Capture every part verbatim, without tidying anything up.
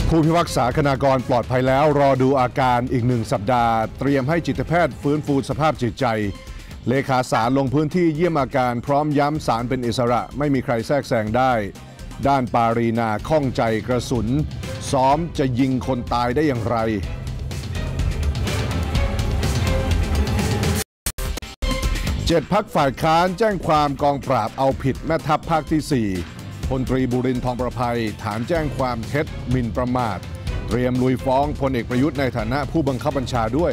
ผู้พิพากษาคณากรปลอดภัยแล้วรอดูอาการอีกหนึ่งสัปดาห์เตรียมให้จิตแพทย์ฟื้นฟูสภาพจิตใจเลขาศาลลงพื้นที่เยี่ยมอาการพร้อมย้ำศาลเป็นอิสระไม่มีใครแทรกแซงได้ด้านปารีนาข้องใจกระสุนซ้อมจะยิงคนตายได้อย่างไรเจ็ดพรรคฝ่ายค้านแจ้งความกองปราบเอาผิดแม่ทัพภาคที่สี่พลตรีบุรินทร์ทองประภัยฐานแจ้งความเท็จหมิ่นประมาทเตรียมลุยฟ้องพลเอกประยุทธ์ในฐานะผู้บังคับบัญชาด้วย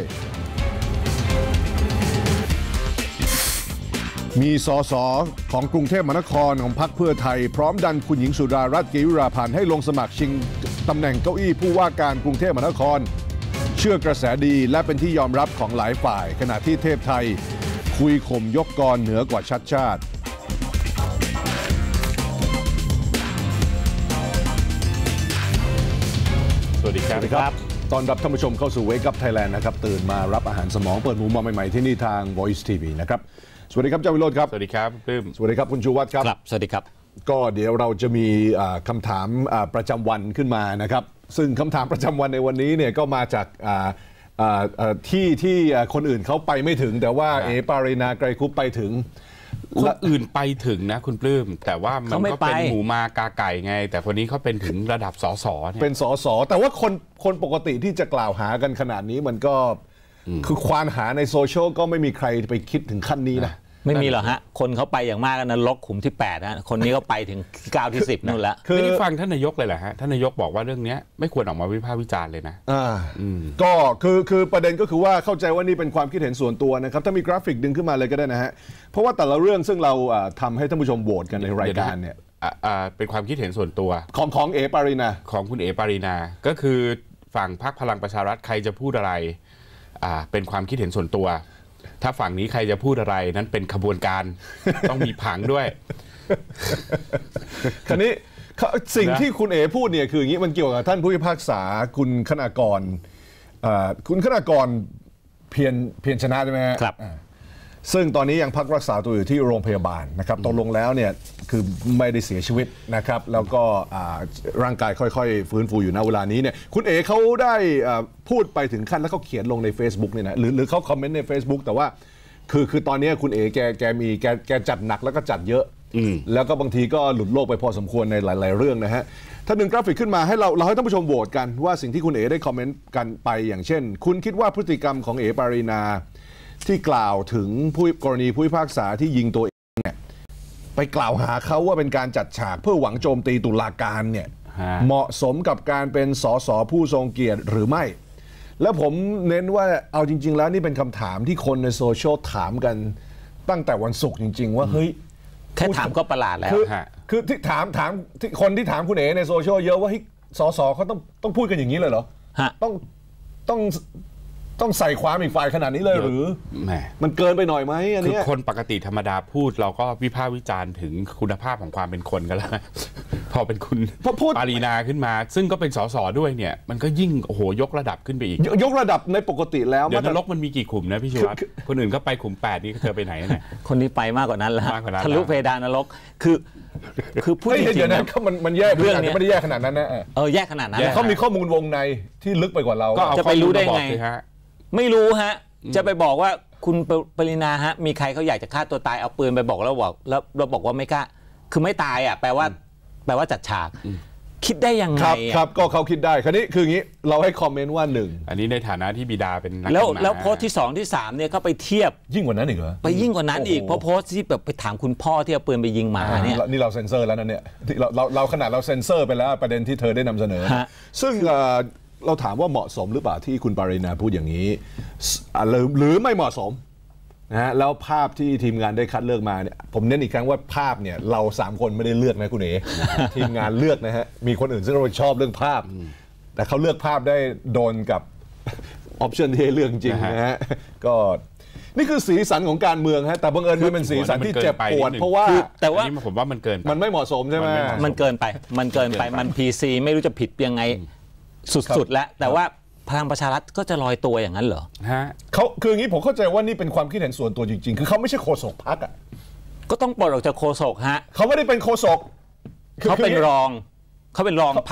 มีสสของกรุงเทพมหานครของพรรคเพื่อไทยพร้อมดันคุณหญิงสุดารัตน์ เกยุราพันธ์ให้ลงสมัครชิงตำแหน่งเก้าอี้ผู้ว่าการกรุงเทพมหานครเชื่อกระแสดีและเป็นที่ยอมรับของหลายฝ่ายขณะที่เทพไทยคุยข่มยกกรเหนือกว่าชัดชาติสวัสดีครับตอนรับท่านผู้ชมเข้าสู่ Wake Up Thailand นะครับตื่นมารับอาหารสมองเปิดมุมมองใหม่ๆที่นี่ทาง Voice ที วี นะครับสวัสดีครับเจ้าวิโรจน์ครับสวัสดีครับปลื้มสวัสดีครับคุณชูวัฒน์ครับสวัสดีครับก็เดี๋ยวเราจะมีคำถามประจำวันขึ้นมานะครับซึ่งคำถามประจำวันในวันนี้เนี่ยก็มาจากที่ที่คนอื่นเขาไปไม่ถึงแต่ว่าเอปารีนาไกรคุปไปถึงคนอื่นไปถึงนะคุณปลื้มแต่ว่ามันก็เป็นหมูมากาไก่ไงแต่คนนี้เขาเป็นถึงระดับสสเนี่ยเป็นสสแต่ว่าคนคนปกติที่จะกล่าวหากันขนาดนี้มันก็คือควานหาในโซเชียลก็ไม่มีใครไปคิดถึงขั้นนี้นะไม่มีหรอกฮะคนเขาไปอย่างมากนรกขุมที่แปดนะคนนี้ก็ไปถึงเก้าที่สิบนู่นแล้วไม่ได้ฟังท่านนายกเลยแหละฮะท่านนายกบอกว่าเรื่องนี้ไม่ควรออกมาวิพากษ์วิจารณ์เลยนะอ่าก็คือคือประเด็นก็คือว่าเข้าใจว่านี่เป็นความคิดเห็นส่วนตัวนะครับถ้ามีกราฟิกดึงขึ้นมาเลยก็ได้นะฮะเพราะว่าแต่ละเรื่องซึ่งเราทำให้ท่านผู้ชมโหวตกันในรายการเนี่ยเป็นความคิดเห็นส่วนตัวของของเอปารีนาของคุณเอปารีนาก็คือฝั่งพรรคพลังประชารัฐใครจะพูดอะไรเป็นความคิดเห็นส่วนตัวถ้าฝั่งนี้ใครจะพูดอะไรนั้นเป็นขบวนการ ต้องมีผังด้วยคราวนี้สิ่งที่คุณเอพูดเนี่ยคืออย่างนี้มันเกี่ยวกับท่านผู้พิพากษาคุณคณากรคุณคณากรเพียรเพียรชนะใช่ไหมครับซึ่งตอนนี้ยังพักรักษาตัวอยู่ที่โรงพยาบาลนะครับตกลงแล้วเนี่ยคือไม่ได้เสียชีวิตนะครับแล้วก็ร่างกายค่อยๆฟื้นฟูอยู่ณเวลานี้เนี่ยคุณเอ๋เขาได้พูดไปถึงขั้นแล้วเขาเขียนลงใน Facebook เนี่ยนะหรือหรือเขาคอมเมนต์ใน Facebook แต่ว่าคือคือตอนนี้คุณเอ๋แกแกมีแกแกจัดหนักแล้วก็จัดเยอะแล้วก็บางทีก็หลุดโลกไปพอสมควรในหลายๆเรื่องนะฮะถ้าหนึ่งกราฟิกขึ้นมาให้เราเราให้ท่านผู้ชมโหวตกันว่าสิ่งที่คุณเอ๋ได้คอมเมนต์กันไปอย่างเช่นคุณคิดว่าพฤติกรรมของเอ๋ปารีนาที่กล่าวถึงผู้กรณีผู้พิพากษาที่ยิงตัวเองเนี่ยไปกล่าวหาเขาว่าเป็นการจัดฉากเพื่อหวังโจมตีตุลาการเนี่ยเหมาะสมกับการเป็นสสผู้ทรงเกียรติหรือไม่แล้วผมเน้นว่าเอาจริงๆแล้วนี่เป็นคำถามที่คนในโซเชียลถามกันตั้งแต่วันศุกร์จริงๆว่าเฮ้ยแค่ถามก็ประหลาดแล้วคือคือที่ถามถามที่คนที่ถามคุณเอ๋ในโซเชียลเยอะว่าเฮ้ยสสเขาต้องต้องพูดกันอย่างนี้เลยเหรอต้องต้องต้องใส่ความอีกฝ่ายขนาดนี้เลยหรือแหมมันเกินไปหน่อยไหมอันนี้คือคนปกติธรรมดาพูดเราก็วิพากษ์วิจารณ์ถึงคุณภาพของความเป็นคนกันแล้วพอเป็นคุณปารีนาขึ้นมาซึ่งก็เป็นสสด้วยเนี่ยมันก็ยิ่งโอ้โหยกระดับขึ้นไปอีกยกระดับในปกติแล้วเดี๋ยวนรกมันมีกี่ขุมนะพี่ชูวัฒน์คนอื่นก็ไปขุมแปดนี่เธอไปไหนเนี่ยคนนี้ไปมากกว่านั้นแล้วทะลุเพดานนรกคือคือพูดจริงๆนะมันมันแย่เรื่องนี้ไม่ได้แย่ขนาดนั้นนะเออแย่ขนาดนั้นเขามีข้อมูลวงในที่ลึกไปกว่าเราจะไปรู้ได้ไงไม่รู้ฮะจะไปบอกว่าคุณปรินาฮะมีใครเขาอยากจะฆ่าตัวตายเอาปืนไปบอกแล้วบอกแล้วเราบอกว่าไม่กล้าคือไม่ตายอ่ะแปลว่าแปลว่าจัดฉากคิดได้ยังไงครับครับก็เขาคิดได้คราวนี้คืออย่างนี้เราให้คอมเมนต์ว่าหนึ่งอันนี้ในฐานะที่บิดาเป็นนักแล้วแล้วโพสต์ที่สองที่สามเนี่ยก็ไปเทียบยิ่งกว่านั้นอีกเหรอไปยิ่งกว่านั้นอีกเพราะโพสต์ที่แบบไปถามคุณพ่อที่เอาปืนไปยิงหมาเนี่ยนี่เราเซ็นเซอร์แล้วนะเนี่ยเราเราเราขนาดเราเซ็นเซอร์ไปแล้วประเด็นที่เธอได้นำเสนอซึ่งเราถามว่าเหมาะสมหรือเปล่าที่คุณปารีนาพูดอย่างนี้หรือหรือไม่เหมาะสมนะฮะแล้วภาพที่ทีมงานได้คัดเลือกมาเนี่ยผมเน้นอีกครั้งว่าภาพเนี่ยเราสามคนไม่ได้เลือกนะคุณเอ๋ทีมงานเลือกนะฮะมีคนอื่นซึ่งเราชอบเรื่องภาพแต่เขาเลือกภาพได้โดนกับออปชั่นที่เลือกจริงนะฮะก็นี่คือสีสันของการเมืองฮะแต่บังเอิญมันเป็นสีสันที่เจ็บปวดเพราะว่าแต่ว่าผมว่ามันเกินมันไม่เหมาะสมใช่ไหมมันเกินไปมันเกินไปมัน พี ซี ไม่รู้จะผิดยังไงสุดๆแล้วแต่ว่าพลังประชารัฐก็จะลอยตัวอย่างนั้นเหรอฮะเขาคืออย่างนี้ผมเข้าใจว่านี่เป็นความคิดเห็นส่วนตัวจริงๆคือเขาไม่ใช่โฆษกพรรคอ่ะก็ต้องปลดออกจากโฆษกฮะเขาไม่ได้เป็นโฆษกเขาเป็นรองเขาเป็นรองพรรค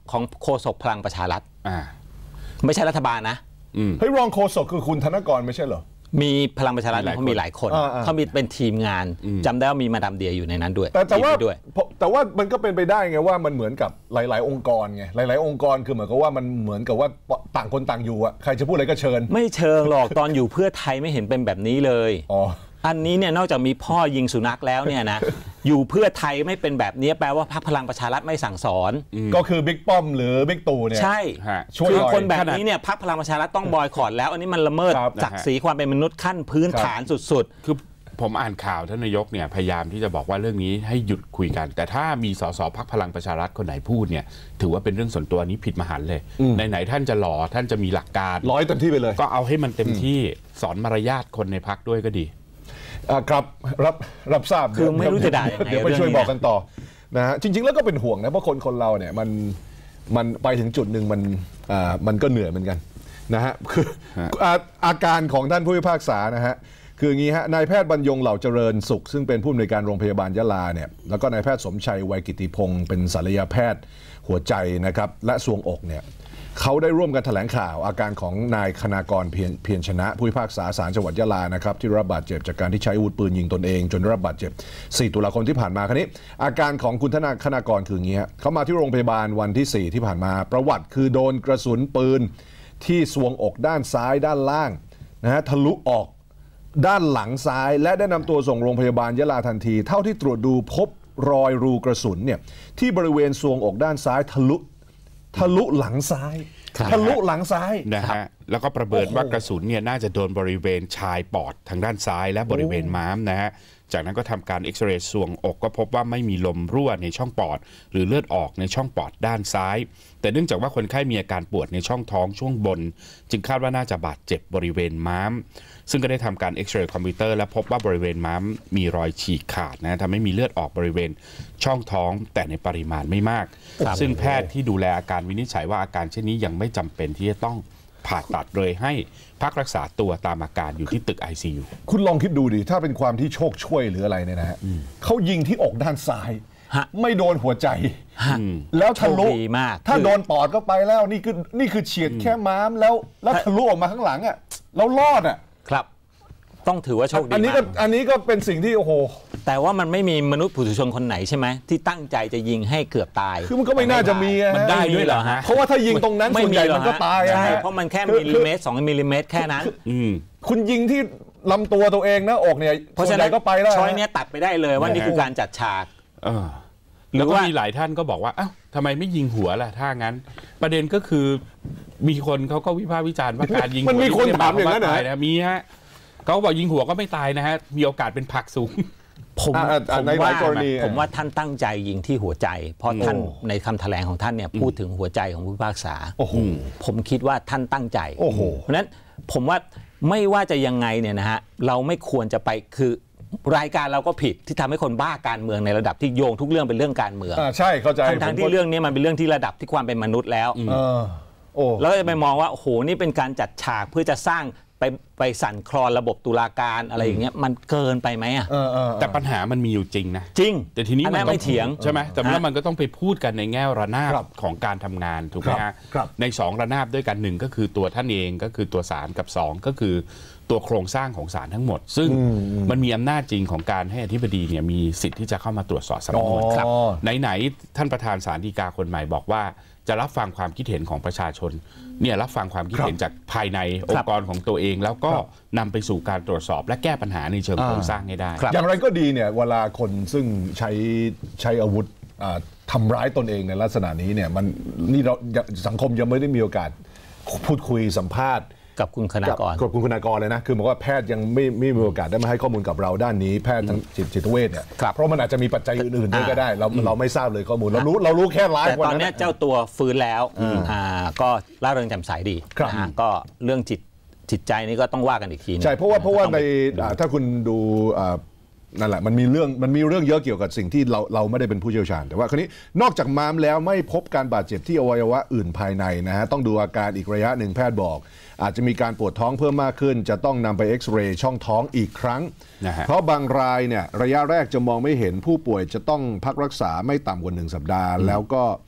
ของโฆษกพลังประชารัฐอ่าไม่ใช่รัฐบาลนะเฮ้ยรองโฆษกคือคุณธนกรไม่ใช่เหรอมีพลังประชารัฐเขามีหลายคนเขามีเป็นทีมงานจำได้ว่ามีมาดามเดียอยู่ในนั้นด้วยแต่แต่ว่าด้วยแต่ว่ามันก็เป็นไปได้ไงว่ามันเหมือนกับหลาย ๆ องค์กรไงหลาย ๆ องค์กรคือเหมือนกับว่ามันเหมือนกับว่าต่างคนต่างอยู่อะใครจะพูดอะไรก็เชิญไม่เชิงหรอกตอนอยู่เพื่อไทยไม่เห็นเป็นแบบนี้เลยอ๋ออันนี้เนี่ยนอกจากมีพ่อยิงสุนัขแล้วเนี่ยนะ อยู่เพื่อไทยไม่เป็นแบบนี้แปลว่าพรรคพลังประชารัฐไม่สั่งสอนก็คือบิ๊กป้อมหรือบิ๊กตู่เนี่ยใช่คือคนแบบนี้เนี่ยพรรคพลังประชารัฐต้องบอยคอตแล้วอันนี้มันละเมิดศักดิ์ศรีความเป็นมนุษย์ขั้นพื้นฐานสุดๆคือผมอ่านข่าวท่านนายกเนี่ยพยายามที่จะบอกว่าเรื่องนี้ให้หยุดคุยกันแต่ถ้ามีสสพรรคพลังประชารัฐคนไหนพูดเนี่ยถือว่าเป็นเรื่องส่วนตัวนี้ผิดมหันต์เลยไหนๆท่านจะหล่อท่านจะมีหลักการร้อยเต็มที่ไปเลยก็เอาให้มันเต็มที่สอนมารยาทคนในพรรคด้วยก็ดีครับรับรับทราบคือไม่รู้จะด่ายังไงเดี๋ยวไปช่วยบอกกันต่อนะฮะจริงๆแล้วก็เป็นห่วงนะเพราะคนคนเราเนี่ยมันมันไปถึงจุดหนึ่งมันอ่ามันก็เหนื่อยเหมือนกันนะฮะคืออาการของท่านผู้พิพากษานะฮะคืออย่างนี้ฮะนายแพทย์บรรยงเหล่าเจริญสุขซึ่งเป็นผู้อำนวยการโรงพยาบาลยะลาเนี่ยแล้วก็นายแพทย์สมชัยไวยกิติพงศ์เป็นศัลยแพทย์หัวใจนะครับและทรวงอกเนี่ยเขาได้ร่วมกันแถลงข่าวอาการของนายคณากรเพียรเพียรชนะผู้พิพากษาศาลจังหวัดยะลานะครับที่รับบาดเจ็บจากการที่ใช้อาวุธปืนยิงตนเองจนได้รับบาดเจ็บสี่ตุลาคมที่ผ่านมาคราวนี้อาการของคุณธนาคณากรคืออย่างนี้ฮะเขามาที่โรงพยาบาลวันที่สี่ที่ผ่านมาประวัติคือโดนกระสุนปืนที่ทรวงอกด้านซ้ายด้านล่างนะฮะทะลุออกด้านหลังซ้ายและได้นำตัวส่งโรงพยาบาลยะลาทันทีเท่าที่ตรวจดูพบรอยรูกระสุนเนี่ยที่บริเวณทรวงอกด้านซ้ายทะลุทะลุหลังซ้ายทะลุหลังซ้ายนะฮะแล้วก็ประเมินว่ากระสุนเนี่ยน่าจะโดนบริเวณชายปอดทางด้านซ้ายและบริเวณม้ามนะฮะจากนั้นก็ทำการเอ็กซเรย์ทรวงอกก็พบว่าไม่มีลมรั่วในช่องปอดหรือเลือดออกในช่องปอดด้านซ้ายแต่เนื่องจากว่าคนไข้มีอาการปวดในช่องท้องช่วงบนจึงคาดว่าน่าจะบาดเจ็บบริเวณม้ามซึ่งก็ได้ทำการเอ็กซเรย์คอมพิวเตอร์และพบว่าบริเวณม้ามมีรอยฉีกขาดนะทำให้มีเลือดออกบริเวณช่องท้องแต่ในปริมาณไม่มากซึ่งแพทย์ที่ดูแลอาการวินิจฉัยว่าอาการเช่นนี้ยังไม่จำเป็นที่จะต้องผ่าตัดเลยให้พักรักษาตัวตามอาการอยู่ที่ตึก ไอ ซี ยูคุณลองคิดดูดิถ้าเป็นความที่โชคช่วยหรืออะไรเนี่ยนะฮะเขายิงที่อกด้านซ้ายไม่โดนหัวใจแล้วทะลุถ้าโดนปอดก็ไปแล้วนี่คือนี่คือเฉียดแค่ม้ามแล้วแล้วทะลุออกมาข้างหลังอ่ะแล้วรอดอ่ะครับต้องถือว่าโชคดีมากอันนี้ก็อันนี้ก็เป็นสิ่งที่โอ้โหแต่ว่ามันไม่มีมนุษย์ผู้ชนคนไหนใช่ไหมที่ตั้งใจจะยิงให้เกือบตายคือมันก็ไม่น่าจะมีมันได้ด้วยเหรอฮะเพราะว่าถ้ายิงตรงนั้นส่วนใหญ่มันก็ตายใช่เพราะมันแค่มิลลิเมตรสองมิลลิเมตรแค่นั้นคุณยิงที่ลำตัวตัวเองนะอกเนี่ยเพราะฉะนั้นก็ไปแล้วช้อยนี้ตัดไปได้เลยว่านี่คือการจัดฉากหรือว่ามีหลายท่านก็บอกว่าอ้าวทำไมไม่ยิงหัวล่ะถ้างั้นประเด็นก็คือมีคนเขาก็วิพากษ์วิจารณ์ว่าการยิงมันมีคนถามอย่างนั้นนะมีฮะเขาบอกยิงหัวก็ไม่ตายนะฮะมีโอกาสเป็นผักสูงผมผมว่าผมว่าท่านตั้งใจยิงที่หัวใจเพราะท่านในคำแถลงของท่านเนี่ยพูดถึงหัวใจของผู้พิพากษาผมคิดว่าท่านตั้งใจเพราะฉะนั้นผมว่าไม่ว่าจะยังไงเนี่ยนะฮะเราไม่ควรจะไปคือรายการเราก็ผิดที่ทำให้คนบ้าการเมืองในระดับที่โยงทุกเรื่องเป็นเรื่องการเมืองใช่เข้าใจทั้งที่เรื่องนี้มันเป็นเรื่องที่ระดับที่ความเป็นมนุษย์แล้วแล้วก็จะไปมองว่าโอ้โหนี่เป็นการจัดฉากเพื่อจะสร้างไปไปสั่นคลอนระบบตุลาการอะไรอย่างเงี้ยมันเกินไปไหมอ่ะแต่ปัญหามันมีอยู่จริงนะจริงแต่ทีนี้มันไม่เถียงใช่ไหมแต่แล้วมันก็ต้องไปพูดกันในแง่ระนาบของการทำงานถูกไหมฮะในสองระนาบด้วยกันหนึ่งก็คือตัวท่านเองก็คือตัวศาลกับสองก็คือตัวโครงสร้างของศาลทั้งหมดซึ่งมันมีอำนาจจริงของการให้อธิบดีเนี่ยมีสิทธิ์ที่จะเข้ามาตรวจสอบสำนวนครับไหนๆท่านประธานศาลฎีกาคนใหม่บอกว่าจะรับฟังความคิดเห็นของประชาชนเนี่ยรับฟังความคิดเห็นจากภายในองค์กรของตัวเองแล้วก็นำไปสู่การตรวจสอบและแก้ปัญหาในเชิงโครงสร้างให้ได้อย่างไรก็ดีเนี่ยเวลาคนซึ่งใช้ใช้อาวุธทำร้ายตนเองในลักษณะนี้เนี่ยมันนี่เราสังคมยังไม่ได้มีโอกาสพูดคุยสัมภาษณ์กับคุณคณากรกับคุณคณากรเลยนะคือบอกว่าแพทย์ยังไม่ไม่มีโอกาสได้มาให้ข้อมูลกับเราด้านนี้แพทย์ทางจิตเวชเนี่ยเพราะมันอาจจะมีปัจจัยอื่นๆด้วยก็ได้เราเราไม่ทราบเลยข้อมูลเรารู้เรารู้แค่ไลฟ์แต่ตอนนี้เจ้าตัวฟื้นแล้วก็ร่าเริงแจ่มใสดีก็เรื่องจิตจิตใจนี่ก็ต้องว่ากันอีกทีใช่เพราะว่าเพราะว่าในถ้าคุณดูนั่นแหละมันมีเรื่องมันมีเรื่องเยอะเกี่ยวกับสิ่งที่เราเราไม่ได้เป็นผู้เชี่ยวชาญแต่ว่าคราวนี้นอกจากม้ามแล้วไม่พบการบาดเจ็บที่อวัยวะอื่นภายในนะฮะต้องดูอาการอีกระยะหนึ่งแพทย์บอกอาจจะมีการปวดท้องเพิ่มมากขึ้นจะต้องนำไปเอ็กซเรย์ช่องท้องอีกครั้งเพราะบางรายเนี่ยระยะแรกจะมองไม่เห็นผู้ป่วยจะต้องพักรักษาไม่ต่ำกว่าหนึ่งสัปดาห์แล้วก็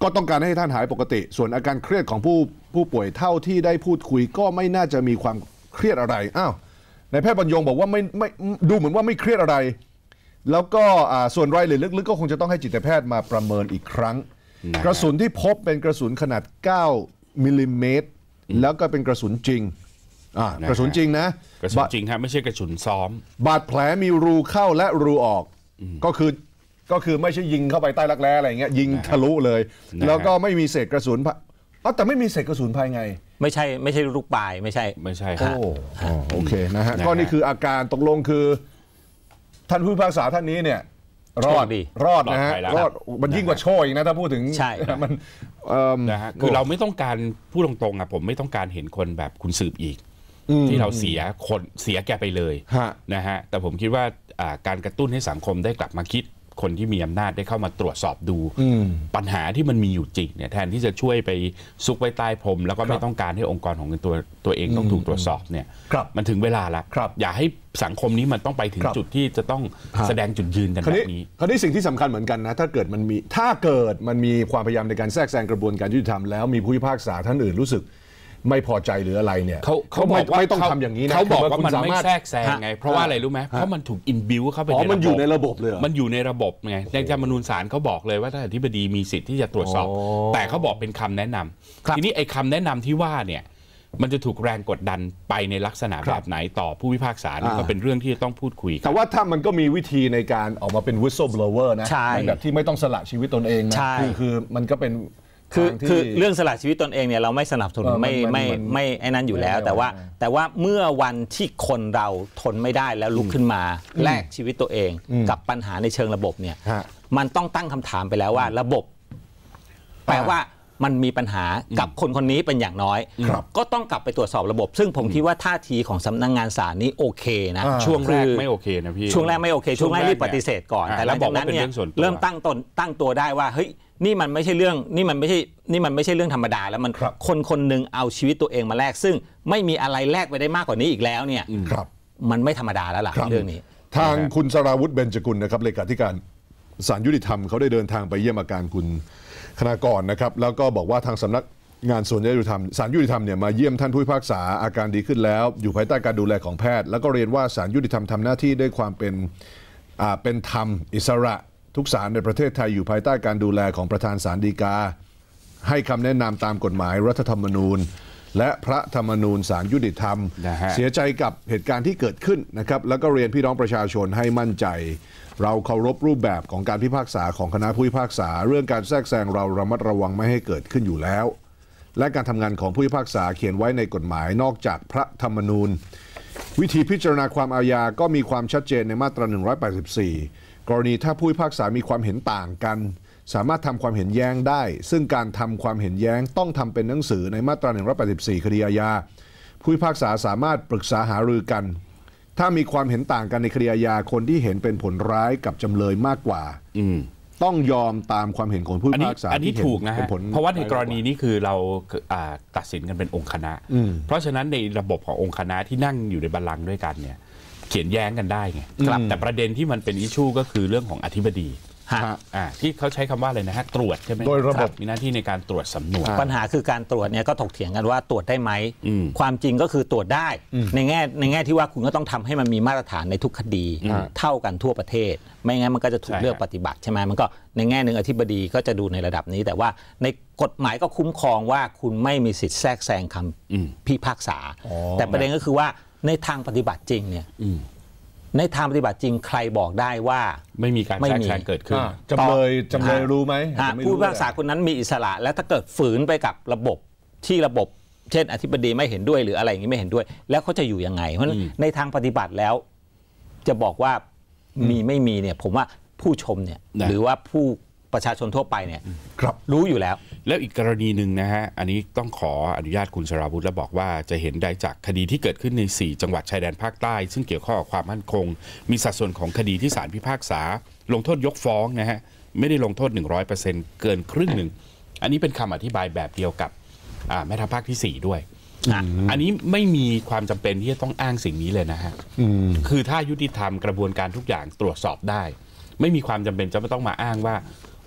ก็ต้องการให้ท่านหายปกติส่วนอาการเครียดของผู้ผู้ป่วยเท่าที่ได้พูดคุยก็ไม่น่าจะมีความเครียดอะไรอ้าวนายแพทย์บรรยงบอกว่าไม่ไม่ดูเหมือนว่าไม่เครียดอะไรแล้วก็ส่วนรายละเอียดลึกๆก็คงจะต้องให้จิตแพทย์มาประเมินอีกครั้งกระสุนที่พบเป็นกระสุนขนาดเก้ามิลลิเมตรแล้วก็เป็นกระสุนจริงอ่ากระสุนจริงนะกระสุนจริงครับไม่ใช่กระสุนซ้อมบาดแผลมีรูเข้าและรูออกก็คือก็คือไม่ใช่ยิงเข้าไปใต้รักแร้อะไรเงี้ยยิงทะลุเลยแล้วก็ไม่มีเศษกระสุนอ๋อแต่ไม่มีเศษกระสุนภายในไม่ใช่ไม่ใช่ลูกปลายไม่ใช่ไม่ใช่โอ้โอเคนะฮะก็นี่คืออาการตกลงคือท่านผู้พิพากษาท่านนี้เนี่ยรอดรอดนะฮะรอดมันยิ่งกว่าโชยอีกนะถ้าพูดถึงใช่มันนะฮะคือเราไม่ต้องการพูดตรงๆอ่ะผมไม่ต้องการเห็นคนแบบคุณสืบอีกที่เราเสียคนเสียแกไปเลยนะฮะแต่ผมคิดว่าการกระตุ้นให้สังคมได้กลับมาคิดคนที่มีอำนาจได้เข้ามาตรวจสอบดูปัญหาที่มันมีอยู่จริงเนี่ยแทนที่จะช่วยไปซุกไว้ใต้พรมแล้วก็ไม่ต้องการให้องค์กรของตัวตัวเองต้องถูกตรวจสอบเนี่ยมันถึงเวลาแล้วอย่าให้สังคมนี้มันต้องไปถึงจุดที่จะต้องแสดงจุดยืนกันแบบนี้คราวนี้สิ่งที่สำคัญเหมือนกันนะถ้าเกิดมันมีถ้าเกิดมันมีความพยายามในการแทรกแซงกระบวนการยุติธรรมแล้วมีผู้พิพากษาท่านอื่นรู้สึกไม่พอใจหรืออะไรเนี่ยเขาเขาบอกว่าไม่ต้องทำอย่างนี้นะเขาบอกว่ามันไม่แทรกแซงไงเพราะว่าอะไรรู้ไหมเพราะมันถูกอินบิวเข้าไปในระบบมันอยู่ในระบบเลยมันอยู่ในระบบไงในรัฐธรรมนูญศาลเขาบอกเลยว่าท่านอธิบดีมีสิทธิ์ที่จะตรวจสอบแต่เขาบอกเป็นคำแนะนำทีนี้ไอ้คำแนะนำที่ว่าเนี่ยมันจะถูกแรงกดดันไปในลักษณะแบบไหนต่อผู้พิพากษานี่ก็เป็นเรื่องที่จะต้องพูดคุยแต่ว่าถ้ามันก็มีวิธีในการออกมาเป็น whistleblower นะแบบที่ไม่ต้องสละชีวิตตนเองนะคือคือมันก็เป็นคือคือเรื่องสละชีวิตตนเองเนี่ยเราไม่สนับสนุนไม่ไม่ไม่ไอ้นั้นอยู่แล้วแต่ว่าแต่ว่าเมื่อวันที่คนเราทนไม่ได้แล้วลุกขึ้นมาแลกชีวิตตัวเองกับปัญหาในเชิงระบบเนี่ยมันต้องตั้งคำถามไปแล้วว่าระบบแปลว่ามันมีปัญหากับคนคนนี้เป็นอย่างน้อยก็ต้องกลับไปตรวจสอบระบบซึ่งผมคิดว่าท่าทีของสำนักงานศาลนี้โอเคนะช่วงแรกไม่โอเคนะพี่ช่วงแรกไม่โอเคช่วงแรกรีบปฏิเสธก่อนแต่หลังจากนั้นเนี่ยเริ่มตั้งตนตั้งตัวได้ว่าเฮ้ยนี่มันไม่ใช่เรื่องนี่มันไม่ใช่นี่มันไม่ใช่เรื่องธรรมดาแล้วมันคนคนหนึ่งเอาชีวิตตัวเองมาแลกซึ่งไม่มีอะไรแลกไปได้มากกว่านี้อีกแล้วเนี่ยมันไม่ธรรมดาแล้วล่ะเรื่องนี้ทางคุณสราวุธเบญจกุลนะครับเลขาธิการศาลยุติธรรมเขาได้เดินทางไปเยี่ยมอาการคุณคณากรนะครับแล้วก็บอกว่าทางสำนักงานส่วนยุติธรรมศาลยุติธรรมเนี่ยมาเยี่ยมท่านผู้พิพากษาอาการดีขึ้นแล้วอยู่ภายใต้การดูแลของแพทย์แล้วก็เรียนว่าศาลยุติธรรมทำหน้าที่ด้วยความเป็นอ่าเป็นธรรมอิสระทุกศาลในประเทศไทยอยู่ภายใต้การดูแลของประธานศาลฎีกาให้คำแนะนำตามกฎหมายรัฐธรรมนูญและพระธรรมนูญศาลยุติธรรมเสียใจกับเหตุการณ์ที่เกิดขึ้นนะครับแล้วก็เรียนพี่น้องประชาชนให้มั่นใจเราเคารพรูปแบบของการพิพากษาของคณะผู้พิพากษาเรื่องการแทรกแซงเราระมัดระวังไม่ให้เกิดขึ้นอยู่แล้วและการทำงานของผู้พิพากษาเขียนไว้ในกฎหมายนอกจากพระธรรมนูญวิธีพิจารณาความอาญาก็มีความชัดเจนในมาตราหนึ่งร้อยแปดสิบสี่กรณีถ้าผู้พิพากษามีความเห็นต่างกันสามารถทำความเห็นแย้งได้ซึ่งการทำความเห็นแย้งต้องทำเป็นหนังสือในมาตราหนึ่งร้อยแปดสิบสี่คดีอาญาผู้พิพากษาสามารถปรึกษาหารือกันถ้ามีความเห็นต่างกันในคดีอาญาคนที่เห็นเป็นผลร้ายกับจำเลยมากกว่าต้องยอมตามความเห็นของผู้พิพากษาอันนี้ถูกนะฮะเพราะว่าในกรณีนี้คือเราตัดสินกันเป็นองค์คณะเพราะฉะนั้นในระบบขององค์คณะที่นั่งอยู่ในบัลลังก์ด้วยกันเนี่ยเขียนแย้งกันได้ไงแต่ประเด็นที่มันเป็นอิชชูก็คือเรื่องของอธิบดีที่เขาใช้คำว่าอะไรนะฮะตรวจใช่ไหมโดยระบบมีหน้าที่ในการตรวจสำนวนปัญหาคือการตรวจเนี่ยก็ถกเถียงกันว่าตรวจได้ไหมความจริงก็คือตรวจได้ในแง่ในแง่ที่ว่าคุณก็ต้องทำให้มันมีมาตรฐานในทุกคดีเท่ากันทั่วประเทศไม่งั้นมันก็จะถูกเลือกปฏิบัติใช่ไหมมันก็ในแง่หนึ่งอธิบดีก็จะดูในระดับนี้แต่ว่าในกฎหมายก็คุ้มครองว่าคุณไม่มีสิทธิ์แทรกแซงคำพิพากษาแต่ประเด็นก็คือว่าในทางปฏิบัติจริงเนี่ยในทางปฏิบัติจริงใครบอกได้ว่าไม่มีการแทรกแซงเกิดขึ้นจำเลยจำเลยรู้ไหมผู้พิพากษาคนนั้นมีอิสระและถ้าเกิดฝืนไปกับระบบที่ระบบเช่นอธิบดีไม่เห็นด้วยหรืออะไรอย่างนี้ไม่เห็นด้วยแล้วเขาจะอยู่ยังไงเพราะในทางปฏิบัติแล้วจะบอกว่ามีไม่มีเนี่ยผมว่าผู้ชมเนี่ยหรือว่าผู้ประชาชนทั่วไปเนี่ยรู้อยู่แล้วแล้วอีกกรณีหนึ่งนะฮะอันนี้ต้องขออนุญาตคุณสราวุธและบอกว่าจะเห็นได้จากคดีที่เกิดขึ้นในสี่จังหวัดชายแดนภาคใต้ซึ่งเกี่ยวข้องกับความมั่นคงมีสัดส่วนของคดีที่ศาลพิพากษาลงโทษยกฟ้องนะฮะไม่ได้ลงโทษ หนึ่งร้อยเปอร์เซ็นต์ เกินครึ่งหนึ่งอันนี้เป็นคำอธิบายแบบเดียวกับแม่ทัพภาคที่สี่ด้วยอันนี้ไม่มีความจำเป็นที่จะต้องอ้างสิ่งนี้เลยนะฮะคือถ้ายุติธรรมกระบวนการทุกอย่างตรวจสอบได้ไม่มีความจำเป็นจะไม่ต้องมาอ้างว่าเอ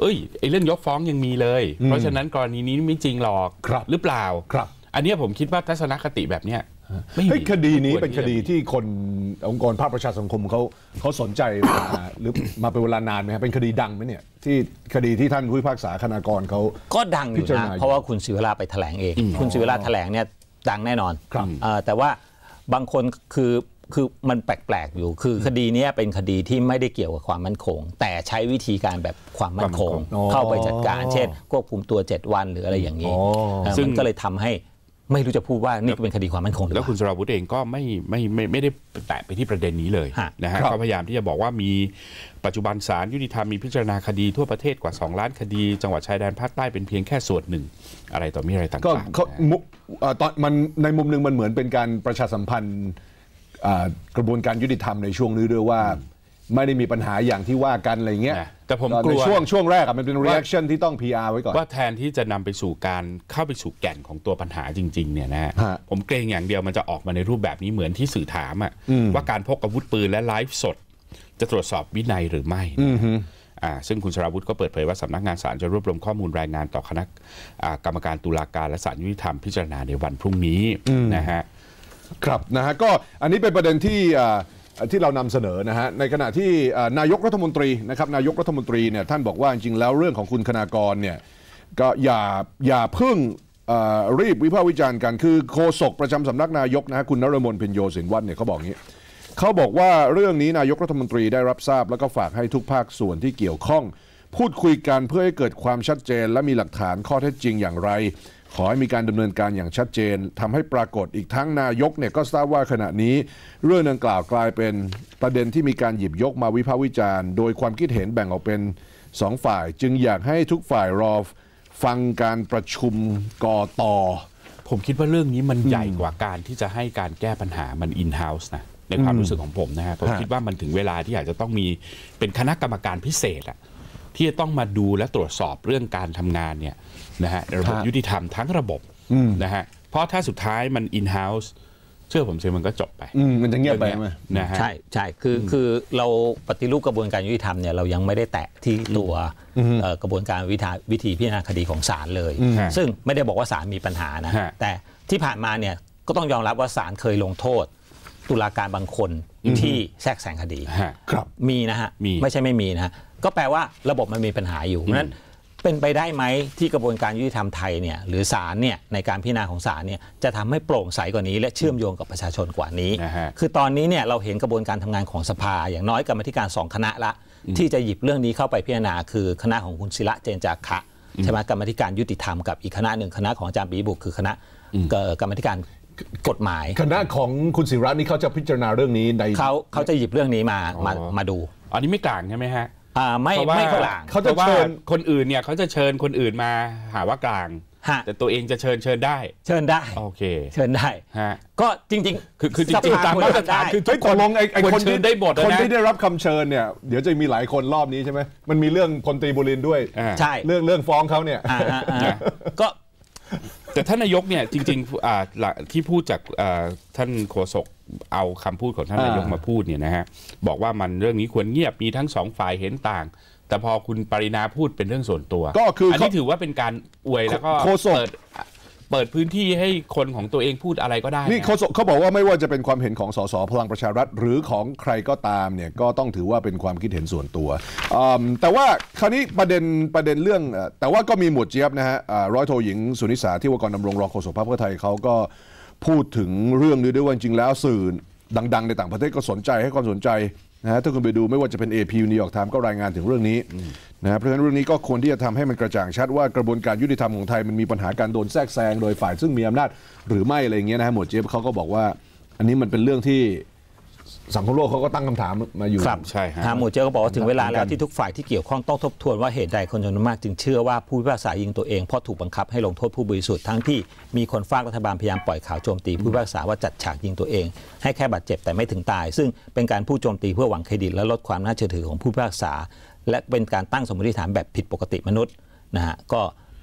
เอ้ยไอ้เรื่องยกฟ้องยังมีเลยเพราะฉะนั้นกรณีนี้ไม่จริงหรอกหรือเปล่าครับอันนี้ผมคิดว่าทัศนคติแบบเนี้ยเฮ้ยคดีนี้เป็นคดีที่คนองค์กรภาคประชาสังคมเขาเขาสนใจมาหรือมาเป็นเวลานานไหมครับเป็นคดีดังไหมเนี่ยที่คดีที่ท่านผู้พิพากษาคณากรเขาก็ดังอยู่นะเพราะว่าคุณศิวราไปแถลงเองคุณศิวราแถลงเนี่ยดังแน่นอนแต่ว่าบางคนคือคือมันแปลกๆอยู่คือคดีนี้เป็นคดีที่ไม่ได้เกี่ยวกับความมั่นคงแต่ใช้วิธีการแบบความมั่นคงเข้าไปจัดการเช่นควบคุมตัวเจ็ดวันหรืออะไรอย่างนี้ซึ่งก็เลยทำให้ไม่รู้จะพูดว่านี่เป็นคดีความมั่นคงหรือแล้วคุณสราวุธเองก็ไม่ไม่ไม่ไม่ได้แตะไปที่ประเด็นนี้เลยนะฮะเขาพยายามที่จะบอกว่ามีปัจจุบันศาลยุติธรรมมีพิจารณาคดีทั่วประเทศกว่าสองล้านคดีจังหวัดชายแดนภาคใต้เป็นเพียงแค่ส่วนหนึ่งอะไรต่อมีอะไรต่างๆก็เขาตอนมันในมุมหนึ่งมันเหมือนเป็นการประชาสัมพันธ์กระบวนการยุติธรรมในช่วงนี้ด้วยว่าไม่ได้มีปัญหาอย่างที่ว่ากันอะไรเงี้ยแต่ผมกลัวช่วงช่วงแรกมันเป็น reaction ที่ต้อง พี อาร์ ไว้ก่อนว่าแทนที่จะนำไปสู่การเข้าไปสู่แก่นของตัวปัญหาจริงๆเนี่ยนะฮะผมเกรงอย่างเดียวมันจะออกมาในรูปแบบนี้เหมือนที่สื่อถามอะว่าการพกอาวุธปืนและไลฟ์สดจะตรวจสอบวินัยหรือไม่อ่าซึ่งคุณสราวุธก็เปิดเผยว่าสำนักงานศาลจะรวบรวมข้อมูลรายงานต่อคณะกรรมการตุลาการและศาลยุติธรรมพิจารณาในวันพรุ่งนี้นะฮะครับนะฮะก็อันนี้เป็นประเด็นที่ที่เรานำเสนอนะฮะในขณะที่นายกรัฐมนตรีนะครับนายกรัฐมนตรีเนี่ยท่านบอกว่าจริงๆแล้วเรื่องของคุณคณากรเนี่ยก็อย่าอย่าเพิ่งรีบวิพากษ์วิจารณ์กันคือโฆษกประจำสำนักนายกนะฮะคุณนรมน เพ็ญโยศินวัฒน์เนี่ยเขาบอกงี้เขาบอกว่าเรื่องนี้นายกรัฐมนตรีได้รับทราบแล้วก็ฝากให้ทุกภาคส่วนที่เกี่ยวข้องพูดคุยกันเพื่อให้เกิดความชัดเจนและมีหลักฐานข้อเท็จจริงอย่างไรขอให้มีการดำเนินการอย่างชัดเจนทำให้ปรากฏอีกทั้งนายกเนี่ยก็ทราบว่าขณะนี้เรื่องดังกล่าวกลายเป็นประเด็นที่มีการหยิบยกมาวิพากษ์วิจารณ์โดยความคิดเห็นแบ่งออกเป็นสองฝ่ายจึงอยากให้ทุกฝ่ายรอฟังการประชุมกต. ผมคิดว่าเรื่องนี้มันใหญ่กว่าการที่จะให้การแก้ปัญหามัน in house นะในความรู้สึกของผมนะฮะผมคิดว่ามันถึงเวลาที่อาจจะต้องมีเป็นคณะกรรมการพิเศษอะที่จะต้องมาดูและตรวจสอบเรื่องการทำงานเนี่ยนะฮะระบบยุติธรรมทั้งระบบนะฮะเพราะถ้าสุดท้ายมัน in house เชื่อผมเชื่อมันก็จบไปมันจะเงียบไปไหมนะฮะใช่ใช่คือคือเราปฏิรูปกระบวนการยุติธรรมเนี่ยเรายังไม่ได้แตะที่ตัวกระบวนการวิธีวิธีพิจารณาคดีของศาลเลยซึ่งไม่ได้บอกว่าศาลมีปัญหานะแต่ที่ผ่านมาเนี่ยก็ต้องยอมรับว่าศาลเคยลงโทษตุลาการบางคนที่แทรกแซงคดีมีนะฮะไม่ใช่ไม่มีนะฮะก็แปลว่าระบบมันมีปัญหาอยู่เพราะฉะนั้นเป็นไปได้ไหมที่กระบวนการยุติธรรมไทยเนี่ยหรือศาลเนี่ยในการพิจารณาของศาลเนี่ยจะทำให้โปร่งใสกว่านี้และเชื่อมโยงกับประชาชนกว่านี้คือตอนนี้เนี่ยเราเห็นกระบวนการทำงานของสภาอย่างน้อยกรรมธิการสองคณะละที่จะหยิบเรื่องนี้เข้าไปพิจารณาคือคณะของคุณศิระเจนจาคะใช่ไหมกรรมธิการยุติธรรมกับอีกคณะหนึ่งคณะของอาจารย์ปิยบุตรคือคณะกรรมธิการกฎหมายคณะของคุณศิระนี่เขาจะพิจารณาเรื่องนี้ในเขาเขาจะหยิบเรื่องนี้มามามาดูอันนี้ไม่กลางใช่ไหมฮะอ่าไม่ไม่กลางเขาจะเชิญคนอื่นเนี่ยเขาจะเชิญคนอื่นมาหาว่ากลางแต่ตัวเองจะเชิญเชิญได้เชิญได้โอเคเชิญได้ก็จริงๆคือคือจริงๆตามมาตรฐานคือทุกคนลงไอ้คนที่ได้บทคนที่ได้รับคำเชิญเนี่ยเดี๋ยวจะมีหลายคนรอบนี้ใช่ไหมมันมีเรื่องพลตรีบุรินทร์ด้วยใช่เรื่องเรื่องฟ้องเขาเนี่ยก็แต่ท่านนายกเนี่ยจริงๆที่พูดจากท่านโฆษกเอาคำพูดของท่านนายกมาพูดเนี่ยนะฮะบอกว่ามันเรื่องนี้ควรเงียบมีทั้งสองฝ่ายเห็นต่างแต่พอคุณปรินาพูดเป็นเรื่องส่วนตัวก็คืออันนี้ถือว่าเป็นการอวยแล้วก็เปิดเปิดพื้นที่ให้คนของตัวเองพูดอะไรก็ได้นี่โฆษกเขาบอกว่าไม่ว่าจะเป็นความเห็นของสสพลังประชารัฐหรือของใครก็ตามเนี่ยก็ต้องถือว่าเป็นความคิดเห็นส่วนตัวแต่ว่าคราวนี้ประเด็นประเด็นเรื่องแต่ว่าก็มีหมวดเจี๊ยบนะฮะร้อยโทหญิงสุนิสาที่วกรดำรงรองโฆษกพรรคเพื่อไทยเขาก็พูดถึงเรื่องนี้ด้วยว่าจริงแล้วสื่อดังๆในต่างประเทศก็สนใจให้ความสนใจนะฮะถ้าคุณไปดูไม่ว่าจะเป็น เอ พี นิวยอร์กไทม์ก็รายงานถึงเรื่องนี้นะเพราะฉะนั้นเรื่องนี้ก็ควรที่จะทำให้มันกระจ่างชัดว่ากระบวนการยุติธรรมของไทยมันมีปัญหาการโดนแทรกแซงโดยฝ่ายซึ่งมีอำนาจหรือไม่อะไรอย่างเงี้ยนะฮะหมวดเจี๊ยบเขาก็บอกว่าอันนี้มันเป็นเรื่องที่สังคมโลกเขาก็ตั้งคำถามมาอยู่ครับใช่ฮะหมวดเจี๊ยบก็บอกว่าถึงเวลาแล้วที่ทุกฝ่ายที่เกี่ยวข้องต้องทบทวนว่าเหตุใดคนจำนวนมากจึงเชื่อว่าผู้พิพากษายิงตัวเองเพราะถูกบังคับให้ลงโทษผู้บริสุทธิ์ทั้งที่มีคนฝากรัฐบาลพยายามปล่อยข่าวโจมตีผู้พิพากษาว่าจัดฉากยิงตัวเองให้แค่บาดเจ็บแต่ไม่ถึงตายซึ่งเป็นการพูดโจมตีเพื่อหวังเครดิตและลดความน่าเชื่อถือของผู้พิพากษาและเป็นการตั้งสมมติฐานแบบผิดปกติมนุษย์นะฮะก็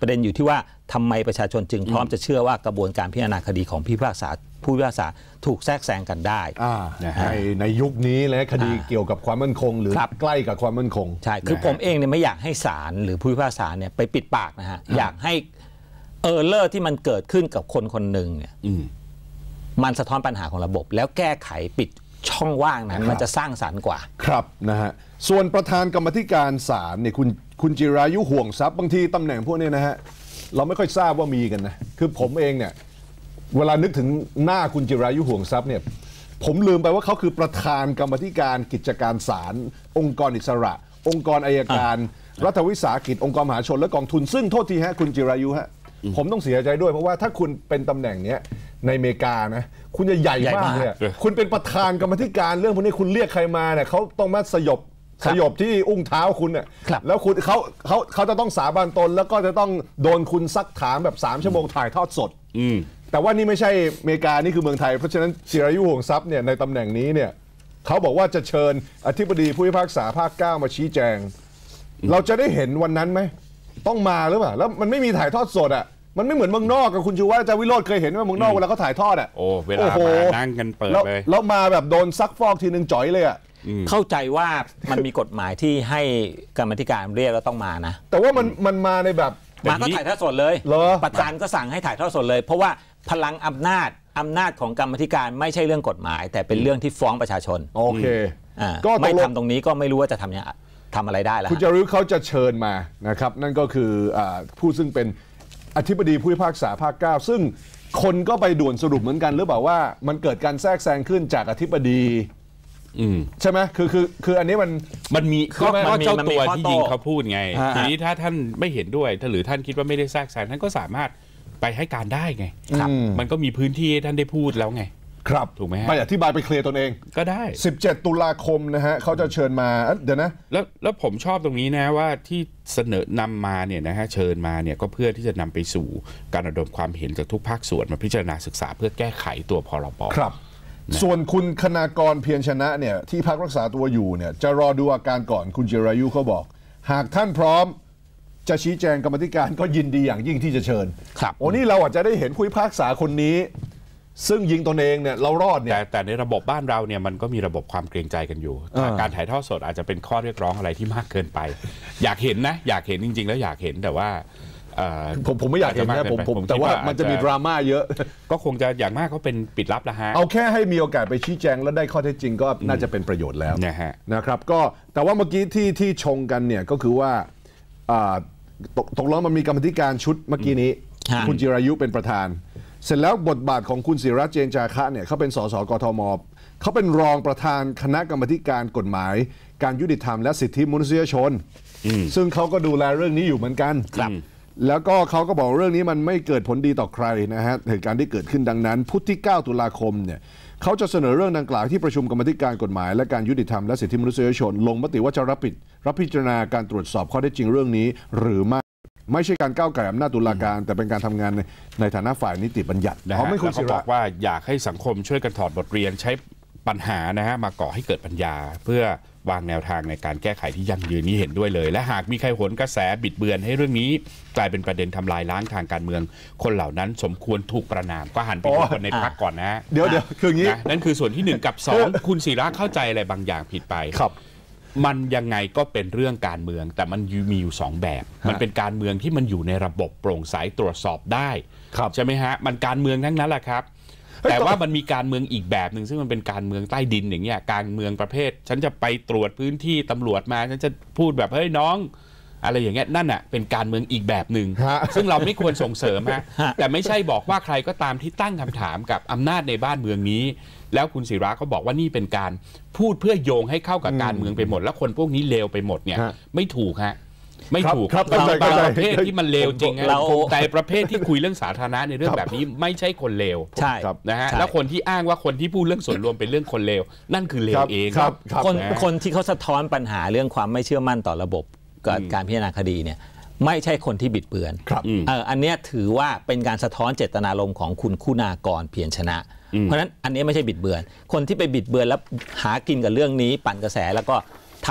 ประเด็นอยู่ที่ว่าทำไมประชาชนจึงพร้อมจะเชื่อว่ากระบวนการพิจารณาคดีของผู้พิพากษาผู้พิพากษาถูกแทรกแซงกันได้ในในยุคนี้และคดีเกี่ยวกับความมั่นคงหรือใกล้กับความมั่นคงใช่คือผมเองเนี่ยไม่อยากให้ศาลหรือผู้พิพากษาเนี่ยไปปิดปากนะฮะอยากให้เออร์เลอร์ที่มันเกิดขึ้นกับคนคนหนึ่งเนี่ยมันสะท้อนปัญหาของระบบแล้วแก้ไขปิดช่องว่างนั้นมันจะสร้างสรรค์กว่าครับนะฮะส่วนประธานกรรมธิการศาลเนี่ยคุณคุณจิรายุห่วงทรัพย์บางทีตำแหน่งพวกนี้นะฮะเราไม่ค่อยทราบว่ามีกันนะคือผมเองเนี่ยเวลานึกถึงหน้าคุณจิรายุห่วงทรัพย์เนี่ยผมลืมไปว่าเขาคือประธานกรรมธิการกิจการศาลองค์กรอิสระ องค์กรอัยการรัฐวิสาหกิจองค์กรมหาชนและกองทุนซึ่งโทษทีฮะคุณจิรายุฮะผมต้องเสียใจด้วยเพราะว่าถ้าคุณเป็นตำแหน่งนี้ในอเมริกานะคุณจะใหญ่มากเลยคุณเป็นประธานกรรมธิการเรื่องพวกนี้คุณเรียกใครมาเนี่ยเขาต้องมาสยบสยบที่อุ้งเท้าคุณเนี่ยแล้วคุณเขาเขาเขาจะต้องสาบานตนแล้วก็จะต้องโดนคุณซักถามแบบสามชั่วโมงถ่ายทอดสดแต่ว่านี่ไม่ใช่อเมริกานี่คือเมืองไทยเพราะฉะนั้นจิรายุห่วงทรัพย์เนี่ยในตำแหน่งนี้เนี่ยเขาบอกว่าจะเชิญอธิบดีผู้พิพากษาภาคเก้ามาชี้แจงเราจะได้เห็นวันนั้นไหมต้องมาหรือเปล่าแล้วมันไม่มีถ่ายทอดสดอ่ะมันไม่เหมือนเมืองนอกกับคุณชูว่าจะวิโรจน์เคยเห็นว่าเมืองนอกเวลาเขาถ่ายทอดอ่ะโอ้เวลามานั่งกันเปิดเลยแล้วมาแบบโดนซักฟอกทีนึงจ่อยเลยอ่ะเข้าใจว่ามันมีกฎหมายที่ให้กรรมธิการเรียกแล้วต้องมานะแต่ว่ามันมันมาในแบบมาก็ถ่ายทอดสดเลยประธานก็สั่งให้ถ่ายทอดสดเลยเพราะว่าพลังอำนาจอำนาจของกรรมธิการไม่ใช่เรื่องกฎหมายแต่เป็นเรื่องที่ฟ้องประชาชนโอเคก็ไม่ทำตรงนี้ก็ไม่รู้ว่าจะทำยังทำอะไรได้แล้วคุณจารึกเขาจะเชิญมานะครับนั่นก็คือผู้ซึ่งเป็นอธิบดีผู้พิพากษาภาคเก้าซึ่งคนก็ไปด่วนสรุปเหมือนกันหรือเปล่าว่ามันเกิดการแทรกแซงขึ้นจากอธิบดีใช่ไหมคือคือคืออันนี้มันมันมีก็เจ้าตัวที่ยิงเขาพูดไงทีนี้ถ้าท่านไม่เห็นด้วยถ้าหรือท่านคิดว่าไม่ได้แทรกแซงท่านก็สามารถไปให้การได้ไงมันก็มีพื้นที่ท่านได้พูดแล้วไงครับถูกไหมฮะไปอธิบายไปเคลียร์ตนเองก็ได้สิบเจ็ดตุลาคมนะฮะเขาจะเชิญมาเดี๋ยวนะแล้วแล้วผมชอบตรงนี้นะว่าที่เสนอนำมาเนี่ยนะฮะเชิญมาเนี่ยก็เพื่อที่จะนำไปสู่การระดมความเห็นจากทุกภาคส่วนมาพิจารณาศึกษาเพื่อแก้ไขตัวพรบครับส่วนคุณคณากรเพียรชนะเนี่ยที่พักรักษาตัวอยู่เนี่ยจะรอดูอาการก่อนคุณจิรายุเขาบอกหากท่านพร้อมจะชี้แจงกรรมธิการก็ยินดีอย่างยิ่งที่จะเชิญครับโอ้นี่เราอาจจะได้เห็นผู้พิพากษาคนนี้ซึ่งยิงตนเองเนี่ยเรารอดเนี่ยแต่แต่ในระบบบ้านเราเนี่ยมันก็มีระบบความเกรงใจกันอยู่การถ่ายทอดสดอาจจะเป็นข้อเรียกร้องอะไรที่มากเกินไปอยากเห็นนะอยากเห็นจริงๆแล้วอยากเห็นแต่ว่าผมผมไม่อยากเห็นนะผมผมแต่ว่ามันจะมีดราม่าเยอะก็คงจะอย่างมากก็เป็นปิดลับละฮะเอาแค่ให้มีโอกาสไปชี้แจงแล้วได้ข้อเท็จจริงก็น่าจะเป็นประโยชน์แล้วนะครับก็แต่ว่าเมื่อกี้ที่ที่ชงกันเนี่ยก็คือว่าตกตกลงมันมีกรรมธิการชุดเมื่อกี้นี้คุณจิรายุเป็นประธานเสร็จแล้วบทบาทของคุณศิระเจนจาคะเนี่ยเขาเป็นสสกทมเขาเป็นรองประธานคณะกรรมการกฎหมายการยุติธรรมและสิทธิมนุษยชนซึ่งเขาก็ดูแลเรื่องนี้อยู่เหมือนกันแล้วก็เขาก็บอกเรื่องนี้มันไม่เกิดผลดีต่อใครนะฮะเหตุการณ์ที่เกิดขึ้นดังนั้นพุธที่เก้าตุลาคมเนี่ยเขาจะเสนอเรื่องดังกล่าวที่ประชุมกรรมการกฎหมายและการยุติธรรมและสิทธิมนุษยชนลงมติว่าจะรับผิดรับพิจารณาการตรวจสอบข้อเท็จจริงเรื่องนี้หรือไม่ไม่ใช่การก้าวไก่อำนาจตุลาการแต่เป็นการทำงานในในฐานะฝ่ายนิติบัญญัติเขาไม่คุณศิระบอกว่าอยากให้สังคมช่วยกันถอดบทเรียนใช้ปัญหานะฮะมาก่อให้เกิดปัญญาเพื่อวางแนวทางในการแก้ไขที่ยั่งยืนนี้เห็นด้วยเลยและหากมีใครโหนกระแสบิดเบือนให้เรื่องนี้กลายเป็นประเด็นทำลายล้างทางการเมืองคนเหล่านั้นสมควรถูกประณามก็หันไปดูคนในพรรคก่อนนะเดี๋ยวเดี๋ยวคืออย่างนี้นั่นคือส่วนที่หนึ่งกับสองคุณศิระเข้าใจอะไรบางอย่างผิดไปครับมันยังไงก็เป็นเรื่องการเมืองแต่มันมีอยู่สองแบบมันเป็นการเมืองที่มันอยู่ในระบบโปร่งใสตรวจสอบได้ใช่ไหมฮะมันการเมืองทั้งนั้นแหละครับแต่ว่ามันมีการเมืองอีกแบบหนึ่งซึ่งมันเป็นการเมืองใต้ดินอย่างเงี้ยการเมืองประเภทฉันจะไปตรวจพื้นที่ตำรวจมาฉันจะพูดแบบเฮ้ยน้องอะไรอย่างเงี้ยนั่นอ่ะเป็นการเมืองอีกแบบหนึ่งซึ่งเราไม่ควรส่งเสริมฮะแต่ไม่ใช่บอกว่าใครก็ตามที่ตั้งคำถามกับอำนาจในบ้านเมืองนี้แล้วคุณศิระก็บอกว่านี่เป็นการพูดเพื่อโยงให้เข้ากับการเมืองไปหมดแล้วคนพวกนี้เลวไปหมดเนี่ยไม่ถูกฮะไม่ถูกครับบางประเภทที่มันเลวจริงฮะแต่ประเภทที่คุยเรื่องสาธารณะในเรื่องแบบนี้ไม่ใช่คนเลวใช่นะฮะแล้วคนที่อ้างว่าคนที่พูดเรื่องส่วนรวมเป็นเรื่องคนเลวนั่นคือเลวเองคนคนที่เขาสะท้อนปัญหาเรื่องความไม่เชื่อมั่นต่อระบบการพิจารณาคดีเนี่ยไม่ใช่คนที่บิดเบือนอันนี้ถือว่าเป็นการสะท้อนเจตนารมณ์ของคุณคุณากรเพียรชนะเพราะฉะนั้นอันนี้ไม่ใช่บิดเบือนคนที่ไปบิดเบือนแล้วหากินกับเรื่องนี้ปั่นกระแสแล้วก็ท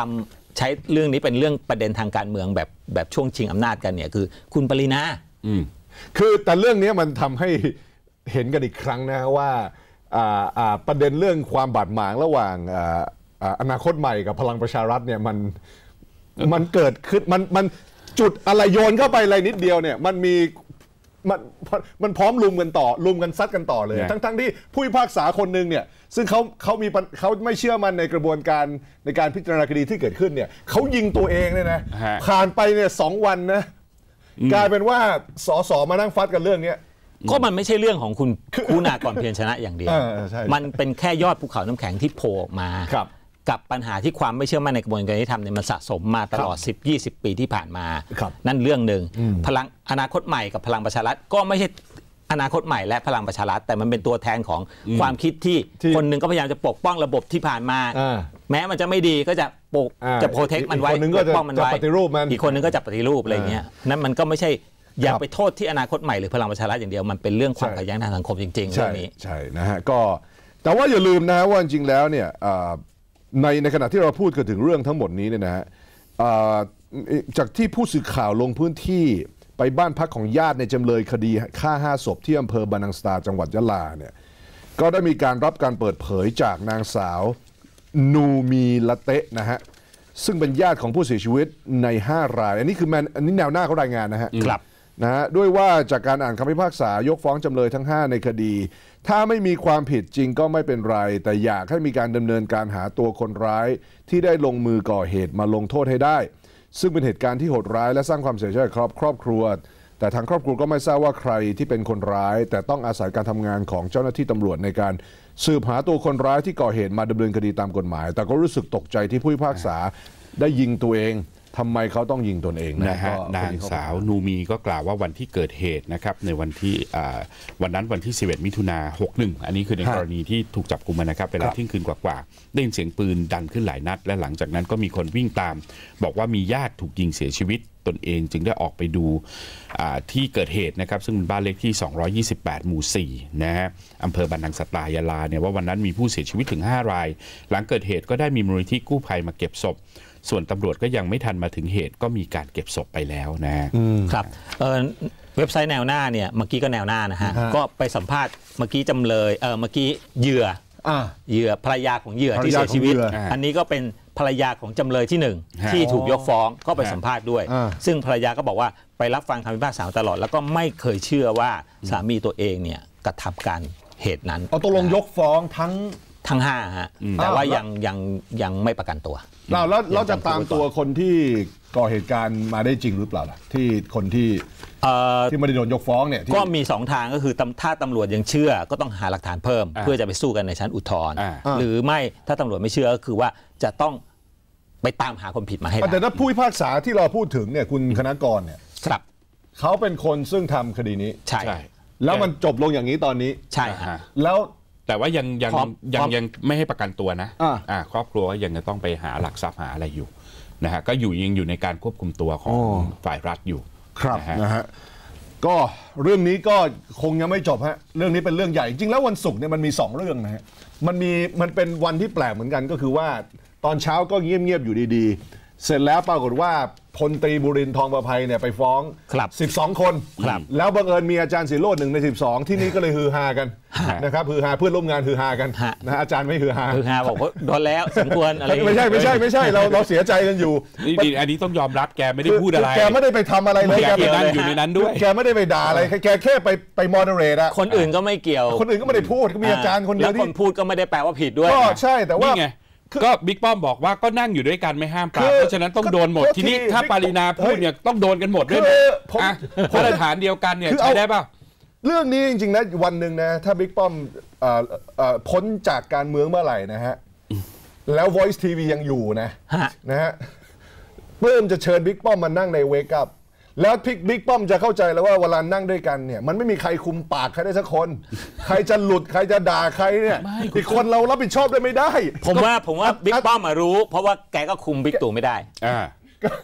ใช้เรื่องนี้เป็นเรื่องประเด็นทางการเมืองแบบแบบช่วงชิงอำนาจกันเนี่ยคือคุณปรินาอืมคือแต่เรื่องนี้มันทำให้เห็นกันอีกครั้งนะว่าประเด็นเรื่องความบาดหมางระหว่างอนาคตใหม่กับพลังประชารัฐเนี่ยมันมันเกิดขึ้นมันมันจุดอะไรโยนเข้าไปอะไรนิดเดียวเนี่ยมันมีมันมันพร้อมลุมกันต่อลุมกันซัดกันต่อเลย yeah. ทั้งทั้งที่ผู้พิพากษาคนหนึ่งเนี่ยซึ่งเขาเขามีเขาไม่เชื่อมันในกระบวนการในการพิจารณาคดีที่เกิดขึ้นเนี่ยเขายิงตัวเองเนี่ยนะผ่านไปเนี่ยสองวันนะกลายเป็นว่าสสมานั่งฟัดกันเรื่องนี้ก็มันไม่ใช่เรื่องของคุณคุณากรเพียรชนะอย่างเดียวมันเป็นแค่ยอดภูเขาน้ำแข็งที่โผล่ออกมากับปัญหาที่ความไม่เชื่อมั่นในกระบวนการยุติธรรมเนี่ยมันสะสมมาตลอด สิบ ยี่สิบ ปีที่ผ่านมานั่นเรื่องหนึ่งพลังอนาคตใหม่กับพลังประชารัฐก็ไม่ใช่อนาคตใหม่และพลังประชารัฐแต่มันเป็นตัวแทนของความคิดที่คนหนึ่งก็พยายามจะปกป้องระบบที่ผ่านมาแม้มันจะไม่ดีก็จะปกจะโปรเทคมันไว้ปกป้องมันไว้อีกคนนึงก็จะปฏิรูปอะไรเงี้ยนั่นมันก็ไม่ใช่อย่าไปโทษที่อนาคตใหม่หรือพลังประชารัฐอย่างเดียวมันเป็นเรื่องความขัดแย้งทางสังคมจริงๆเรื่องนี้ใช่นะฮะก็แต่ว่าอย่าลืมนะฮะว่าจริงๆแล้วเนี่ยในในขณะที่เราพูดกันถึงเรื่องทั้งหมดนี้เนี่ยนะฮะจากที่ผู้สื่อข่าวลงพื้นที่ไปบ้านพักของญาติในจำเลยคดีฆ่าห้าศพที่อำเภอบานังสตาจังหวัดยะลาเนี่ยก็ได้มีการรับการเปิดเผยจากนางสาวนูมีละเตะนะฮะซึ่งเป็นญาติของผู้เสียชีวิตในห้ารายอันนี้คือแมนอันนี้แนวหน้าเขารายงานนะฮะครับนะฮะด้วยว่าจากการอ่านคำพิพากษายกฟ้องจำเลยทั้งห้าในคดีถ้าไม่มีความผิดจริงก็ไม่เป็นไรแต่อยากให้มีการดำเนินการหาตัวคนร้ายที่ได้ลงมือก่อเหตุมาลงโทษให้ได้ซึ่งเป็นเหตุการณ์ที่โหดร้ายและสร้างความเสียใจกับครอบครัวแต่ทางครอบครัวก็ไม่ทราบว่าใครที่เป็นคนร้ายแต่ต้องอาศัยการทำงานของเจ้าหน้าที่ตำรวจในการสืบหาตัวคนร้ายที่ก่อเหตุมาดำเนินคดีตามกฎหมายแต่ก็รู้สึกตกใจที่ผู้พิพากษาได้ยิงตัวเองทำไมเขาต้องยิงตนเองนะฮะนางสาวนูมีก็กล่าวว่าวันที่เกิดเหตุนะครับในวันที่วันนั้นวันที่สิบเอ็ดมิถุนายนหกสิบเอ็ดอันนี้คือในกรณีที่ถูกจับกุมนะครับเวลาเที่ยงคืนกว่าๆได้ยินเสียงปืนดังขึ้นหลายนัดและหลังจากนั้นก็มีคนวิ่งตามบอกว่ามีญาติถูกยิงเสียชีวิตตนเองจึงได้ออกไปดูที่เกิดเหตุนะครับซึ่งเป็นบ้านเลขที่สองร้อยยี่สิบแปดหมู่สี่นะฮะอำเภอบานังสตายาลาเนี่ยว่าวันนั้นมีผู้เสียชีวิตถึงห้ารายหลังเกิดเหตุก็ได้มีมูลนิธิกู้ภัยมาเก็บศพส่วนตำรวจก็ยังไม่ทันมาถึงเหตุก็มีการเก็บศพไปแล้วนะครับเว็บไซต์แนวหน้าเนี่ยเมื่อกี้ก็แนวหน้านะฮะก็ไปสัมภาษณ์เมื่อกี้จำเลยเออเมื่อกี้เหยื่อเหยื่อภรรยาของเหยื่อที่เสียชีวิตอันนี้ก็เป็นภรรยาของจำเลยที่หนึ่งที่ถูกยกฟ้องก็ไปสัมภาษณ์ด้วยซึ่งภรรยาก็บอกว่าไปรับฟังคำพิพากษาตลอดแล้วก็ไม่เคยเชื่อว่าสามีตัวเองเนี่ยกระทำการเหตุนั้นเอาตกลงยกฟ้องทั้งทั้งห้าฮะแต่ว่ายังยังยังไม่ประกันตัวเราแล้วเราจะตามตัวคนที่ก่อเหตุการณ์มาได้จริงหรือเปล่าล่ะที่คนที่ที่ไม่ได้โดนยกฟ้องเนี่ยก็มีสองทางก็คือถ้าตำรวจยังเชื่อก็ต้องหาหลักฐานเพิ่มเพื่อจะไปสู้กันในชั้นอุทธรณ์หรือไม่ถ้าตำรวจไม่เชื่อก็คือว่าจะต้องไปตามหาคนผิดมาให้ได้แต่ถ้าผู้พิพากษาที่เราพูดถึงเนี่ยคุณคณกรเนี่ยครับเขาเป็นคนซึ่งทำคดีนี้ใช่แล้วมันจบลงอย่างนี้ตอนนี้ใช่แล้วแต่ว่ายังยังยังยังไม่ให้ประกันตัวนะอ่าครอบครัวยังจะต้องไปหาหลักทรัพย์หาอะไรอยู่นะฮะก็อยู่ยังอยู่ในการควบคุมตัวของฝ่ายรัฐอยู่ครับนะฮะก็เรื่องนี้ก็คงยังไม่จบฮะเรื่องนี้เป็นเรื่องใหญ่จริงแล้ววันศุกร์เนี่ยมันมีสองเรื่องนะฮะมันมีมันเป็นวันที่แปลกเหมือนกันก็คือว่าตอนเช้าก็เงียบๆอยู่ดีๆเสร็จแล้วปรากฏว่าพลตรีบุรินทร์ทองประภัยเนี่ยไปฟ้องสิบสองคนแล้วบังเอิญมีอาจารย์ศิโรจน์หนึ่งในสิบสองที่นี่ก็เลยฮือฮากันนะครับฮือฮาเพื่อนร่วมงานฮือฮากันนะอาจารย์ไม่ฮือฮาฮือฮาบอกว่าโดนแล้วสมควรอะไรไม่ใช่ไม่ใช่ไม่ใช่เราเราเสียใจกันอยู่นี่อันนี้ต้องยอมรับแกไม่ได้พูดอะไรแกไม่ได้ไปทำอะไรเลยแกอยู่ในนั้นด้วยแกไม่ได้ไปด่าอะไรแกแค่ไปไปมอดเรทอะคนอื่นก็ไม่เกี่ยวคนอื่นก็ไม่ได้พูดก็มีอาจารย์คนเดียวที่คนพูดก็ไม่ได้แปลว่าผิดด้วยก็ใช่แต่ว่าก็บิ๊กป้อมบอกว่าก็นั่งอยู่ด้วยกันไม่ห้ามปรามเพราะฉะนั้นต้องโดนหมดทีนี้ถ้าปารีนาพูดเนี่ยต้องโดนกันหมดด้วยนะมาตรฐานเดียวกันเนี่ยใช้ได้ป่ะเรื่องนี้จริงๆนะวันหนึ่งนะถ้าบิ๊กป้อมพ้นจากการเมืองเมื่อไหร่นะฮะแล้ว Voice ที วี ยังอยู่นะนะฮะเพิ่มจะเชิญบิ๊กป้อมมานั่งในเวกัพแล้วพิกบิ๊กป้อมจะเข้าใจแล้วว่าเวลานั่งด้วยกันเนี่ยมันไม่มีใครคุมปากใครได้สักคนใครจะหลุดใครจะด่าใครเนี่ยอีกคนเรารับผิดชอบได้ไม่ได้ผมว่าผมว่าบิ๊กป้อมมารู้เพราะว่าแกก็คุมบิ๊กตู่ไม่ได้อ่า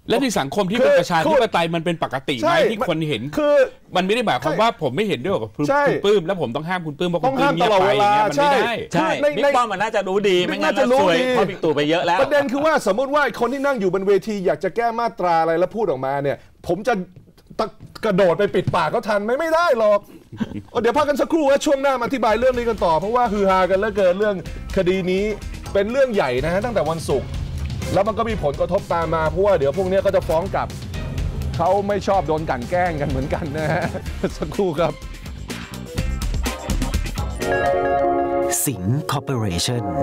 และในสังคมที่เป็นประชาธิปไตยมันเป็นปกติไหมที่คนเห็นคือมันไม่ได้หมายความว่าผมไม่เห็นด้วยกับคุณปื้มแล้วผมต้องห้ามคุณปื้มเพราะคุณปื้มเงียบไปอย่างเงี้ยมันไม่ได้ใช่บิ๊กป้อมมันน่าจะรู้ดีไม่งั้นจะซวยเพราะบิ๊กตู่ไปเยอะแล้วประเด็นคือว่าสมมติว่าคนที่นั่งอยู่บนเวทีอยากจะแก้มาตราอะไรแล้วพูดออกมาเนี่ยผมจะกระโดดไปปิดปากเขาทันไหมไม่ได้หรอกเดี๋ยวพักกันสักครู่ว่าช่วงหน้ามาอธิบายเรื่องนี้กันต่อเพราะว่าฮือฮากันเหลือเกินเรื่องคดีนี้เป็นเรื่องใหญ่นะฮะตั้งแต่วันศุกร์แล้วมันก็มีผลกระทบตามมาเพราะว่าเดี๋ยวพวกนี้ก็จะฟ้องกลับเขาไม่ชอบโดนกลั่นแกล้งกันเหมือนกันนะฮะสักครู่ครับสิงห์คอร์ปอเรชั่น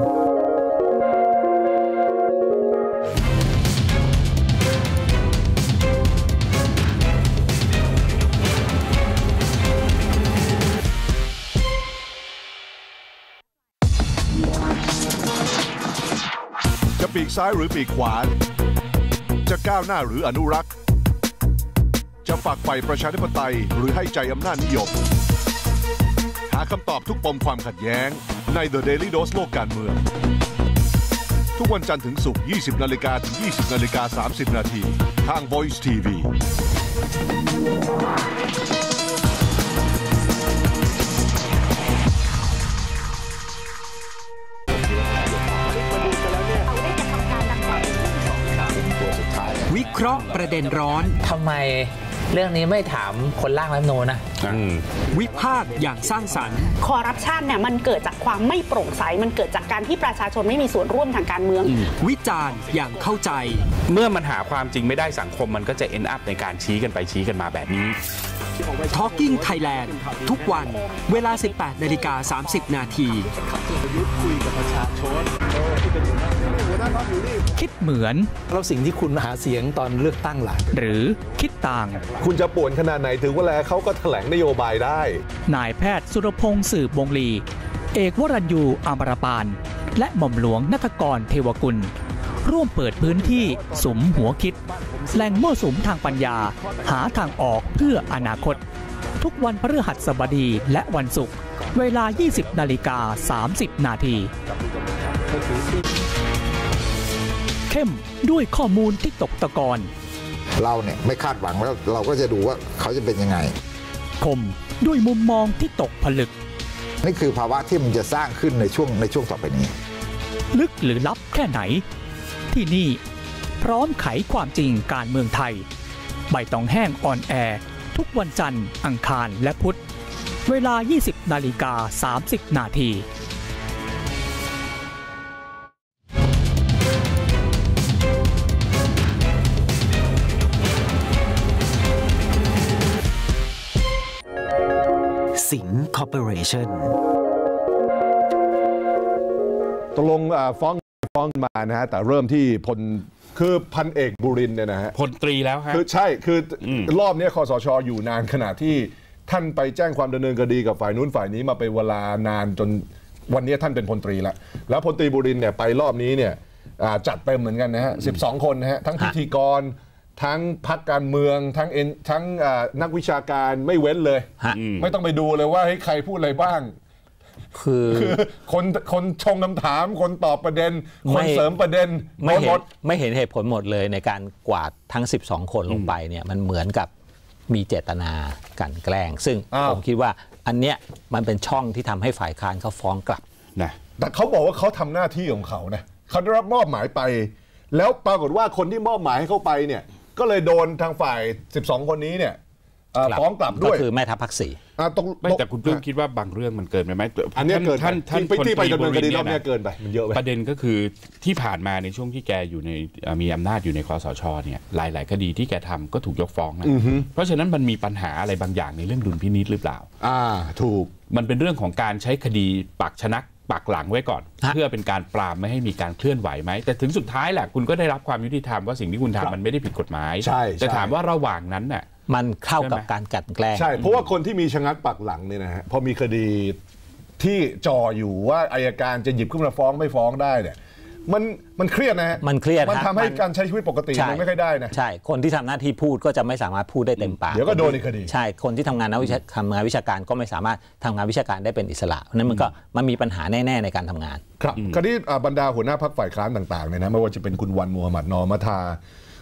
จะปีกซ้ายหรือปีกขวาจะก้าวหน้าหรืออนุรักษ์จะฝักใฝ่ประชาธิปไตยหรือให้ใจอำนาจนิยมหาคำตอบทุกปมความขัดแย้งใน The Daily Dose โลกการเมืองทุกวันจันทร์ถึงศุกร์ ยี่สิบนาฬิกา ถึง ยี่สิบนาฬิกาสามสิบนาทีทาง Voice ที วีวิเคราะห์ประเด็นร้อนทำไมเรื่องนี้ไม่ถามคนร่างรัฐธรรมนูญนะวิพากษ์อย่างสร้างสรรค์คอร์รัปชันเนี่ยมันเกิดจากความไม่โปร่งใสมันเกิดจากการที่ประชาชนไม่มีส่วนร่วมทางการเมืองวิจารณ์อย่างเข้าใจเมื่อมันหาความจริงไม่ได้สังคมมันก็จะ end up ในการชี้กันไปชี้กันมาแบบนี้ Talking Thailand ทุกวันเวลา สิบแปดนาฬิกาสามสิบนาทีคิดเหมือนเราสิ่งที่คุณหาเสียงตอนเลือกตั้งหลังหรือคิดต่างคุณจะป่วนขนาดไหนถึงเวลาเขาก็แถลงนโยบายได้นายแพทย์สุรพงษ์สืบวงลีเอกวรัญยูอมรปานและหม่อมหลวงณัฐกรเทวกุลร่วมเปิดพื้นที่สุมหัวคิดแหล่งมั่วสุมทางปัญญาหาทางออกเพื่ออนาคตทุกวันพฤหัสบดีและวันศุกร์เวลา ยี่สิบนาฬิกาสามสิบนาทีเข้มด้วยข้อมูลที่ตกตะกอนเราเนี่ยไม่คาดหวังแล้วเราก็จะดูว่าเขาจะเป็นยังไงคมด้วยมุมมองที่ตกผลึกนี่คือภาวะที่มันจะสร้างขึ้นในช่วงในช่วงต่อไปนี้ลึกหรือลับแค่ไหนที่นี่พร้อมไขความจริงการเมืองไทยใบตองแห้งออนแอร์ทุกวันจันทร์อังคารและพุธเวลา ยี่สิบนาฬิกาสามสิบนาทีสิงห์คอร์ปอเรชั่นตกลงฟ้องฟ้องมานะฮะแต่เริ่มที่พลคือพันเอกบุรินทร์เนี่ยนะฮะพลตรีแล้วฮะคือใช่คือรอบนี้คสช.อยู่นานขนาดที่ท่านไปแจ้งความดำเนินคดีกับฝ่ายนู้นฝ่ายนี้มาเป็นเวลานานจนวันนี้ท่านเป็นพลตรีแล้วแล้วพลตรีบุรินทร์เนี่ยไปรอบนี้เนี่ยจัดเต็มเหมือนกันนะฮะสิบสองคนนะฮะทั้งพิธีกรทั้งพรรคการเมืองทั้งเอ็นทั้งนักวิชาการไม่เว้นเลยไม่ต้องไปดูเลยว่าให้ใครพูดอะไรบ้างคือคนคนชงคำถามคนตอบประเด็นคนเสริมประเด็นไม่เห็นไม่เห็นเหตุผลหมดเลยในการกวาดทั้งสิบสองคนลงไปเนี่ยมันเหมือนกับมีเจตนากันแกล้งซึ่งผมคิดว่าอันเนี้ยมันเป็นช่องที่ทำให้ฝ่ายค้านเขาฟ้องกลับนะแต่เขาบอกว่าเขาทำหน้าที่ของเขานะเขาได้รับมอบหมายไปแล้วปรากฏว่าคนที่มอบหมายให้เขาไปเนี่ยก็เลยโดนทางฝ่ายสิบสองคนนี้เนี่ยฟ้องกลับด้วยก็คือแม่ทัพภาคสี่ไม่แต่คุณปลื้มคิดว่าบางเรื่องมันเกินไปไหมอันนี้เกินท่านท่านพลตรีไปดำเนินคดีรอบนี้เกินไปมันเยอะไปประเด็นก็คือที่ผ่านมาในช่วงที่แกอยู่ในมีอำนาจอยู่ในคสช.เนี่ยหลายๆคดีที่แกทำก็ถูกยกฟ้องนะเพราะฉะนั้นมันมีปัญหาอะไรบางอย่างในเรื่องดุลพินิจหรือเปล่าอ่าถูกมันเป็นเรื่องของการใช้คดีปักชนักปักหลังไว้ก่อนเพื่อเป็นการปรามไม่ให้มีการเคลื่อนไหวไหมแต่ถึงสุดท้ายแหละคุณก็ได้รับความยุติธรรมว่าสิ่งที่คุณทำมันไม่ได้ผิดกฎหมายแต่ถามว่าระหว่างนั้นน่ะมันเข้ากับการกลั่นแกล้งใช่เพราะว่าคนที่มีชะงักปักหลังเนี่ยนะฮะพอมีคดีที่จ่ออยู่ว่าอัยการจะหยิบขึ้นมาฟ้องไม่ฟ้องได้เนี่ยมันมันเครียดนะฮะมันเครียดมันทำให้การใช้ชีวิตปกติมันไม่ค่อยได้นะใช่คนที่ทำหน้าที่พูดก็จะไม่สามารถพูดได้เต็มปากเดี๋ยวก็โดนในคดีใช่คนที่ทำงานนักวิชาทำงานวิชาการก็ไม่สามารถทำงานวิชาการได้เป็นอิสระเพราะนั้นมันก็มันมีปัญหาแน่ๆในการทำงานครับคราวนี้บรรดาหัวหน้าพรรคฝ่ายค้านต่างๆเนี่ยนะไม่ว่าจะเป็นคุณวันมูฮัมหมัดนอมัทา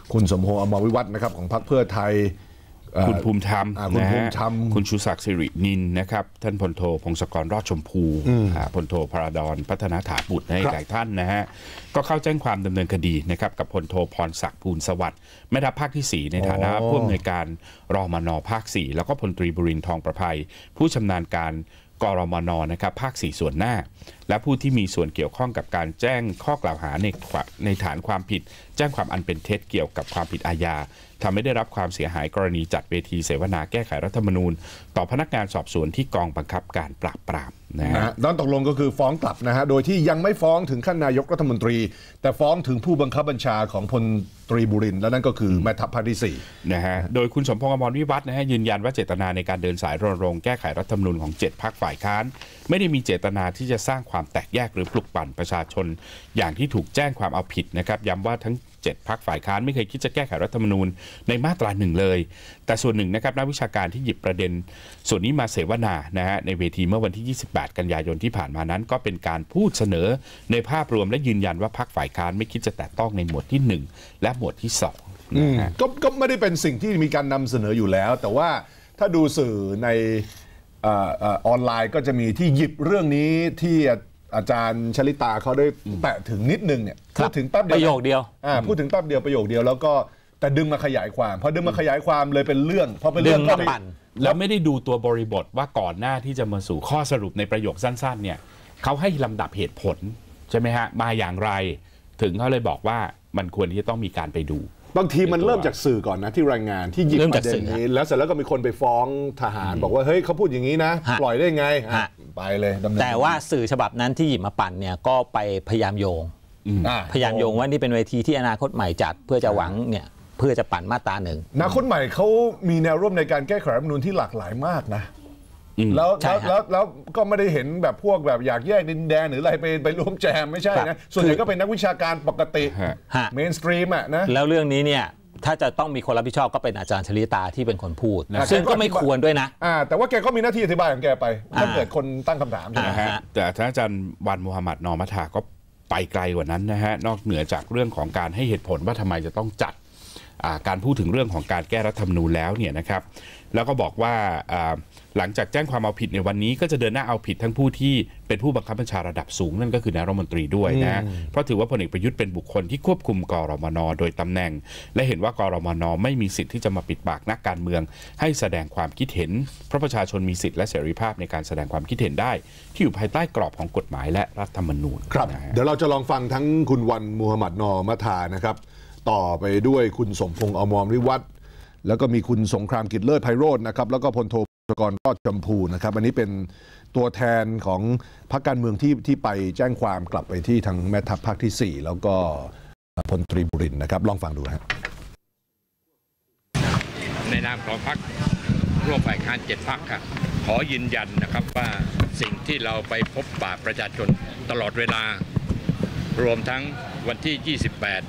คุณสมพงษ์อมรวิวัฒน์นะครับของพรรคเพื่อไทยคุณภูมิธรรมคุณนะภูฮะมิธรรมคุณชูศักดิ์สิรินินนะครับท่านพลโทพงศกรรอดชมพูพลโทพระดอนพัฒนาถาบุตรในหลายท่านนะฮะก็เข้าแจ้งความดำเนินคดีนะครับกับพลโทพรศักดิ์ภูลสวัสดิ์แม่ทัพภาคที่สี่ในฐานะผู้อำนวยการรมนภาคสี่แล้วก็พลตรีบุรินทร์ทองประภัยผู้ชำนาญการกรมนนะครับภาคสี่ส่วนหน้าและผู้ที่มีส่วนเกี่ยวข้องกับการแจ้งข้อกล่าวหาในในฐานความผิดแจ้งความอันเป็นเท็จเกี่ยวกับความผิดอาญาทำให้ได้รับความเสียหายกรณีจัดเวทีเสวนาแก้ไขรัฐธรรมนูญต่อพนักงานสอบสวนที่กองบังคับการปราบปรามนะฮะด้านตกลงก็คือฟ้องกลับนะฮะโดยที่ยังไม่ฟ้องถึงขั้นนายกรัฐมนตรีแต่ฟ้องถึงผู้บังคับบัญชาของพลตรีบุรินทร์และนั่นก็คือแม่ทัพภาคที่สี่นะฮะโดยคุณสมพงษ์อมรวิวัฒน์นะฮะยืนยันว่าเจตนาในการเดินสายรณรงค์แก้ไขรัฐธรรมนูญของเจ็ดพรรคฝ่ายค้านไม่ได้มีเจตนาที่จะสร้างความแตกแยกหรือปลุกปั่นประชาชนอย่างที่ถูกแจ้งความเอาผิดนะครับย้ำว่าทั้งเจ็ดพรรคฝ่ายค้านไม่เคยคิดจะแก้ไขรัฐธรรมนูญในมาตราหนึ่งเลยแต่ส่วนหนึ่งนะครับนักวิชาการที่หยิบประเด็นส่วนนี้มาเสวนานะฮะในเวทีเมื่อวันที่ยี่สิบแปดกันยายนที่ผ่านมานั้นก็เป็นการพูดเสนอในภาพรวมและยืนยันว่าพรรคฝ่ายค้านไม่คิดจะแตะต้องในหมวดที่หนึ่งและหมวดที่สองนะฮะก็ก็ไม่ได้เป็นสิ่งที่มีการนำเสนออยู่แล้วแต่ว่าถ้าดูสื่อในเออออนไลน์ก็จะมีที่หยิบเรื่องนี้ที่อาจารย์ชลิตาเขาได้แตะถึงนิดนึงเนี่ยพูดถึงแป๊บเดียวประโยคเดียวพูดถึงแป๊บเดียวประโยคเดียวแล้วก็แต่ดึงมาขยายความพอดึงมาขยายความเลยเป็นเรื่องพอเป็นเรื่องก็ปั่นแล้วไม่ได้ดูตัวบริบทว่าก่อนหน้าที่จะมาสู่ข้อสรุปในประโยคสั้นๆเนี่ยเขาให้ลำดับเหตุผลใช่ไหมฮะมาอย่างไรถึงเขาเลยบอกว่ามันควรที่จะต้องมีการไปดูบางทีมันเริ่มจากสื่อก่อนนะที่รายงานที่หยิบประเด็นนี้แล้วเสร็จแล้วก็มีคนไปฟ้องทหารบอกว่าเฮ้ยเขาพูดอย่างนี้นะปล่อยได้ไงไปเลยดำเนินแต่ว่าสื่อฉบับนั้นที่หยิบมาปั่นเนี่ยก็ไปพยายามโยงพยายามโยงว่านี่เป็นเวทีที่อนาคตใหม่จัดเพื่อจะหวังเนี่ยเพื่อจะปั่นมาตราหนึ่งอนาคตใหม่เขามีแนวร่วมในการแก้ไขรัฐธรรมนูญที่หลากหลายมากนะแล้วแล้วแล้วก็ไม่ได้เห็นแบบพวกแบบอยากแยกดินแดนหรืออะไรไปไปร่วมแจมไม่ใช่นะส่วนใหญ่ก็เป็นนักวิชาการปกติเมนสตรีมอ่ะนะแล้วเรื่องนี้เนี่ยถ้าจะต้องมีคนรับผิดชอบก็เป็นอาจารย์ชลิตาที่เป็นคนพูดซึ่งก็ไม่ควรด้วยนะแต่ว่าแกก็มีหน้าที่อธิบายของแกไปถ้าเกิดคนตั้งคำถามใช่ไหมฮะแต่ท่านอาจารย์วันมูฮัมหมัดนอมัทาก็ไปไกลกว่านั้นนะฮะนอกเหนือจากเรื่องของการให้เหตุผลว่าทำไมจะต้องจัดการพูดถึงเรื่องของการแก้รัฐธรรมนูญแล้วเนี่ยนะครับแล้วก็บอกว่าหลังจากแจ้งความเอาผิดในวันนี้ก็จะเดินหน้าเอาผิดทั้งผู้ที่เป็นผู้บังคับบัญชาระดับสูงนั่นก็คือนายรัฐมนตรีด้วยนะเพราะถือว่าพลเอกประยุทธ์เป็นบุคคลที่ควบคุมกรมนโดยตำแหน่งและเห็นว่ากรมนไม่มีสิทธิ์ที่จะมาปิดปากนักการเมืองให้แสดงความคิดเห็นเพราะประชาชนมีสิทธิและเสรีภาพในการแสดงความคิดเห็นได้ที่อยู่ภายใต้กรอบของกฎหมายและรัฐธรรมนูญครับเดี๋ยวเราจะลองฟังทั้งคุณวันมูฮัมหมัดนอมัทานะครับต่อไปด้วยคุณสมพงษ์อมรวิวัฒน์แล้วก็มีคุณสงครามกิจเลิศไพโรจน์นะครับแล้วก็พลโทพงศกรรอดชมพูนะครับอันนี้เป็นตัวแทนของพรรคการเมืองที่ที่ไปแจ้งความกลับไปที่ทางแม่ทัพภาคที่สี่แล้วก็พลตรีบุรินทร์นะครับลองฟังดูครับในนามของพรรคร่วมฝ่ายค้านเจ็ดพรรคค่ะขอยืนยันนะครับว่าสิ่งที่เราไปพบปะประชาชนตลอดเวลารวมทั้งวันที่ยี่สิบแปด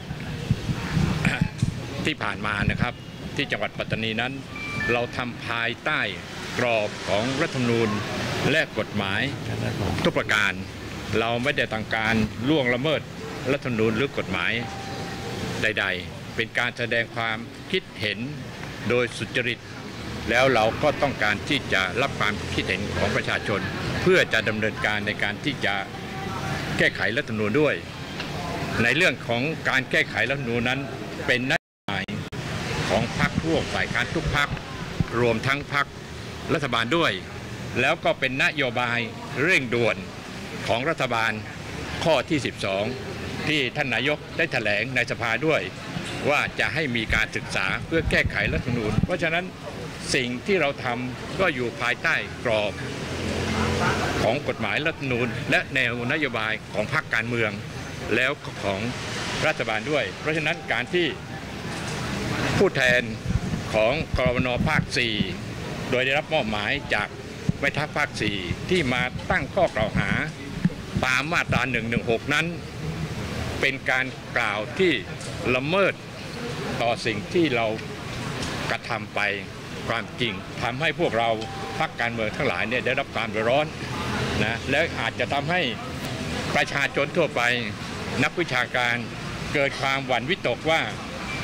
ที่ผ่านมานะครับที่จังหวัดปัตตานีนั้นเราทำภายใต้กรอบของรัฐธรรมนูญและกฎหมายทุกประการเราไม่ได้ต้องการล่วงละเมิดรัฐธรรมนูญหรือกฎหมายใดๆเป็นการแสดงความคิดเห็นโดยสุจริตแล้วเราก็ต้องการที่จะรับความคิดเห็นของประชาชนเพื่อจะดำเนินการในการที่จะแก้ไขรัฐธรรมนูญด้วยในเรื่องของการแก้ไขรัฐธรรมนูญนั้นเป็นนโยบายของพรรคร่วมฝ่ายค้านทุกพรรครวมทั้งพรรครัฐบาลด้วยแล้วก็เป็นนโยบายเร่งด่วนของรัฐบาลข้อที่สิบสองที่ท่านนายกได้แถลงในสภาด้วยว่าจะให้มีการศึกษาเพื่อแก้ไขรัฐธรรมนูญเพราะฉะนั้นสิ่งที่เราทำก็อยู่ภายใต้กรอบของกฎหมายรัฐธรรมนูญและแนวนโยบายของพรรคการเมืองแล้วก็ของรัฐบาลด้วยเพราะฉะนั้นการที่ผู้แทนของกรมนภาคสี่โดยได้รับมอบหมายจากแม่ทัพภาคสี่ที่มาตั้งข้อกล่าวหาตามมาตราหนึ่งหนึ่งหกนั้นเป็นการกล่าวที่ละเมิดต่อสิ่งที่เรากระทำไปความจริงทำให้พวกเราพรรคการเมืองทั้งหลายเนี่ยได้รับความเดือดร้อนนะและอาจจะทำให้ประชาชนทั่วไปนักวิชาการเกิดความหวั่นวิตกว่า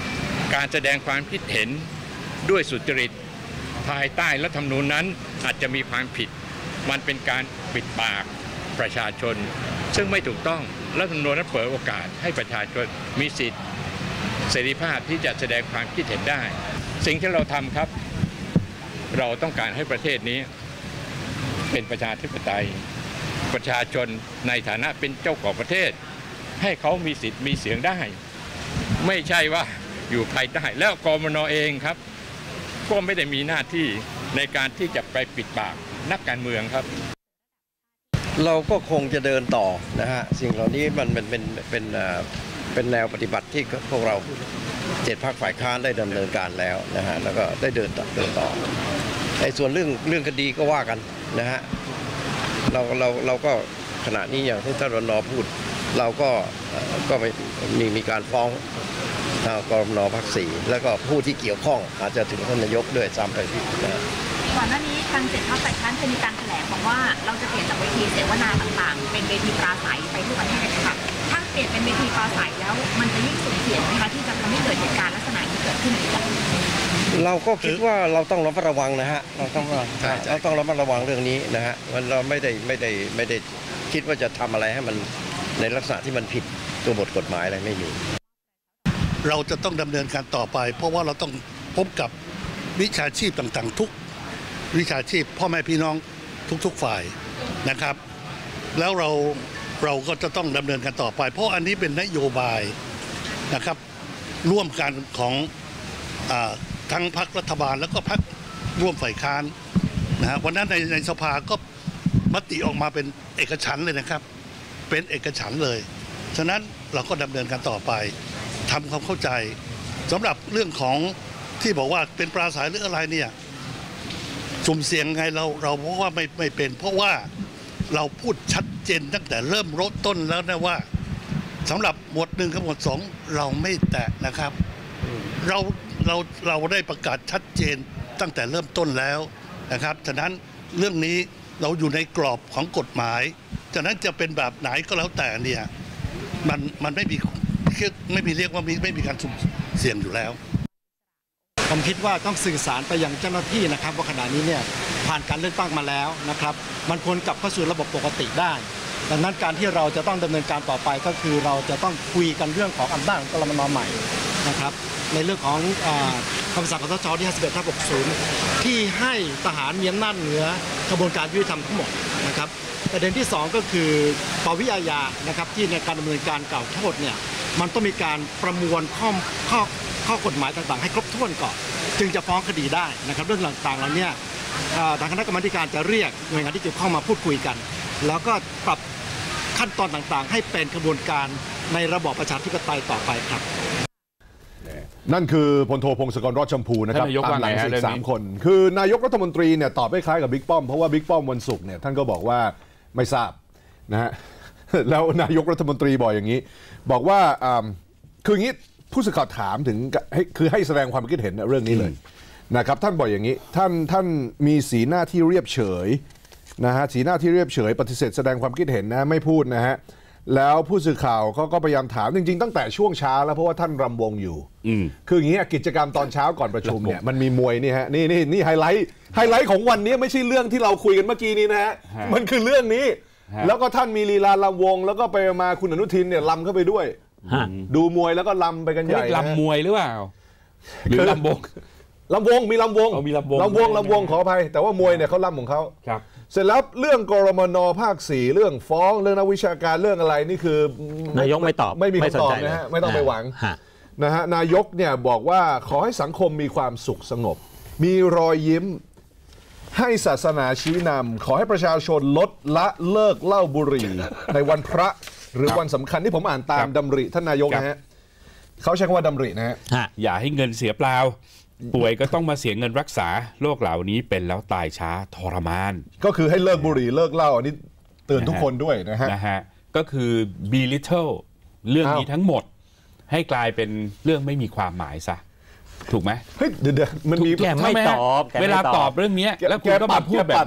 การแสดงความคิดเห็นด้วยสุจริตภายใต้รัฐธรรมนูญนั้นอาจจะมีความผิดมันเป็นการปิดปากประชาชนซึ่งไม่ถูกต้องรัฐธรรมนูญนั้นเปิดโอกาสให้ประชาชนมีสิทธิเสรีภาพที่จะแสดงความคิดเห็นได้สิ่งที่เราทำครับเราต้องการให้ประเทศนี้เป็นประชาธิปไตยประชาชนในฐานะเป็นเจ้าของประเทศให้เขามีสิทธิ์มีเสียงได้ไม่ใช่ว่าอยู่ภายใต้แล้วกมน.เองครับก็ไม่ได้มีหน้าที่ในการที่จะไปปิดปากนักการเมืองครับเราก็คงจะเดินต่อนะฮะสิ่งเหล่านี้มันเป็นเป็นเป็นเป็นแนวปฏิบัติที่พวกเราเจ็ดพรรคฝ่ายค้านได้ดำเนินการแล้วนะฮะแล้วก็ได้เดินต่อเดินต่อไอ้ส่วนเรื่องเรื่องคดีก็ว่ากันนะฮะเราเราเราก็ขณะนี้อย่างที่ท่านรณพูดเราก็ก็มีมีการฟ้องกรมน.ภาคสี่แล้วก็ผู้ที่เกี่ยวข้องอาจจะถึงท่านนายกด้วยซ้ำไปที่นะก่อนหน้านี้ทางเจ็ดพรรคฝ่ายค้านเคยมีการแถลงบอกว่าเราจะเปลี่ยนจากเวทีเสวนาต่างๆเป็นเวทีปราศัยไปทั่วประเทศค่ะถ้าเปลี่ยนเป็นเวทีปราศัยแล้วมันจะยิ่งสุ่มเสี่ยงไหมคะที่จะทำให้เกิดเหตุการณ์ลักษณะที่เกิดขึ้นอีกเราก็คิดว่าเราต้องระมัดระวังนะฮะเราต้องเราต้องระมัดระวังเรื่องนี้นะฮะมันเราไม่ได้ไม่ได้ไม่ได้คิดว่าจะทำอะไรให้มันในลักษณะที่มันผิดตัวบทกฎหมายอะไรไม่มีเราจะต้องดำเนินการต่อไปเพราะว่าเราต้องพบกับวิชาชีพต่างๆทุกวิชาชีพพ่อแม่พี่น้องทุกๆฝ่ายนะครับแล้วเราเราก็จะต้องดำเนินการต่อไปเพราะอันนี้เป็นนโยบายนะครับร่วมกันของอ่าทั้งพรรครัฐบาลแล้วก็พรรคร่วมฝ่ายค้านนะฮะวันนั้นในในสภาก็มติออกมาเป็นเอกฉันท์เลยนะครับเป็นเอกฉันท์เลยฉะนั้นเราก็ดำเนินการต่อไปทำความเข้าใจสำหรับเรื่องของที่บอกว่าเป็นปราศรัยหรืออะไรเนี่ยสุ่มเสี่ยงไงเราเราเพราะว่าไม่ไม่เป็นเพราะว่าเราพูดชัดเจนตั้งแต่เริ่มรต้นแล้วนะว่าสำหรับหมวดหนึ่งกับหมวดสองเราไม่แตะนะครับเราเราเราได้ประกาศชัดเจนตั้งแต่เริ่มต้นแล้วนะครับฉะนั้นเรื่องนี้เราอยู่ในกรอบของกฎหมายฉะนั้นจะเป็นแบบไหนก็แล้วแต่เนี่ยมันมันไม่มีไม่มีเรียกว่ามีไม่มีการสุ่มเสี่ยงอยู่แล้วผมคิดว่าต้องสื่อสารไปยังเจ้าหน้าที่นะครับว่าขณะนี้เนี่ยผ่านการเลือกตั้งมาแล้วนะครับมันควรกลับเข้าสู่ระบบปกติได้ดังนั้นการที่เราจะต้องดำเนินการต่อไปก็คือเราจะต้องคุยกันเรื่องของอำนาจของกรมน.ใหม่นะครับในเรื่องของคำสั่งคสช.ที่ห้าสิบเอ็ดทับหกสิบที่ให้ทหารมีอำนาจเหนือกระบวนการยุติธรรมทั้งหมดนะครับประเด็นที่สองก็คือปวิอาญานะครับที่ในการดำเนินการกล่าวโทษเนี่ยมันต้องมีการประมวลข้อข้อข้อกฎหมายต่างๆให้ครบถ้วนก่อนจึงจะฟ้องคดีได้นะครับเรื่องต่างๆเหล่านี้ทางคณะกรรมการจะเรียกหน่วยงานที่เกี่ยวข้องมาพูดคุยกันแล้วก็ปรับขั้นตอนต่างๆให้เป็นกระบวนการในระบอบประชาธิปไตยต่อไปครับนั่นคือพลโทพงศกรรอดชมพูนะครับตามหลังสิบสามคนคือนายกรัฐมนตรีเนี่ยตอบไม่คล้ายกับบิ๊กป้อมเพราะว่าบิ๊กป้อมวันศุกร์เนี่ยท่านก็บอกว่าไม่ทราบนะฮะแล้วนายกรัฐมนตรีบอกอย่างนี้บอกว่าคืออย่างนี้ผู้สื่อข่าวถามถึงคือให้แสดงความคิดเห็นเรื่องนี้เลยนะครับท่านบอกอย่างนี้ท่านท่านมีสีหน้าที่เรียบเฉยนะฮะสีหน้าที่เรียบเฉยปฏิเสธแสดงความคิดเห็นนะไม่พูดนะฮะแล้วผู้สื่อข่าวเขาก็พยายามถามจริงๆตั้งแต่ช่วงเช้าแล้วเพราะว่าท่านรำวงอยู่คืออย่างนี้กิจกรรมตอนเช้าก่อนประชุมเนี่ยมันมีมวยนี่ฮะนี่นี่นี่ไฮไลท์ไฮไลท์ของวันนี้ไม่ใช่เรื่องที่เราคุยกันเมื่อกี้นี้นะฮะมันคือเรื่องนี้แล้วก็ท่านมีลีลาลำวงแล้วก็ไปมาคุณอนุทินเนี่ยลำเข้าไปด้วยดูมวยแล้วก็ลำไปกันใหญ่ลำมวยหรือเปล่าหรือลำวงลำวงมีลำวงมีลำวงลำวงลำวงขออภัยแต่ว่ามวยเนี่ยเขาลำของเขาเสร็จแล้วเรื่องกรมน.ภาคสี่เรื่องฟ้องเรื่องนักวิชาการเรื่องอะไรนี่คือนายกไม่ตอบไม่มีคำตอบนะฮะไม่ต้องไปหวังนะฮะนายกเนี่ยบอกว่าขอให้สังคมมีความสุขสงบมีรอยยิ้มให้ศาสนาชี้นำขอให้ประชาชนลดละเลิกเหล้าบุหรี่ในวันพระหรือวันสำคัญที่ผมอ่านตามดำริท่านนายกนะฮะเขาใช้คำว่าดำรินะฮะอย่าให้เงินเสียเปล่าป่วยก็ต้องมาเสียเงินรักษาโรคเหล่านี้เป็นแล้วตายช้าทรมานก็คือให้เลิกบุหรี่เลิกเหล้าอันนี้เตือนทุกคนด้วยนะฮะนะฮะก็คือ belittle เรื่องนี้ทั้งหมดให้กลายเป็นเรื่องไม่มีความหมายซะถูกไหมเฮ้ยเดี๋ยวมันมีแกไม่ตอบเวลาตอบเรื่องนี้แล้วคุณก็มาพูดแบบนี้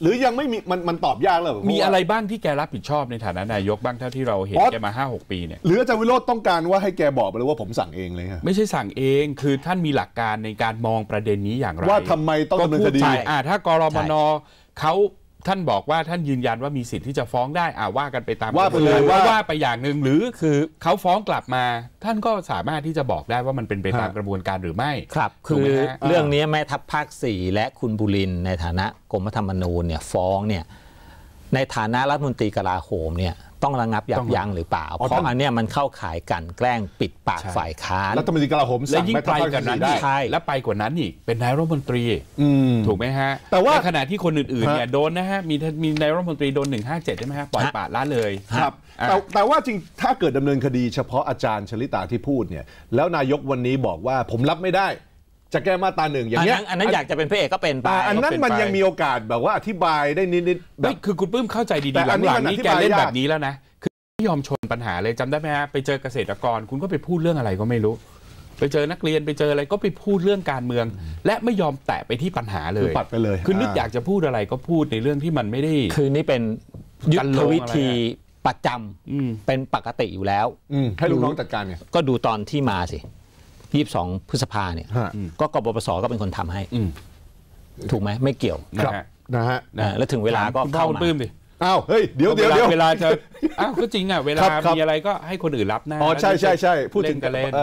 หรือยังไม่มีมันมันตอบยากเลยมีอะไรบ้างที่แกรับผิดชอบในฐานะนายกบ้างเท่าที่เราเห็นแกมา ห้าหก ปีเนี่ยหรืออาจารย์วิโรจน์ต้องการว่าให้แกบอกไปเลยว่าผมสั่งเองเลยครับไม่ใช่สั่งเองคือท่านมีหลักการในการมองประเด็นนี้อย่างไรว่าทำไมต้องดำเนินคดีอ่าถ้ากรมนเขาท่านบอกว่าท่านยืนยันว่ามีสิทธิ์ที่จะฟ้องได้อ่าว่ากันไปตามว่าไปเลยว่าว่าไปอย่างหนึ่งหรือคือเขาฟ้องกลับมาท่านก็สามารถที่จะบอกได้ว่ามันเป็นไปตามกระบวนการหรือไม่ครับคือเรื่องนี้แม่ทัพภาคสี่และคุณบุรินทร์ในฐานะกรมธรรมนูญเนี่ยฟ้องเนี่ยในฐานะรัฐมนตรีกลาโหมเนี่ยต้องระงับยับยั้งหรือเปล่าเพราะอันเนี้ยมันเข้าข่ายกันแกล้งปิดปากฝ่ายค้านรัฐมนตรีกลาโหมและยิ่งไปกว่านั้นใช่และไปกว่านั้นอีกเป็นนายรัฐมนตรีถูกไหมฮะแต่ว่าขณะที่คนอื่นๆเนี่ยโดนนะฮะมีมีนายรัฐมนตรีโดนหนึ่งห้าเจ็ดใช่ไหมฮะปล่อยปละละเลยครับแต่แต่ว่าจริงถ้าเกิดดำเนินคดีเฉพาะอาจารย์ชลิตาที่พูดเนี่ยแล้วนายกวันนี้บอกว่าผมรับไม่ได้จะแก้มาตราหนึ่งอย่างเงี้ยอันนั้นอยากจะเป็นพระเอกก็เป็นไปอันนั้นมันยังมีโอกาสแบบว่าอธิบายได้นิดๆแบบคือคุณปื้มเข้าใจดีๆหลังๆนี้แกเล่นแบบนี้แล้วนะคือไม่ยอมชนปัญหาเลยจำได้ไหมฮะไปเจอเกษตรกรคุณก็ไปพูดเรื่องอะไรก็ไม่รู้ไปเจอนักเรียนไปเจออะไรก็ไปพูดเรื่องการเมืองและไม่ยอมแตะไปที่ปัญหาเลยปัดไปเลยคือนึกอยากจะพูดอะไรก็พูดในเรื่องที่มันไม่ได้คือนี่เป็นยุทธวิธีประจำเป็นปกติอยู่แล้วให้ลูกน้องจัดการเนี่ยก็ดูตอนที่มาสิยี่สิบสองพฤษภาเนี่ยก็กบปปสก็เป็นคนทำให้ถูกไหมไม่เกี่ยวครับนะฮะแล้วถึงเวลาก็เข้ามาปื้มดิอ้าวเฮ้ยเดี๋ยวเดี๋ยวเดี๋ยวเวลาจะอ้าวก็จริงอ่ะเวลามีอะไรก็ให้คนอื่นรับหน้าอ๋อใช่ใช่ใช่พูดถึง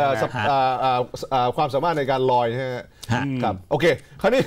ความสามารถในการลอยใช่ไหมครับโอเคคราวนี้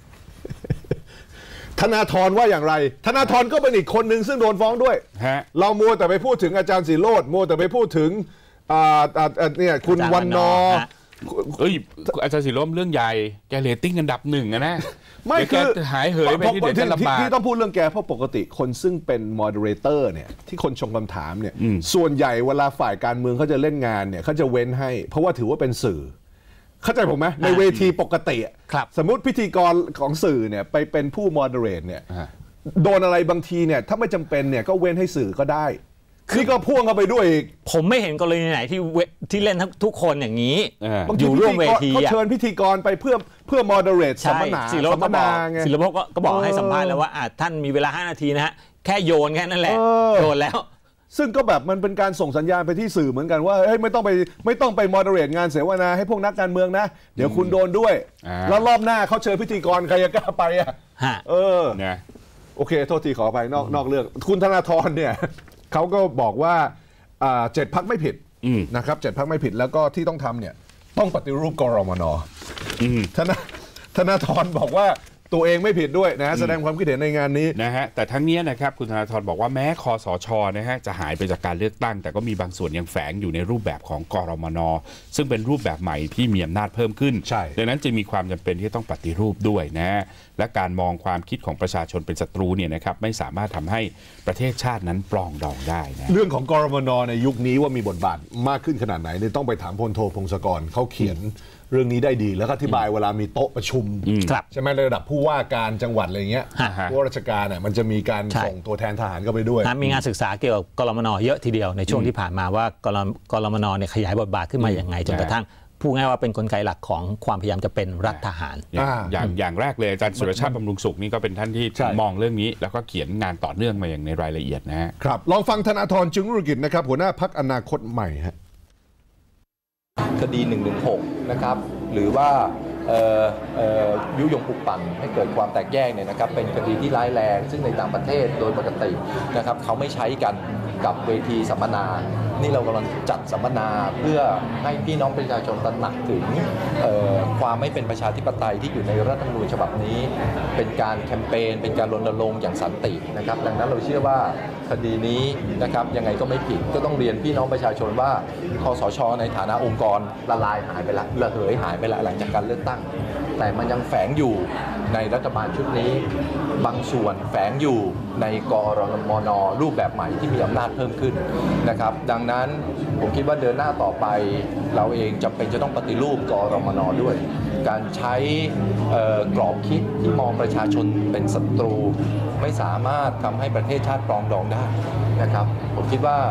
ธนาธรว่าอย่างไรธนาธรก็เป็นอีกคนหนึ่งซึ่งโดนฟ้องด้วยเรามัวแต่ไปพูดถึงอาจารย์ศิโรจน์มัวแต่ไปพูดถึงเนี่ยคุณวันนอเอ้ยอาจารย์ศิโรจน์เรื่องใหญ่แกเรตติ้งอันดับหนึ่งนะไม่คือหายเหยไปที่เด็กจะลำบากที่ต้องพูดเรื่องแกเพราะปกติคนซึ่งเป็นมอดเรเตอร์เนี่ยที่คนชงคำถามเนี่ยส่วนใหญ่เวลาฝ่ายการเมืองเขาจะเล่นงานเนี่ยเขาจะเว้นให้เพราะว่าถือว่าเป็นสื่อเข้าใจผมไหมในเวทีปกติสมมุติพิธีกรของสื่อเนี่ยไปเป็นผู้มอดเรตเนี่ยโดนอะไรบางทีเนี่ยถ้าไม่จำเป็นเนี่ยก็เว้นให้สื่อก็ได้นี่ก็พ่วงเข้าไปด้วยอีกผมไม่เห็นกรณีไหนที่ที่เล่นทุกคนอย่างนี้อยู่ร่วมเวทีเขาเชิญพิธีกรไปเพื่อเพื่อ moderate สัมมนาศิลปะศิลปะก็บอกให้สัมภาษณ์แล้วว่าท่านมีเวลาห้านาทีนะฮะแค่โยนแค่นั้นแหละโยนแล้วซึ่งก็แบบมันเป็นการส่งสัญญาณไปที่สื่อเหมือนกันว่าเฮ้ยไม่ต้องไปไม่ต้องไป moderate งานเสวนาให้พวกนักการเมืองนะเดี๋ยวคุณโดนด้วยแล้วรอบหน้าเขาเชิญพิธีกรใครจะกล้าไปอ่ะเออโอเคโทษทีขอไปนอกนอกเรื่องคุณธนาธรเนี่ยเขาก็บอกว่าเจ็ดพรรคไม่ผิดนะครับเจ็ดพรรคไม่ผิดแล้วก็ที่ต้องทำเนี่ยต้องปฏิรูปกรมน.ธนาธนาธรบอกว่าตัวเองไม่ผิดด้วยนะแสดงความคิดเห็นในงานนี้นะฮะแต่ทั้งนี้นะครับคุณธนาธรบอกว่าแม้คสช.นะฮะจะหายไปจากการเลือกตั้งแต่ก็มีบางส่วนยังแฝงอยู่ในรูปแบบของกรมน.ซึ่งเป็นรูปแบบใหม่ที่มีอำนาจเพิ่มขึ้นดังนั้นจึงมีความจำเป็นที่ต้องปฏิรูปด้วยนะและการมองความคิดของประชาชนเป็นศัตรูเนี่ยนะครับไม่สามารถทำให้ประเทศชาตินั้นปลองดองได้นะเรื่องของกรมน.ในยุคนี้ว่ามีบทบาทมากขึ้นขนาดไหนเนี่ยต้องไปถามพลโทพงศกรเขาเขียนเรื่องนี้ได้ดีแล้วก็อธิบายเวลามีโต๊ะประชุมใช่ไหมระดับผู้ว่าการจังหวัดอะไรเงี้ยผู้ราชการเนี่ยมันจะมีการส่งตัวแทนทหารเข้าไปด้วยมีงานศึกษาเกี่ยวกับกรมน.เยอะทีเดียวในช่วงที่ผ่านมาว่ากรกรมน.เนี่ยขยายบทบาทขึ้นมาอย่างไงจนกระทั่งพูดง่ายว่าเป็นกลไกหลักของความพยายามจะเป็นรัฐทหารอย่างอย่างแรกเลยอาจารย์สุรชาติบำรุงสุขนี่ก็เป็นท่านที่มองเรื่องนี้แล้วก็เขียนงานต่อเนื่องมาอย่างในรายละเอียดนะฮะครับลองฟังธนาธรจึงรุ่งเรืองกิจนะครับหัวหน้าพรรคอนาคตใหม่ฮะคดีหนึ่งหนึ่งหกนะครับหรือว่ายุยงปลุกปั่นให้เกิดความแตกแยกเนี่ยนะครับเป็นคดีที่ร้ายแรงซึ่งในต่างประเทศโดยปกตินะครับเขาไม่ใช้กันกับเวทีสัมมนานี่เรากำลังจัดสัมมนาเพื่อให้พี่น้องประชาชนตระหนักถึงความไม่เป็นประชาธิปไตยที่อยู่ในรัฐธรรมนูญฉบับนี้เป็นการแคมเปญเป็นการรณรงค์อย่างสันตินะครับดังนั้นเราเชื่อว่าคดีนี้นะครับยังไงก็ไม่ผิดก็ต้องเรียนพี่น้องประชาชนว่าคสช.ในฐานะองค์กรละลายหายไปแล้วระเหยหายไปแล้วหลังจากการเลือกตั้งแต่มันยังแฝงอยู่ในรัฐบาลชุดนี้บางส่วนแฝงอยู่ในกรมน.รูปแบบใหม่ที่มีอำนาจเพิ่มขึ้นนะครับดังนั้นผมคิดว่าเดินหน้าต่อไปเราเองจำเป็นจะต้องปฏิรูปกรมน.ด้วยการใช้กรอบคิดที่มองประชาชนเป็นศัตรูไม่สามารถทำให้ประเทศชาติปรองดองได้นะครับผมคิดว่า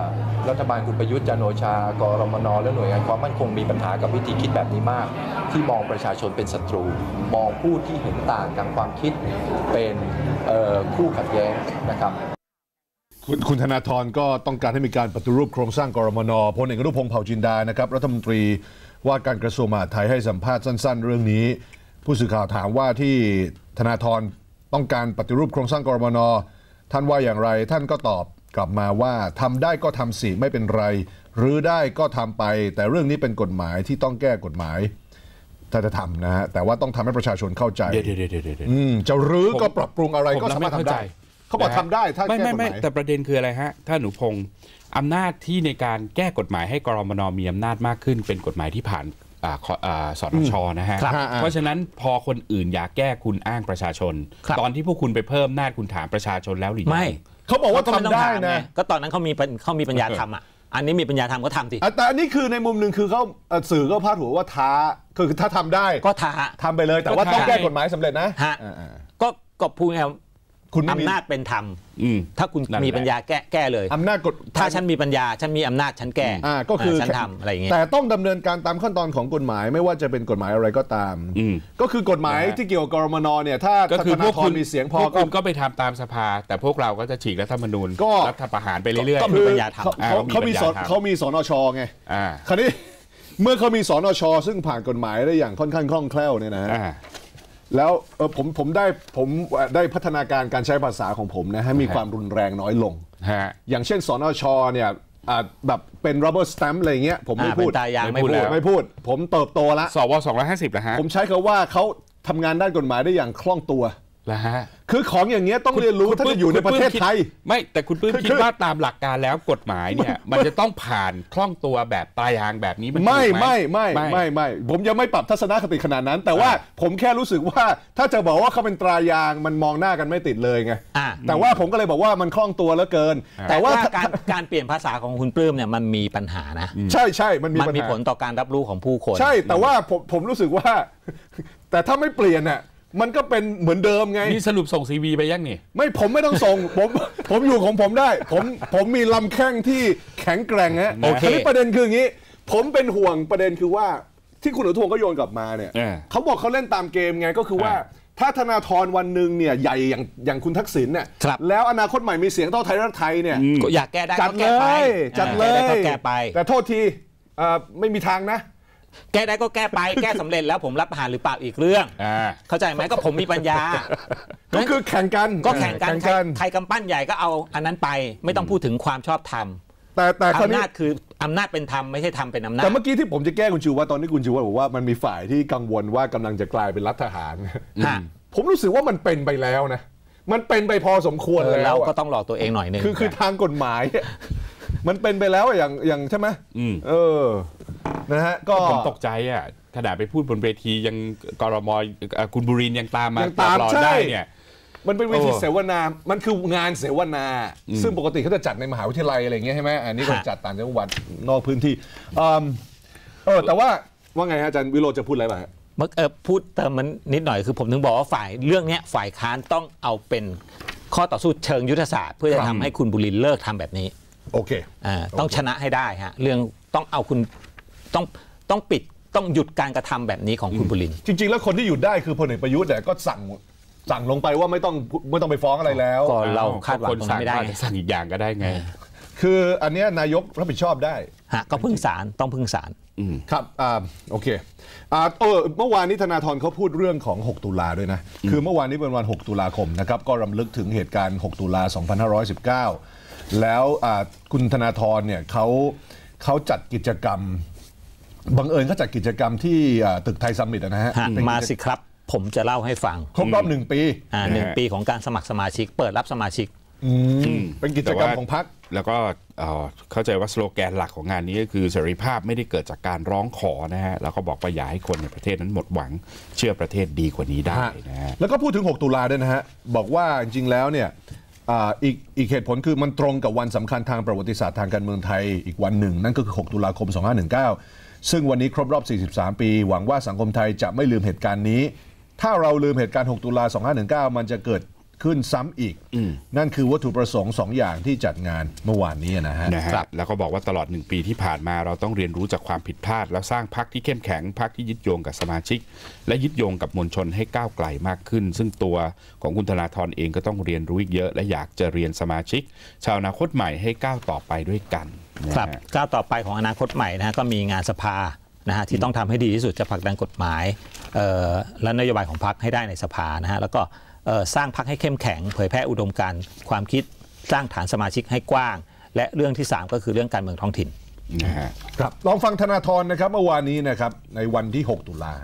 รัฐบาลคุณประยุทธ์จันทร์โอชากรมนและหน่วยงานความมั่นคงมีปัญหากับวิธีคิดแบบนี้มากที่มองประชาชนเป็นศัตรูมองผู้ที่เห็นต่างทางความคิดเป็นคู่ขัดแย้งนะครับคุณคุณธนาธรก็ต้องการให้มีการปฏิรูปโครงสร้างกรมนพลเอกอนุพงษ์เผ่าจินดานะครับรัฐมนตรีว่าการกระทรวงมหาดไทยให้สัมภาษณ์สั้นๆเรื่องนี้ผู้สื่อข่าวถามว่าที่ธนาธรต้องการปฏิรูปโครงสร้างกรมนท่านว่าอย่างไรท่านก็ตอบกลับมาว่าทำได้ก็ทำสิไม่เป็นไรหรือได้ก็ทำไปแต่เรื่องนี้เป็นกฎหมายที่ต้องแก้กฎหมายถ้าจะทำนะฮะแต่ว่าต้องทำให้ประชาชนเข้าใจเดี๋ยวเดี๋ยวเดี๋ยวเดี๋ยวจะรื้อก็ปรับปรุงอะไรก็สามารถทำได้เขาบอกทำได้ถ้าแก้กฎหมายไม่แต่ประเด็นคืออะไรฮะท่านหนูพงษ์อำนาจที่ในการแก้กฎหมายให้กรมนมีอำนาจมากขึ้นเป็นกฎหมายที่ผ่านสนช.นะฮะเพราะฉะนั้นพอคนอื่นอยากแก้คุณอ้างประชาชนตอนที่พวกคุณไปเพิ่มอำนาจคุณถามประชาชนแล้วหรือยังไม่เขาบอกว่าทำได้นะก็ตอนนั้นเขามีเขามีปัญญาทำอ่ะอันนี้มีปัญญาทำก็ทำสิแต่อันนี้คือในมุมหนึ่งคือเขาสื่อก็พาดหัวว่าท้าคือถ้าทำได้ก็ท้าทำไปเลยแต่ว่าต้องแก้กฎหมายสำเร็จนะฮะก็ก็พูดไงอำนาจเป็นธรรมถ้าคุณมีปัญญาแก้แก้เลยอำนาจกฎถ้าฉันมีปัญญาฉันมีอำนาจฉันแก้ก็คือฉันทำอะไรอย่างเงี้ยแต่ต้องดำเนินการตามขั้นตอนของกฎหมายไม่ว่าจะเป็นกฎหมายอะไรก็ตามก็คือกฎหมายที่เกี่ยวกับกรมนเนี่ยถ้าก็คือพวกคุณมีเสียงพอคุณก็ไปทำตามสภาแต่พวกเราก็จะฉีกรัฐธรรมนูญก็รัฐประหารไปเรื่อยๆก็มีปัญญาทำเขามีเขามีสนชไงคราวนี้เมื่อเขามีสนชซึ่งผ่านกฎหมายได้อย่างค่อนข้างคล่องแคล่วเนี่ยนะแล้วเออผมผมได้ผมได้พัฒนาการการใช้ภาษาของผมนะให้มีความรุนแรงน้อยลงอย่างเช่นสนชเนี่ยแบบเป็น rubber stamp อะไรเงี้ยผมไม่พูดไม่พูดไม่พูดผมเติบโตแล้วสวสองร้อยห้าสิบแล้วฮะผมใช้คำว่าเขาทำงานด้านกฎหมายได้อย่างคล่องตัวแล้วฮะคือของอย่างเงี้ยต้องเรียนรู้ถ้าจะอยู่ในประเทศไทยไม่แต่คุณปื้มคิดว่าตามหลักการแล้วกฎหมายเนี่ยมันจะต้องผ่านคล่องตัวแบบตายางแบบนี้มันไม่ไม่ไม่ไม่ไม่ผมยังไม่ปรับทัศนคติขนาดนั้นแต่ว่าผมแค่รู้สึกว่าถ้าจะบอกว่าเขาเป็นตรายางมันมองหน้ากันไม่ติดเลยไงแต่ว่าผมก็เลยบอกว่ามันคล่องตัวเหลือเกินแต่ว่าการการเปลี่ยนภาษาของคุณปื้มเนี่ยมันมีปัญหานะใช่ใช่มันมีมันมีผลต่อการรับรู้ของผู้คนใช่แต่ว่าผมผมรู้สึกว่าแต่ถ้าไม่เปลี่ยนน่ะมันก็เป็นเหมือนเดิมไงนี่สรุปส่งซีวีไปยังนี่ไม่ผมไม่ต้องส่งผมผมอยู่ของผมได้ผมผมมีลำแข้งที่แข็งแกร่งฮะโอเคประเด็นคืออย่างนี้ผมเป็นห่วงประเด็นคือว่าที่คุณอนุพงศ์ก็โยนกลับมาเนี่ยเขาบอกเขาเล่นตามเกมไงก็คือว่าถ้าธนาธรวันหนึ่งเนี่ยใหญ่อย่างอย่างคุณทักษิณเนี่ยแล้วอนาคตใหม่มีเสียงเท่าไทยรักไทยเนี่ยอยากแก้ได้จัดเลยจัดเลยแก้ไปแต่โทษทีไม่มีทางนะแก้ได้ก็แก้ไปแก้สำเร็จแล้วผมรับประหารหรือเปล่าอีกเรื่องเข้าใจไหมก็ผมมีปัญญาก็คือแข่งกันก็แข่งกันใครกำปั้นใหญ่ก็เอาอันนั้นไปไม่ต้องพูดถึงความชอบธรรมแต่แต่อำนาจคืออำนาจเป็นธรรมไม่ใช่ธรรมเป็นอำนาจแต่เมื่อกี้ที่ผมจะแก้คุณชูว่าตอนนี้คุณชูว่าบอกว่ามันมีฝ่ายที่กังวลว่ากำลังจะกลายเป็นรัฐทหารผมรู้สึกว่ามันเป็นไปแล้วนะมันเป็นไปพอสมควรแล้วเราก็ต้องหลอกตัวเองหน่อยนึงคือคือทางกฎหมายมันเป็นไปแล้วอย่างอย่างใช่ไหมเออนะฮะก็ผมตกใจอ่ะขนาดไปพูดบนเวทียังกรมคุณบุรินยังตามมาตามได้เนี่ยมันเป็นเวทีเสวนามันคืองานเสวนาซึ่งปกติเขาจะจัดในมหาวิทยาลัยอะไรอย่างเงี้ยใช่ไหมอันนี้ก็จัดต่างจังหวัดนอกพื้นที่เออแต่ว่าว่าไงฮะอาจารย์วิโรจน์จะพูดอะไรบ้างเมื่อพูดเติมมันนิดหน่อยคือผมถึงบอกว่าฝ่ายเรื่องนี้ฝ่ายค้านต้องเอาเป็นข้อต่อสู้เชิงยุทธศาสตร์เพื่อจะทำให้คุณบุรินทร์เลิกทำแบบนี้โอเคอ่าต้องชนะให้ได้ฮะเรื่องต้องเอาคุณต้องต้องปิดต้องหยุดการกระทำแบบนี้ของคุณบุรินทร์จริงๆแล้วคนที่หยุดได้คือพลเอกประยุทธ์แต่ก็สั่งสั่งลงไปว่าไม่ต้องไม่ต้องไปฟ้องอะไรแล้วก็เราคาดหวังตรงนี้ไม่ได้สั่งอีกอย่างก็ได้ไงคืออันนี้นายกรับผิดชอบได้ฮะก็พึ่งศาลต้องพึ่งศาลครับอ่าโอเคอ่าเออเมื่อวานนี้ธนาธรเขาพูดเรื่องของหกตุลาด้วยนะคือเมื่อวานนี้เป็นวันหกตุลาคมนะครับก็รำลึกถึงเหตุการณ์หกตุลาสองพันห้าร้อยสิบเก้าแล้วคุณธนาธรเนี่ยเขาเขาจัดกิจกรรมบังเอิญเขาจัดกิจกรรมที่ตึกไทยซัมมิตนะฮะมาสิครับผมจะเล่าให้ฟังครบรอบหนึ่งปีอ่าหนึ่งปีของการสมัครสมาชิกเปิดรับสมาชิกเป็นกิจกรรมของพรรคแล้วก็เข้าใจว่าสโลแกนหลักของงานนี้ก็คือเสรีภาพไม่ได้เกิดจากการร้องขอนะฮะแล้วก็บอกว่าอย่าให้คนในประเทศนั้นหมดหวังเชื่อประเทศดีกว่านี้ได้นะฮะแล้วก็พูดถึงหกตุลาด้วยนะฮะบอกว่าจริงๆแล้วเนี่ยอีกอีกเหตุผลคือมันตรงกับวันสำคัญทางประวัติศาสตร์ทางการเมืองไทยอีกวันหนึ่งนั่นก็คือหกตุลาคมสองพันห้าร้อยสิบเก้าซึ่งวันนี้ครบรอบสี่สิบสามปีหวังว่าสังคมไทยจะไม่ลืมเหตุการณ์นี้ถ้าเราลืมเหตุการณ์หกตุลาสองพันห้าร้อยสิบเก้ามันจะเกิดขึ้นซ้ำอีกนั่นคือวัตถุประสงค์สองอย่างที่จัดงานเมื่อวานนี้นะฮะนะฮะแล้วก็บอกว่าตลอดหนึ่งปีที่ผ่านมาเราต้องเรียนรู้จากความผิดพลาดแล้วสร้างพรรคที่เข้มแข็งพรรคที่ยึดโยงกับสมาชิกและยึดโยงกับมวลชนให้ก้าวไกลมากขึ้นซึ่งตัวของคุณธนาธรเองก็ต้องเรียนรู้อีกเยอะและอยากจะเรียนสมาชิกชาวอนาคตใหม่ให้ก้าวต่อไปด้วยกันครับก้าวต่อไปของอนาคตใหม่นะฮะก็มีงานสภานะฮะที่ต้องทำให้ดีที่สุดจะผลักดันกฎหมายและนโยบายของพรรคให้ได้ในสภานะฮะแล้วก็สร้างพรรคให้เข้มแข็งเผยแพร่อุดมการณ์ความคิดสร้างฐานสมาชิกให้กว้างและเรื่องที่สามก็คือเรื่องการเมืองท้องถิ่นนะฮะครับลองฟังธนาธรนะครับเมื่อวานนี้นะครับในวันที่หกตุลา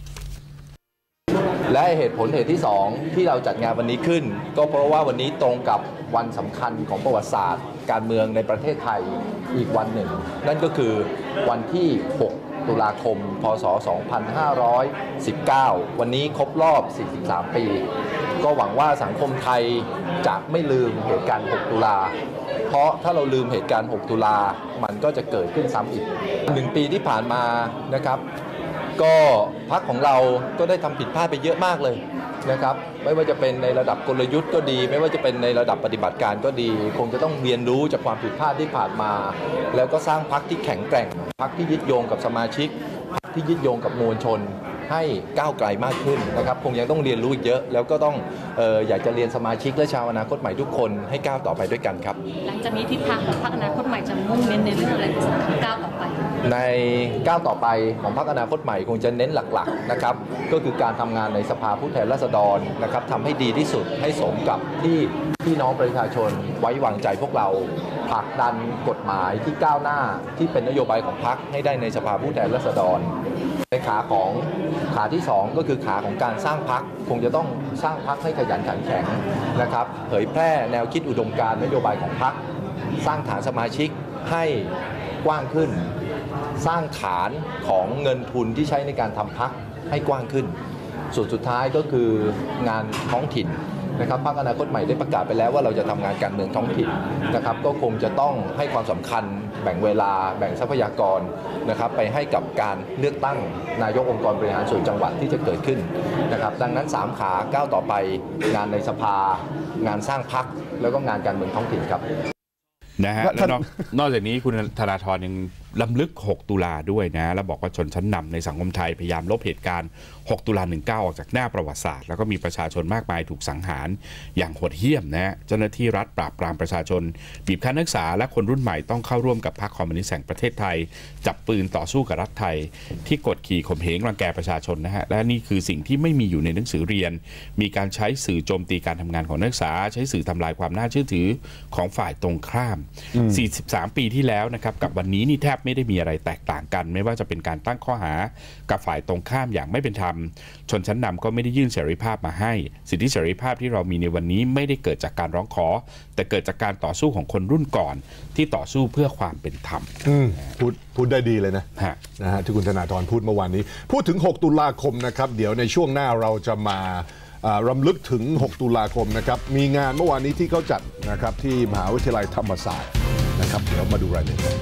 และเหตุผลเหตุที่สองที่เราจัดงานวันนี้ขึ้นก็เพราะว่าวันนี้ตรงกับวันสำคัญของประวัติศาสตร์การเมืองในประเทศไทยอีกวันหนึ่งนั่นก็คือวันที่หกตุลาคมพ.ศ. สองพันห้าร้อยสิบเก้าวันนี้ครบรอบสี่สิบสามปีก็หวังว่าสังคมไทยจะไม่ลืมเหตุการณ์หกตุลาเพราะถ้าเราลืมเหตุการณ์หกตุลามันก็จะเกิดขึ้นซ้ำอีกหนึ่งปีที่ผ่านมานะครับก็พรรคของเราก็ได้ทำผิดพลาดไปเยอะมากเลยนะครับไม่ว่าจะเป็นในระดับกลยุทธ์ก็ดีไม่ว่าจะเป็นในระดับปฏิบัติการก็ดีคงจะต้องเรียนรู้จากความผิดพลาดที่ผ่านมาแล้วก็สร้างพรรคที่แข็งแกร่งพรรคที่ยึดโยงกับสมาชิกพรรคที่ยึดโยงกับมวลชนให้ก้าวไกลมากขึ้นนะครับคงยังต้องเรียนรู้อีกเยอะแล้วก็ต้องเอ่ออยากจะเรียนสมาชิกและชาวอนาคตใหม่ทุกคนให้ก้าวต่อไปด้วยกันครับหลังจากนี้ทิศทางของพรรคอนาคตใหม่จะมุ่งเน้นในเรื่องอะไรที่สำคัญก้าวต่อไปในก้าวต่อไปของพรรคอนาคตใหม่คงจะเน้นหลักๆนะครับก็คือการทำงานในสภาผู้แทนราษฎรนะครับทำให้ดีที่สุดให้สมกับที่พี่น้องประชาชนไว้วางใจพวกเราผลักดันกฎหมายที่ก้าวหน้าที่เป็นนโยบายของพรรคให้ได้ในสภาผู้แทนราษฎรในขาของขาที่สองก็คือขาของการสร้างพรรคคงจะต้องสร้างพรรคให้ขยันขันแข็งนะครับเผยแพร่แนวคิดอุดมการณ์นโยบายของพรรคสร้างฐานสมาชิกให้กว้างขึ้นสร้างฐานของเงินทุนที่ใช้ในการทำพรรคให้กว้างขึ้นส่วนสุดท้ายก็คืองานท้องถิ่นนะครับพรรคอนาคตใหม่ได้ประกาศไปแล้วว่าเราจะทำงานการเมืองท้องถิ่นนะครับก็คงจะต้องให้ความสำคัญแบ่งเวลาแบ่งทรัพยากรนะครับไปให้กับการเลือกตั้งนายกองค์กรบริหารส่วนจังหวัดที่จะเกิดขึ้นนะครับดังนั้นสามขาก้าวต่อไปงานในสภางานสร้างพรรคแล้วก็งานการเมืองท้องถิ่นครับนะฮะแล้วนอกนอกจากนี้คุณธนาธรยังล้ำลึกหกตุลาด้วยนะแล้วบอกว่าชนชั้นนำในสังคมไทยพยายามลบเหตุการณ์หกตุลาหนึ่งเก้าออกจากหน้าประวัติศาสตร์แล้วก็มีประชาชนมากมายถูกสังหารอย่างโหดเหี้ยมนะเจ้าหน้าที่รัฐปราบปรามประชาชนบีบคั้นนักศึกษาและคนรุ่นใหม่ต้องเข้าร่วมกับพรรคคอมมิวนิสต์แห่งประเทศไทยจับปืนต่อสู้กับรัฐไทยที่กดขี่ข่มเหงรังแกประชาชนนะฮะและนี่คือสิ่งที่ไม่มีอยู่ในหนังสือเรียนมีการใช้สื่อโจมตีการทำงานของนักศึกษาใช้สื่อทำลายความน่าเชื่อถือของฝ่ายตรงข้ามสี่สิบสามปีที่แล้วนะครับกับวันนี้นี่แทบไม่ได้มีอะไรแตกต่างกันไม่ว่าจะเป็นการตั้งข้อหากับฝ่ายตรงข้ามอย่างไม่เป็นธรรมชนชั้นนำก็ไม่ได้ยื่นเสรีภาพมาให้สิทธิเสรีภาพที่เรามีในวันนี้ไม่ได้เกิดจากการร้องขอแต่เกิดจากการต่อสู้ของคนรุ่นก่อนที่ต่อสู้เพื่อความเป็นธรรมพูดพูดได้ดีเลยนะนะฮะที่คุณธนาธรพูดเมื่อวานนี้พูดถึงหกตุลาคมนะครับเดี๋ยวในช่วงหน้าเราจะมารำลึกถึงหกตุลาคมนะครับมีงานเมื่อวานนี้ที่เขาจัดนะครับที่มหาวิทยาลัยธรรมศาสตร์นะครับเดี๋ยวมาดูรายละเอียด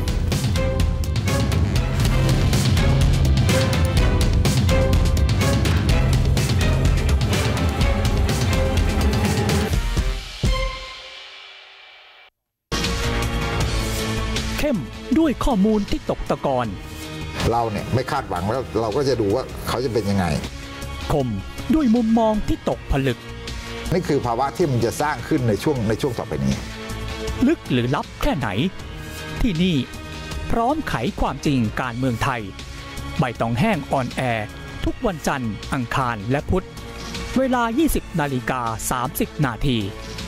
เข้มด้วยข้อมูลที่ตกตะกอนเราเนี่ยไม่คาดหวังแล้วเราก็จะดูว่าเขาจะเป็นยังไงคมด้วยมุมมองที่ตกผลึกนี่คือภาวะที่มันจะสร้างขึ้นในช่วงในช่วงต่อไปนี้ลึกหรือลับแค่ไหนที่นี่พร้อมไขความจริงการเมืองไทยใบตองแห้งออนแอร์ทุกวันจันทร์อังคารและพุธเวลา ยี่สิบนาฬิกาสามสิบนาที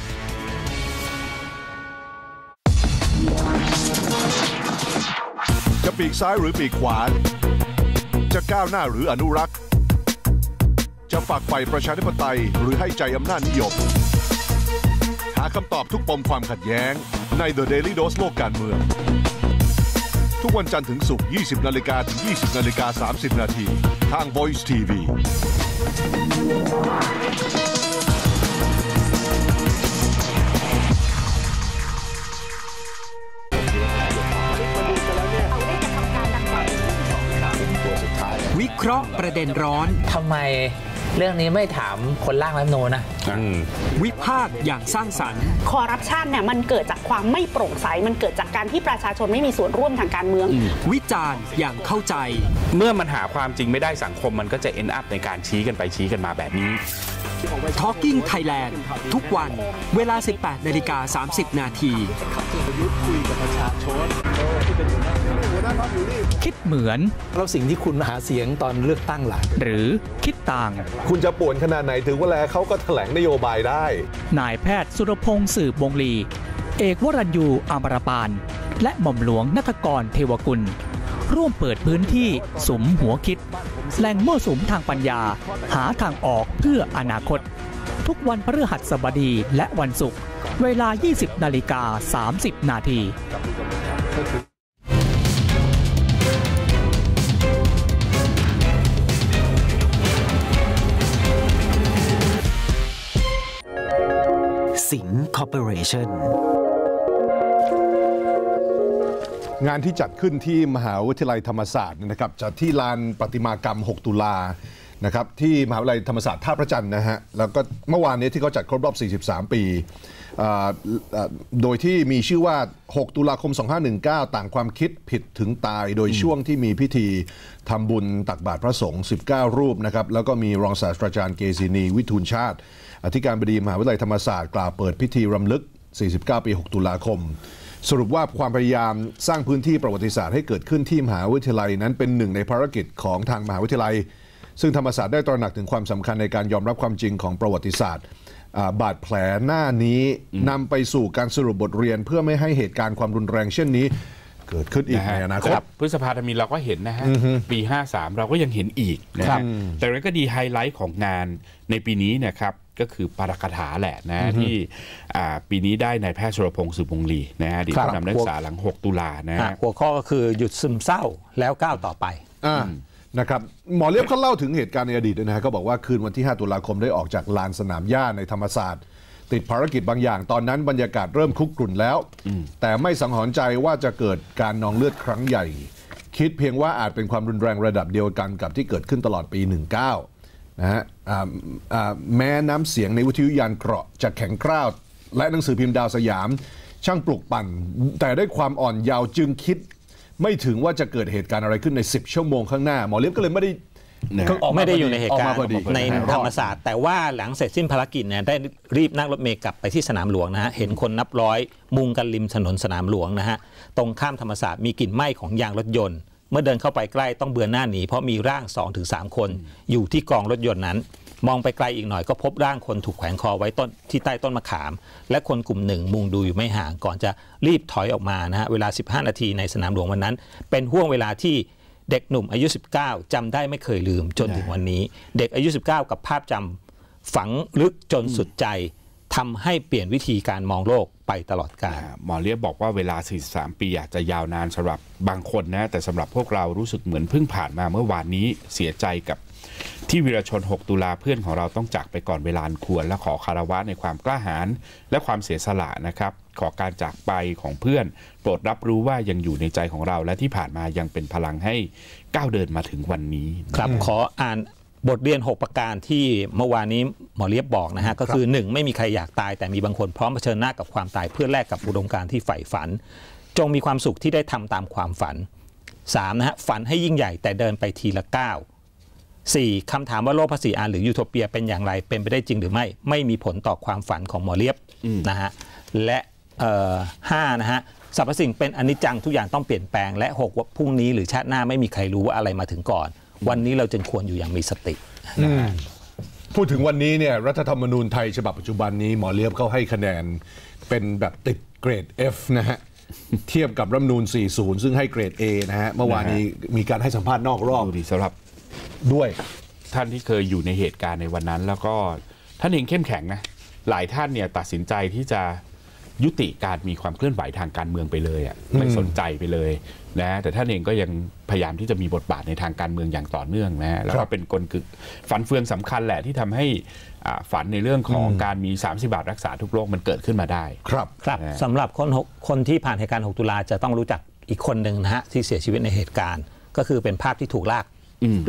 จะปีกซ้ายหรือปีกขวาจะก้าวหน้าหรืออนุรักษ์จะฝักใฝ่ประชาธิปไตยหรือให้ใจอำนาจนิยมหาคำตอบทุกปมความขัดแย้งใน The Daily Dose โลกการเมืองทุกวันจันทร์ถึงศุกร์ ยี่สิบนาฬิกาถึง ยี่สิบนาฬิกาสามสิบนาทีทาง Voice ที วีวิเคราะห์ประเด็นร้อนทำไมเรื่องนี้ไม่ถามคนร่างรัฐธรรมนูญนะวิพากษ์อย่างสร้างสรรค์คอร์รัปชันเนี่ยมันเกิดจากความไม่โปร่งใสมันเกิดจากการที่ประชาชนไม่มีส่วนร่วมทางการเมืองวิจารณ์อย่างเข้าใจเมื่อมันหาความจริงไม่ได้สังคมมันก็จะ end up ในการชี้กันไปชี้กันมาแบบนี้ Talking Thailand ทุกวันเวลา สิบแปดนาฬิกาสามสิบนาทีคิดเหมือนแล้วสิ่งที่คุณหาเสียงตอนเลือกตั้งหลักหรือคิดต่างคุณจะป่วนขนาดไหนถึงเวลาเขาก็แถลงนโยบายได้นายแพทย์สุรพงษ์สืบวงลีเอกวรัญยูอมรปานและหม่อมหลวงณัฐกรเทวกุลร่วมเปิดพื้นที่สุมหัวคิดแหล่งมั่วสุมทางปัญญาหาทางออกเพื่ออนาคตทุกวันพฤหัสบดีและวันศุกร์เวลา ยี่สิบนาฬิกาสามสิบนาทีสิงห์คอร์ปอเรชั่นงานที่จัดขึ้นที่มหาวิทยาลัยธรรมศาสตร์นะครับจัดที่ลานประติมากรรมหกตุลานะครับที่มหาวิทยาลัยธรรมศาสตร์ท่าพระจันทร์นะฮะแล้วก็เมื่อวานนี้ที่เขาจัดครบรอบสี่สิบสามปีโดยที่มีชื่อว่าหกตุลาคมสองห้าหนึ่งเก้าต่างความคิดผิดถึงตายโดยช่วงที่มีพิธีทำบุญตักบาตรพระสงฆ์สิบเก้ารูปนะครับแล้วก็มีรองศาสตราจารย์เกษินีวิทูลชาติอธิการบดีมหาวิทยาลัยธรรมศาสตร์กล่าวเปิดพิธีรำลึกสี่สิบเก้าปีหกตุลาคมสรุปว่าความพยายามสร้างพื้นที่ประวัติศาสตร์ให้เกิดขึ้นที่มหาวิทยาลัยนั้นเป็นหนึ่งในภารกิจของทางมหาวิทยาลัยซึ่งธรรมศาสตร์ได้ตระหนักถึงความสำคัญในการยอมรับความจริงของประวัติศาสตร์บาดแผลหน้านี้นำไปสู่การสรุปบทเรียนเพื่อไม่ให้เหตุการณ์ความรุนแรงเช่นนี้เกิดขึ้นอีกในอนาคตพฤษภาธมิฬเราก็เห็นนะฮะปีห้าสามเราก็ยังเห็นอีกนะครับแต่นั้นก็ดีไฮไลท์ของงานในปีนี้นะครับก็คือปาฐกถาแหละนะที่ปีนี้ได้นายแพทย์สุรพงษ์สืบวงลีนะฮะอดีตผู้นำนักศึกษาหลังหกตุลานะฮะหัวข้อก็คือหยุดซึมเศร้าแล้วก้าวต่อไปนะครับหมอเลียบเขาเล่าถึงเหตุการณ์ในอดีตนะฮะก็บอกว่าคืนวันที่ห้าตุลาคมได้ออกจากลานสนามหญ้าในธรรมศาสตร์ติดภารกิจบางอย่างตอนนั้นบรรยากาศเริ่มคุกรุ่นแล้วแต่ไม่สังหรณ์ใจว่าจะเกิดการนองเลือดครั้งใหญ่คิดเพียงว่าอาจเป็นความรุนแรงระดับเดียวกันกับที่เกิดขึ้นตลอดปีหนึ่งเก้านะฮะแม้น้ำเสียงในวิทยุยานเกราะจะแข็งกร้าวและหนังสือพิมพ์ดาวสยามช่างปลุกปั่นแต่ด้วยความอ่อนเยาว์จึงคิดไม่ถึงว่าจะเกิดเหตุการณ์อะไรขึ้นในสิบชั่วโมงข้างหน้าหมอเลียบก็เลยไม่ได้ไม่ได้อยู่ในเหตุการณ์ในธรรมศาสตร์แต่ว่าหลังเสร็จสิ้นภารกิจเนี่ยได้รีบนั่งรถเมล์กลับไปที่สนามหลวงนะฮะเห็นคนนับร้อยมุงกันริมถนนสนามหลวงนะฮะตรงข้ามธรรมศาสตร์มีกลิ่นไหม้ของยางรถยนต์เมื่อเดินเข้าไปใกล้ต้องเบือนหน้าหนีเพราะมีร่าง สองถึงสาม คนอยู่ที่กองรถยนต์นั้นมองไปไกลอีกหน่อยก็พบร่างคนถูกแขวนคอไว้ต้นที่ใต้ต้นมะขามและคนกลุ่มหนึ่งมุงดูอยู่ไม่ห่างก่อนจะรีบถอยออกมานะฮะเวลาสิบห้านาทีในสนามหลวงวันนั้นเป็นห่วงเวลาที่เด็กหนุ่มอายุสิบเก้าจำได้ไม่เคยลืมจนถึงวันนี้เด็กอายุสิบเก้ากับภาพจำฝังลึกจนสุดใจทำให้เปลี่ยนวิธีการมองโลกไปตลอดกาลหมอเลียบบอกว่าเวลาสี่สิบสามปีอาจจะยาวนานสำหรับบางคนนะแต่สำหรับพวกเรารู้สึกเหมือนเพิ่งผ่านมาเมื่อวานนี้เสียใจกับที่วีรชนหกตุลาเพื่อนของเราต้องจากไปก่อนเวลาอันควรและขอคารวะในความกล้าหาญและความเสียสละนะครับขอการจากไปของเพื่อนโปรดรับรู้ว่ายังอยู่ในใจของเราและที่ผ่านมายังเป็นพลังให้ก้าวเดินมาถึงวันนี้ครับขออ่านบทเรียนหกประการที่เมื่อวานนี้หมอเลียบบอกนะฮะก็คือหนึ่งไม่มีใครอยากตายแต่มีบางคนพร้อมเผชิญหน้ากับความตายเพื่อแลกกับอุดมการณ์ที่ใฝ่ฝันจงมีความสุขที่ได้ทำตามความฝันสามนะฮะฝันให้ยิ่งใหญ่แต่เดินไปทีละก้าวสี่คำถามว่าโลกภาษีอานหรือยูโทเปียเป็นอย่างไรเป็นไปได้จริงหรือไม่ไม่มีผลต่อความฝันของหมอเลียบนะฮะและห้านะฮะสรรพสิ่งเป็นอนิจจังทุกอย่างต้องเปลี่ยนแปลงและหกว่าพรุ่งนี้หรือชาติหน้าไม่มีใครรู้ว่าอะไรมาถึงก่อนวันนี้เราจึงควรอยู่อย่างมีสติพูดถึงวันนี้เนี่ยรัฐธรรมนูญไทยฉบับปัจจุบันนี้หมอเลียบเขาให้คะแนนเป็นแบบติดเกรด F นะฮะเทียบกับรัฐธรรมนูญสี่สิบซึ่งให้เกรด A นะฮะเมื่อวานนี้มีการให้สัมภาษณ์นอกรอบดีสำหรับด้วยท่านที่เคยอยู่ในเหตุการณ์ในวันนั้นแล้วก็ท่านเองเข้มแข็งนะหลายท่านเนี่ยตัดสินใจที่จะยุติการมีความเคลื่อนไหวทางการเมืองไปเลยอ่ะไม่สนใจไปเลยนะแต่ท่านเองก็ยังพยายามที่จะมีบทบาทในทางการเมืองอย่างต่อเนื่องนะแล้วก็เป็นกลกึกฝันเฟืองสำคัญแหละที่ทำให้ฝันในเรื่องของการมีสามสิบบาทรักษาทุกโรคมันเกิดขึ้นมาได้ครับครับสำหรับคนคนที่ผ่านเหตุการณ์หกตุลาจะต้องรู้จักอีกคนหนึ่งนะฮะที่เสียชีวิตในเหตุการณ์ก็คือเป็นภาพที่ถูกลากลาก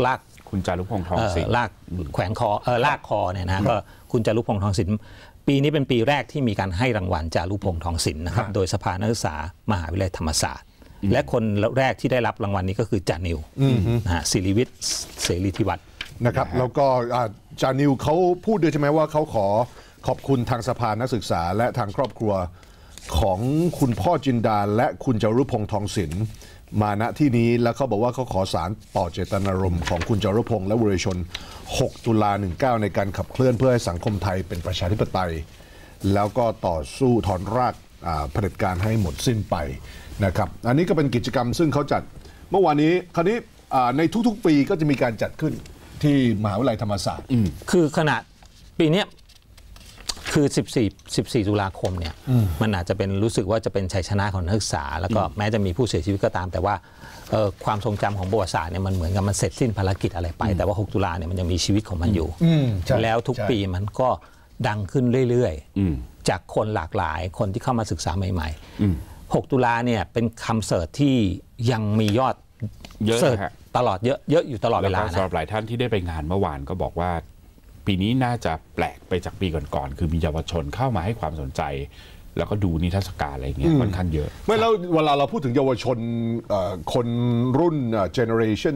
คุณจารุพงษ์ทองศิลป์ลากแขวนคอเออลากคอเนี่ยนะก็คุณจารุพงษ์ทองศิลป์ปีนี้เป็นปีแรกที่มีการให้รางวัลจารุพงษ์ทองศิลป์นะครับโดยสภานักศึกษามหาวิทยาลัยธรรมศาสตร์และคนแรกที่ได้รับรางวัลนี้ก็คือจานิวนะฮะศิริวิทย์เสรีธิวัฒน์นะครับแล้วก็จานิวเขาพูดด้วยใช่ไหมว่าเขาขอขอบคุณทางสภานักศึกษาและทางครอบครัวของคุณพ่อจินดาและคุณจารุพงษ์ทองศิลป์มาณที่นี้แล้วเขาบอกว่าเขาขอสารต่อเจตนารมณ์ของคุณจารุพงษ์และวรชนหกตุลาหนึ่งเก้าในการขับเคลื่อนเพื่อให้สังคมไทยเป็นประชาธิปไตยแล้วก็ต่อสู้ถอนรากเผด็จการให้หมดสิ้นไปนะครับอันนี้ก็เป็นกิจกรรมซึ่งเขาจัดเมื่อวานนี้คราวนี้ในทุกๆปีก็จะมีการจัดขึ้นที่มหาวิทยาลัยธรรมศาสตร์คือขนาดปีนี้คือสิบสี่ สิบสี่ตุลาคมเนี่ยมันอาจจะเป็นรู้สึกว่าจะเป็นชัยชนะของนักศึกษาแล้วก็แม้จะมีผู้เสียชีวิตก็ตามแต่ว่าความทรงจำของประวัติศาสตร์เนี่ยมันเหมือนกับมันเสร็จสิ้นภารกิจอะไรไปแต่ว่าหกตุลาเนี่ยมันยังมีชีวิตของมันอยู่แล้วทุกปีมันก็ดังขึ้นเรื่อยๆจากคนหลากหลายคนที่เข้ามาศึกษาใหม่ๆหกตุลาเนี่ยเป็นคำเสิร์ชที่ยังมียอดเยอะตลอดเยอะเยอะอยู่ตลอดเวลานะสำหรับหลายท่านที่ได้ไปงานเมื่อวานก็บอกว่าปีนี้น่าจะแปลกไปจากปีก่อนๆคือมีเยาวชนเข้ามาให้ความสนใจแล้วก็ดูนิทรรศการอะไรเงี้ยค่อนข้างเยอะไม่แล้วเวลาเราพูดถึงเยาวชนคนรุ่น generation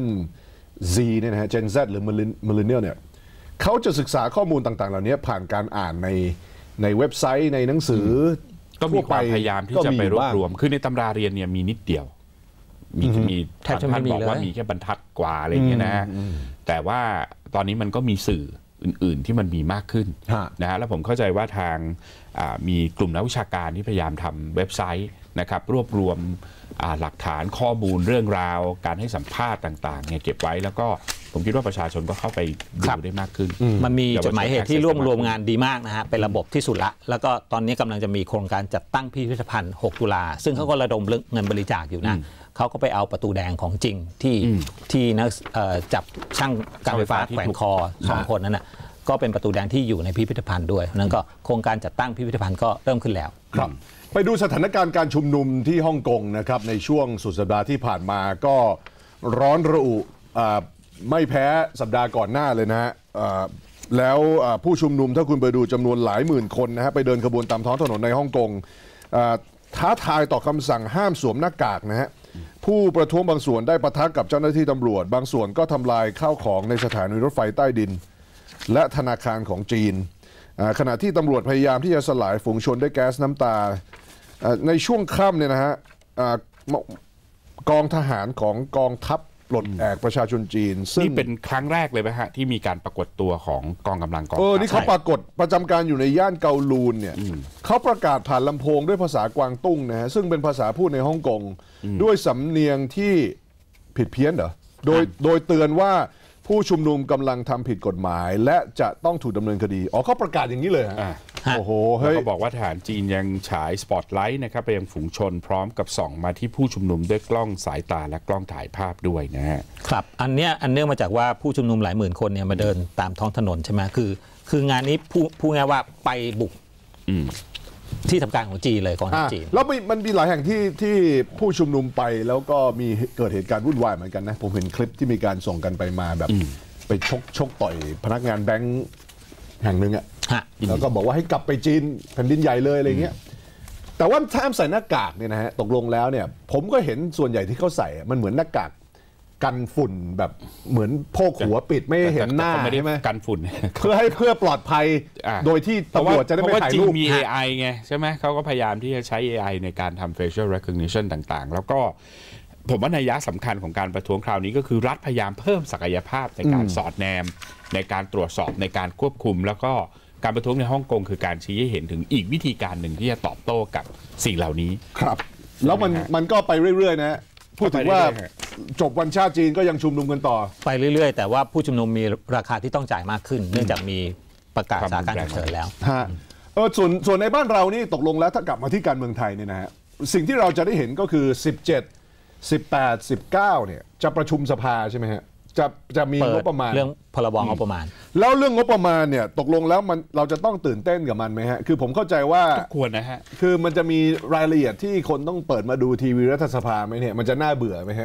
Z เนี่ยนะฮะ Gen Z หรือ Millennial เนี่ยเขาจะศึกษาข้อมูลต่างๆเหล่านี้ผ่านการอ่านในในเว็บไซต์ในหนังสือก็มีความพยายามที่จะไปรวบรวมคือในตำราเรียนเนี่ยมีนิดเดียวมีมีท่านบอกว่ามีแค่บรรทัดกว่าอะไรเงี้ยนะแต่ว่าตอนนี้มันก็มีสื่ออื่นๆที่มันมีมากขึ้นนะฮะแล้วผมเข้าใจว่าทางมีกลุ่มนักวิชาการที่พยายามทำเว็บไซต์นะครับรวบรวมหลักฐานข้อมูลเรื่องราวการให้สัมภาษณ์ต่างๆเนี่ยเก็บไว้แล้วก็ผมคิดว่าประชาชนก็เข้าไปดูได้มากขึ้นมันมีจดหมายเหตุที่ร่วมรวมงานดีมากนะฮะเป็นระบบที่สุดละแล้วก็ตอนนี้กำลังจะมีโครงการจัดตั้งพิพิธภัณฑ์หกตุลาซึ่งเขาก็ระดมเงินบริจาคอยู่นะเขาก็ไปเอาประตูแดงของจริงที่ที่นักจับช่างการไฟฟ้าแขวนคอสองคนนั้นนะก็เป็นประตูแดงที่อยู่ในพิพิธภัณฑ์ด้วยนั้นก็โครงการจัดตั้งพิพิธภัณฑ์ก็เริ่มขึ้นแล้วครับไปดูสถานการณ์การชุมนุมที่ฮ่องกงนะครับในช่วงสุดสัปดาห์ที่ผ่านมาก็ร้อนระอุไม่แพ้สัปดาห์ก่อนหน้าเลยนะฮะแล้วผู้ชุมนุมถ้าคุณไปดูจำนวนหลายหมื่นคนนะฮะไปเดินขบวนตามท้องถนนในฮ่องกงท้าทายต่อคำสั่งห้ามสวมหน้ากากนะฮะผู้ประท้วงบางส่วนได้ปะทะกับเจ้าหน้าที่ตำรวจบางส่วนก็ทำลายข้าวของในสถานีรถไฟใต้ดินและธนาคารของจีนขณะที่ตำรวจพยายามที่จะสลายฝูงชนด้วยแก๊สน้ำตาในช่วงค่ำเนี่ยนะฮะกองทหารของกองทัพปลดแอกประชาชนจีนซึ่งนี่เป็นครั้งแรกเลยไหมฮะที่มีการปรากฏตัวของกองกำลังกองทัพเออนี่เขาปรากฏประจำการอยู่ในย่านเกาลูนเนี่ยเขาประกาศผ่านลำโพงด้วยภาษากวางตุ้งนะฮะซึ่งเป็นภาษาพูดในฮ่องกงด้วยสำเนียงที่ผิดเพี้ยนเหรอโดยโดยเตือนว่าผู้ชุมนุมกำลังทำผิดกฎหมายและจะต้องถูกดำเนินคดีอ๋อเขาประกาศอย่างนี้เลยฮะโอ้โหเฮ้ยเขาบอกว่าทหารจีนยังฉายสปอตไลท์นะครับไปยังฝูงชนพร้อมกับส่องมาที่ผู้ชุมนุมด้วยกล้องสายตาและกล้องถ่ายภาพด้วยนะฮะครับอันเนี้ยอันเนื่องมาจากว่าผู้ชุมนุมหลายหมื่นคนเนี่ยมาเดินตามท้องถนนใช่ไหมคือคืองานนี้ผู้ผู้ง่ายว่าไปบุกที่ทำการของจีนเลยของจีนแล้วมันมีหลายแห่งที่ที่ผู้ชุมนุมไปแล้วก็มีเกิดเหตุการณ์วุ่นวายเหมือนกันนะผมเห็นคลิปที่มีการส่งกันไปมาแบบไปชกชกต่อยพนักงานแบงค์แห่งหนึ่งอ่ะแล้วก็บอกว่าให้กลับไปจีนแผ่นดินใหญ่เลยอะไรเงี้ยแต่ว่าถ้าใส่หน้ากากเนี่ยนะฮะตกลงแล้วเนี่ยผมก็เห็นส่วนใหญ่ที่เขาใส่มันเหมือนหน้ากากกันฝุ่นแบบเหมือนโพกหัวปิดไม่เห็นหน้าใช่ไหมกันฝุ่นเพื่อให้เพื่อปลอดภัยโดยที่ตำรวจจะได้ไม่ถ่ายรูปมี เอ ไอ ไงใช่ไหมเขาก็พยายามที่จะใช้ เอ ไอ ในการทำ facial recognition ต่างๆแล้วก็ผมว่านัยยะสำคัญของการประท้วงคราวนี้ก็คือรัฐพยายามเพิ่มศักยภาพในการสอดแนมในการตรวจสอบในการควบคุมแล้วก็การประท้วงในฮ่องกงคือการชี้ให้เห็นถึงอีกวิธีการหนึ่งที่จะตอบโต้กับสิ่งเหล่านี้ครับแล้วมันมันก็ไปเรื่อยๆนะพูดถึงว่าจบวันชาติจีนก็ยังชุมนุมกันต่อไปเรื่อยๆแต่ว่าผู้ชุมนุมมีราคาที่ต้องจ่ายมากขึ้นเนื่องจากมีประกาศสถานการณ์ฉุกเฉินแล้วเออส่วนส่วนในบ้านเรานี่ตกลงแล้วถ้ากลับมาที่การเมืองไทยเนี่ยนะฮะสิ่งที่เราจะได้เห็นก็คือสิบเจ็ด สิบแปด สิบเก้าเนี่ยจะประชุมสภาใช่ไหมฮะจะจะมีงบประมาณเรื่องพรบงบประมาณแล้วเรื่องงบประมาณเนี่ยตกลงแล้วมันเราจะต้องตื่นเต้นกับมันไหมฮะคือผมเข้าใจว่าควรนะฮะคือมันจะมีรายละเอียดที่คนต้องเปิดมาดูทีวีรัฐสภาไหมเนี่ยมันจะน่าเบื่อไหมฮะ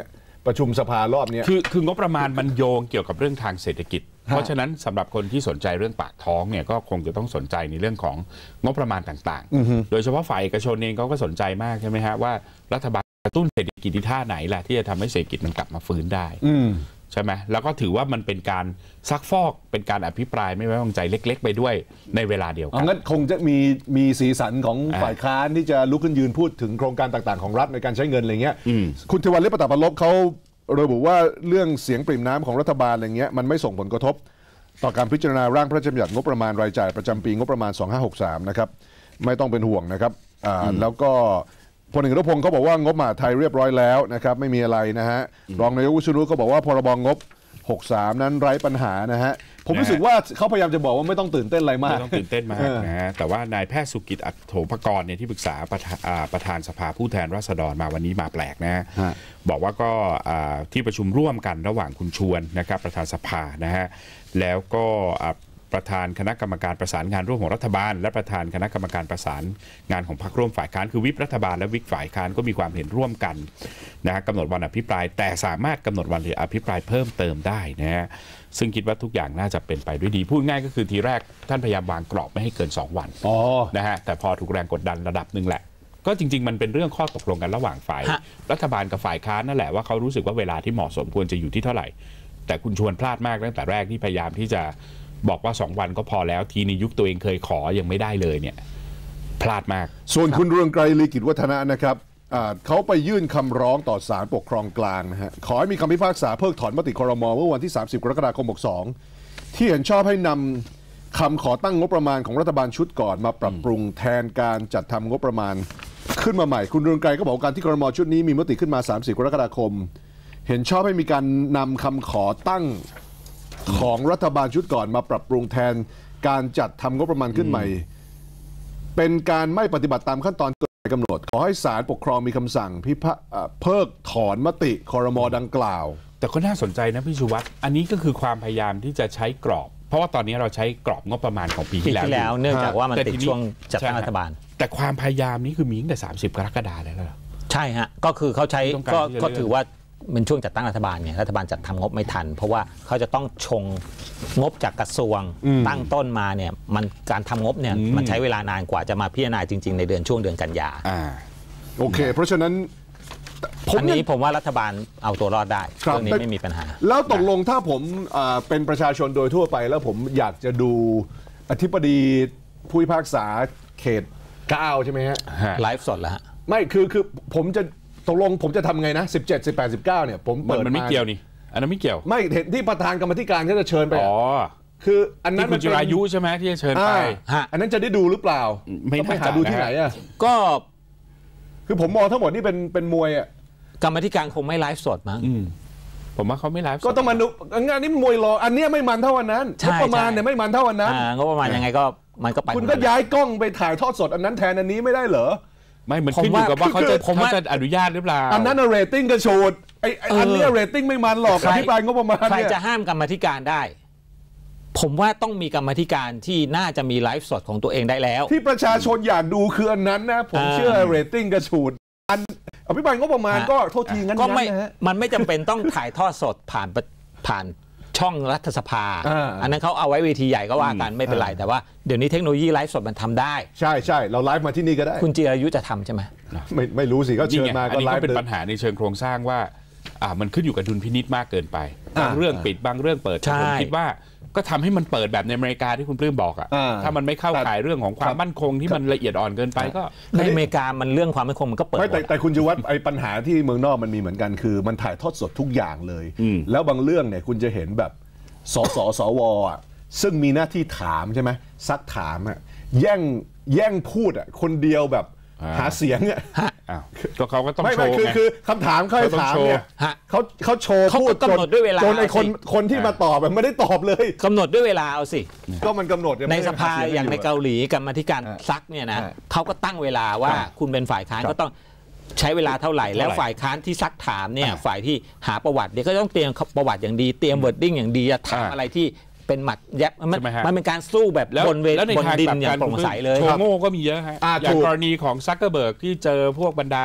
ประชุมสภารอบนี้คือคืองบประมาณมันโยงเกี่ยวกับเรื่องทางเศรษฐกิจ เพราะฉะนั้นสำหรับคนที่สนใจเรื่องปากท้องเนี่ยก็คงจะต้องสนใจในเรื่องของงบประมาณต่างๆโดยเฉพาะฝ่ายเอกชนเองเขาก็สนใจมากใช่ไหมฮะว่ารัฐบาลกระตุ้นเศรษฐกิจที่ท่าไหนล่ะที่จะทำให้เศรษฐกิจมันกลับมาฟื้นได้ใช่ไหมแล้วก็ถือว่ามันเป็นการซักฟอกเป็นการอภิปรายไม่ไว้วางใจเล็กๆไปด้วยในเวลาเดียวกันงั้นคงจะมีมีสีสันของฝ่ายค้านที่จะลุกขึ้นยืนพูดถึงโครงการต่างๆของรัฐในการใช้เงินอะไรเงี้ยคุณเทวันลิปตาปลบเขาระบุว่าเรื่องเสียงปริ่มน้ำของรัฐบาลอะไรเงี้ยมันไม่ส่งผลกระทบต่อการพิจารณาร่างพระราชบัญญัติงบประมาณรายจ่ายประจำปีงบประมาณสองพันห้าร้อยหกสิบสามนะครับไม่ต้องเป็นห่วงนะครับแล้วก็พลเอกอนุพงศ์เขาบอกว่างบมหาดไทยเรียบร้อยแล้วนะครับไม่มีอะไรนะฮะรองนายกวิษณุก็บอกว่าพรบงบหกสิบสามนั้นไร้ปัญหานะฮะผมรู้สึกว่าเขาพยายามจะบอกว่าไม่ต้องตื่นเต้นอะไรมากไม่ต้องตื่นเต้นมากนะฮะแต่ว่านายแพทย์สุกิจอัตโถปกรณ์เนี่ยที่ปรึกษาประธานประธานสภาผู้แทนราษฎรมาวันนี้มาแปลกนะบอกว่าก็ที่ประชุมร่วมกันระหว่างคุณชวนนะครับประธานสภานะฮะแล้วก็ประธานคณะกรรมการประสานงานร่วมของรัฐบาลและประธานคณะกรรมการประสานงานของพรรคร่วมฝ่ายค้านคือวิปรัฐบาลและวิปฝ่ายค้านก็มีความเห็นร่วมกันนะฮะกำหนดวันอภิปรายแต่สามารถกำหนดวันอภิปรายเพิ่มเติมได้นะฮะซึ่งคิดว่าทุกอย่างน่าจะเป็นไปด้วยดีพูดง่ายก็คือทีแรกท่านพยายามวางกรอบไม่ให้เกินสองวันนะฮะแต่พอถูกแรงกดดันระดับหนึ่งแหละก็จริงๆมันเป็นเรื่องข้อตกลงกันระหว่างฝ่ายรัฐบาลกับฝ่ายค้านนั่นแหละว่าเขารู้สึกว่าเวลาที่เหมาะสมควรจะอยู่ที่เท่าไหร่แต่คุณชวนพลาดมากตั้งแต่แรกที่พยายามที่จะบอกว่าสองวันก็พอแล้วทีในยุคตัวเองเคยขอยังไม่ได้เลยเนี่ยพลาดมากส่วนคุณเรืองไกรลีกิจวัฒนะนะครับเขาไปยื่นคำร้องต่อศาลปกครองกลางนะฮะขอให้มีคำพิพากษาเพิกถอนมติครม.เมื่อวันที่สามสิบกรกฎาคมหกสิบสองที่เห็นชอบให้นำคำขอตั้งงบประมาณของรัฐบาลชุดก่อนมาปรับปรุงแทนการจัดทำงบประมาณขึ้นมาใหม่คุณเรืองไกรก็บอกการที่ครม.ชุดนี้มีมติขึ้นมาสามสิบกรกฎาคมเห็นชอบให้มีการนำคำขอตั้งของรัฐบาลชุดก่อนมาปรับปรุงแทนการจัดทำงบประมาณขึ้นใหม่เป็นการไม่ปฏิบัติตามขั้นตอนกฎหมายกำหนดขอให้ศาลปกครองมีคำสั่งพิพากษาเพิกถอนมติครม.ดังกล่าวแต่ก็น่าสนใจนะพี่ชูวัฒน์อันนี้ก็คือความพยายามที่จะใช้กรอบเพราะว่าตอนนี้เราใช้กรอบงบประมาณของปีที่แล้วเนื่องจากว่ามันติดช่วงจัดตั้งรัฐบาลแต่ความพยายามนี้คือมีตั้งแต่สามสิบกรกฎาคมแล้วใช่ฮะก็คือเขาใช้ก็ถือว่าเป็นช่วงจัดตั้งรัฐบาลไงรัฐบาลจัดทำงบไม่ทันเพราะว่าเขาจะต้องชงงบจากกระทรวงตั้งต้นมาเนี่ยมันการทำงบเนี่ยมันใช้เวลานานกว่าจะมาพิจารณาจริงๆในเดือนช่วงเดือนกันยาโอเคเพราะฉะนั้นอันนี้ผมว่ารัฐบาลเอาตัวรอดได้เรื่องนี้ไม่มีปัญหาแล้วตกลงถ้าผมเป็นประชาชนโดยทั่วไปแล้วผมอยากจะดูอธิบดีผู้พิพากษาเขตเก้าใช่ไหมฮะไลฟ์สดแล้วฮะไม่คือคือผมจะตกลงผมจะทำไงนะสิบเจ็ด สิบแปด สิบเก้าเนี่ยผมเปิดมันไม่เกี่ยวนี่อันนั้นไม่เกี่ยวไม่เห็นที่ประธานกรรมธิการเขาจะเชิญไปอ๋อคืออันนั้นมันเป็นอายุใช่ไหมที่จะเชิญไปอันนั้นจะได้ดูหรือเปล่าไม่ไปหาดูที่ไหนอ่ะก็คือผมมองทั้งหมดนี่เป็นเป็นมวยอ่ะกรรมธิการคงไม่ไลฟ์สดมั้งผมว่าเขาไม่ไลฟ์ก็ต้องมาดูงานนี้มวยรออันนี้ไม่มันเท่าวันนั้นงบประมาณเนี่ยไม่มันเท่าวันนั้นงบประมาณยังไงก็มันก็ไปคุณก็ย้ายกล้องไปถ่ายทอดสดอันนั้นแทนอันนี้ไม่ได้เหรอไม่มันขึ้นอยู่กับว่าเขาจะเขาจะอนุญาตหรือเปล่าอันนั้นเรตติ้งกระโชดไอ้อันนี้เรตติ้งไม่มันหรอกอธิบายงบประมาณใครจะห้ามกรรมธิการได้ผมว่าต้องมีกรรมธิการที่น่าจะมีไลฟ์สดของตัวเองได้แล้วที่ประชาชนอยากดูคืออันนั้นนะผมเชื่อเรตติ้งกระโชดอันอภิปรายงบประมาณก็โทษทีงั้นก็ไม่มันไม่จำเป็นต้องถ่ายทอดสดผ่านผ่านช่องรัฐสภาอันนั้นเขาเอาไว้เวทีใหญ่ก็ว่ากันไม่เป็นไรแต่ว่าเดี๋ยวนี้เทคโนโลยีไลฟ์สดมันทำได้ใช่ใช่เราไลฟ์มาที่นี่ก็ได้คุณจิรายุจะทำใช่ไหมไม่ไม่รู้สิก็เชิญมาก็ไลฟ์เป็นปัญหาในเชิงโครงสร้างว่าอ่ามันขึ้นอยู่กับดุลพินิจมากเกินไปบางเรื่องปิดบางเรื่องเปิดผมคิดว่าก็ทำให้มันเปิดแบบในอเมริกาที่คุณปลื้มบอกอ่ะถ้ามันไม่เข้าข่ายเรื่องของความมั่นคงที่มันละเอียดอ่อนเกินไปก็ในอเมริกามันเรื่องความมั่นคงมันก็เปิดไม่แต่แต่คุณจะวัดไอ้ปัญหาที่เมืองนอกมันมีเหมือนกันคือมันถ่ายทอดสดทุกอย่างเลยแล้วบางเรื่องเนี่ยคุณจะเห็นแบบสสสวอ่ะซึ่งมีหน้าที่ถามใช่ไหมซักถามอ่ะแย่งแย่งพูดอ่ะคนเดียวแบบหาเสียงอ่ะก็เขาก็ต้องโชว์ไม่คือคือคำถามเขาถามเนี่ยเขาเขาโชว์พูดจนจนไอ้คนคนที่มาตอบแบบไม่ได้ตอบเลยกำหนดด้วยเวลาเอาสิก็มันกำหนดในสภาอย่างในเกาหลีกรรมธิการซักเนี่ยนะเขาก็ตั้งเวลาว่าคุณเป็นฝ่ายค้านก็ต้องใช้เวลาเท่าไหร่แล้วฝ่ายค้านที่ซักถามเนี่ยฝ่ายที่หาประวัติเนี่ยก็ต้องเตรียมประวัติอย่างดีเตรียมเวิร์ดดิ้งอย่างดีจะถามอะไรที่เป็นหมัดแยบมันมันเป็นการสู้แบบบนเวทีบนดินอย่างโปร่งใสเลยโชว์โง่ก็มีเยอะฮะอย่างกรณีของซักเกอร์เบิร์กที่เจอพวกบรรดา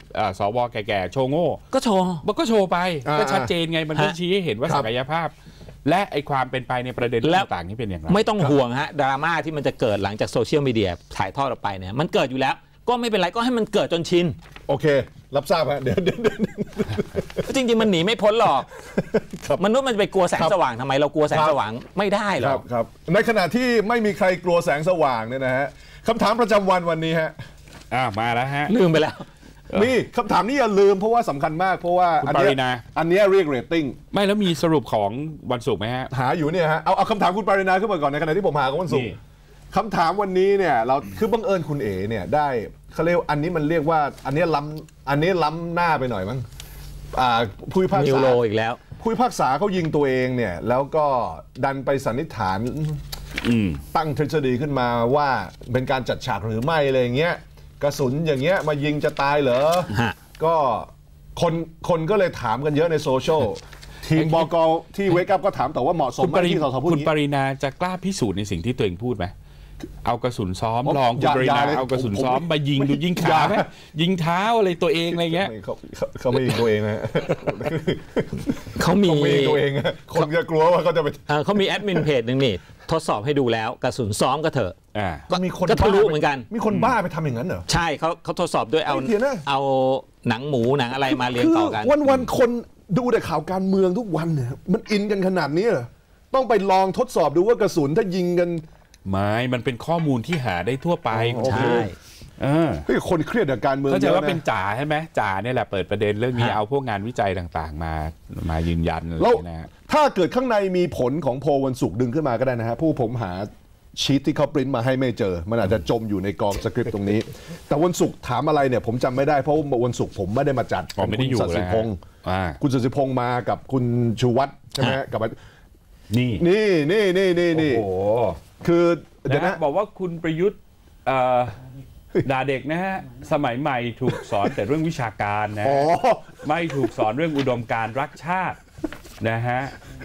สวแก่ๆโชว์โง่ก็โชว์มันก็โชว์ไปก็ชัดเจนไงมันก็ชี้ให้เห็นว่าศักยภาพและไอความเป็นไปในประเด็นต่างๆนี่เป็นอย่างไรไม่ต้องห่วงฮะดราม่าที่มันจะเกิดหลังจากโซเชียลมีเดียถ่ายทอดออกไปเนี่ยมันเกิดอยู่แล้วก็ไม่เป็นไรก็ให้มันเกิดจนชินโอเครับทราบฮะเดี๋ยวจริงๆมันหนีไม่พ้นหรอกมนุษย์มันจะไปกลัวแสงสว่างทำไมเรากลัวแสงสว่างไม่ได้หรอกครับในขณะที่ไม่มีใครกลัวแสงสว่างเนี่ยนะฮะคำถามประจำวันวันนี้ฮะอ้าวมาแล้วฮะลืมไปแล้วนี่คำถามนี้อย่าลืมเพราะว่าสำคัญมากเพราะว่าอันนี้อันนี้เรียกเรตติ้งไม่แล้วมีสรุปของวันศุกร์ไหมฮะหาอยู่เนี่ยฮะเอาเอาคำถามคุณปรินาขึ้นมาก่อนในขณะที่ผมหาของวันศุกร์คำถามวันนี้เนี่ยเราคือบังเอิญคุณเอ๋เนี่ยได้เขาเรียกอันนี้มันเรียกว่าอันนี้ล้ำอันนี้ล้ำหน้าไปหน่อยมั้งผู้พิพากษานิวโรอีกแล้วผู้พิพากษาเขายิงตัวเองเนี่ยแล้วก็ดันไปสันนิษฐานตั้งทฤษฎีขึ้นมาว่าเป็นการจัดฉากหรือไม่อะไรอย่างเงี้ยกระสุนอย่างเงี้ยมายิงจะตายเหรอก็คนคนก็เลยถามกันเยอะในโซเชียลทีมบก.ที่เวกัพก็ถามต่อว่าเหมาะสมไหมที่สสพูดคุณปรินาจะกล้าพิสูจน์ในสิ่งที่ตัวเองพูดไหมเอากระสุนซ้อมลองคุณปรินาเอากระสุนซ้อมมายิงดูยิงขาไหมยิงเท้าอะไรตัวเองอะไรเงี้ยเขาเขาไม่ยิงตัวเองนะเขามีตัวเองคนจะกลัวว่าเขาจะไปเขามีแอดมินเพจหนึ่งนี่ทดสอบให้ดูแล้วกระสุนซ้อมก็เถอะก็มีคนก็ทะลุเหมือนกันมีคนบ้าไปทำอย่างนั้นเหรอใช่เขาเขาทดสอบด้วยเอาเอาหนังหมูหนังอะไรมาเรียงต่อกันวันวันคนดูแต่ข่าวการเมืองทุกวันเนี่ยมันอินกันขนาดนี้เหรอต้องไปลองทดสอบดูว่ากระสุนถ้ายิงกันไม่มันเป็นข้อมูลที่หาได้ทั่วไปใช่เฮ้ยคนเครียดกับการเมืองเข้าใจว่าเป็นจ่าใช่ไหมจ่าเนี่ยแหละเปิดประเด็นเรื่องนี้เอาพวกงานวิจัยต่างๆมามายืนยันอะไรนะถ้าเกิดข้างในมีผลของโพลวันศุกร์ดึงขึ้นมาก็ได้นะฮะผู้ผมหาชีทที่เขาปริ้นมาให้ไม่เจอมันอาจจะจมอยู่ในกองสคริปต์ตรงนี้แต่วันศุกร์ถามอะไรเนี่ยผมจำไม่ได้เพราะวันศุกร์ผมไม่ได้มาจัดไม่ได้อยู่แล้วคุณสัสิพงษ์มากับคุณชูวัฒน์ใช่ไหมกับนี่นี่นี่นี่นี่นี่โอ้โหคือเดี๋ยวนะบอกว่าคุณประยุทธ์ด่าเด็กนะฮะสมัยใหม่ถูกสอนแต่เรื่องวิชาการนะไม่ถูกสอนเรื่องอุดมการณ์รักชาตินะฮะ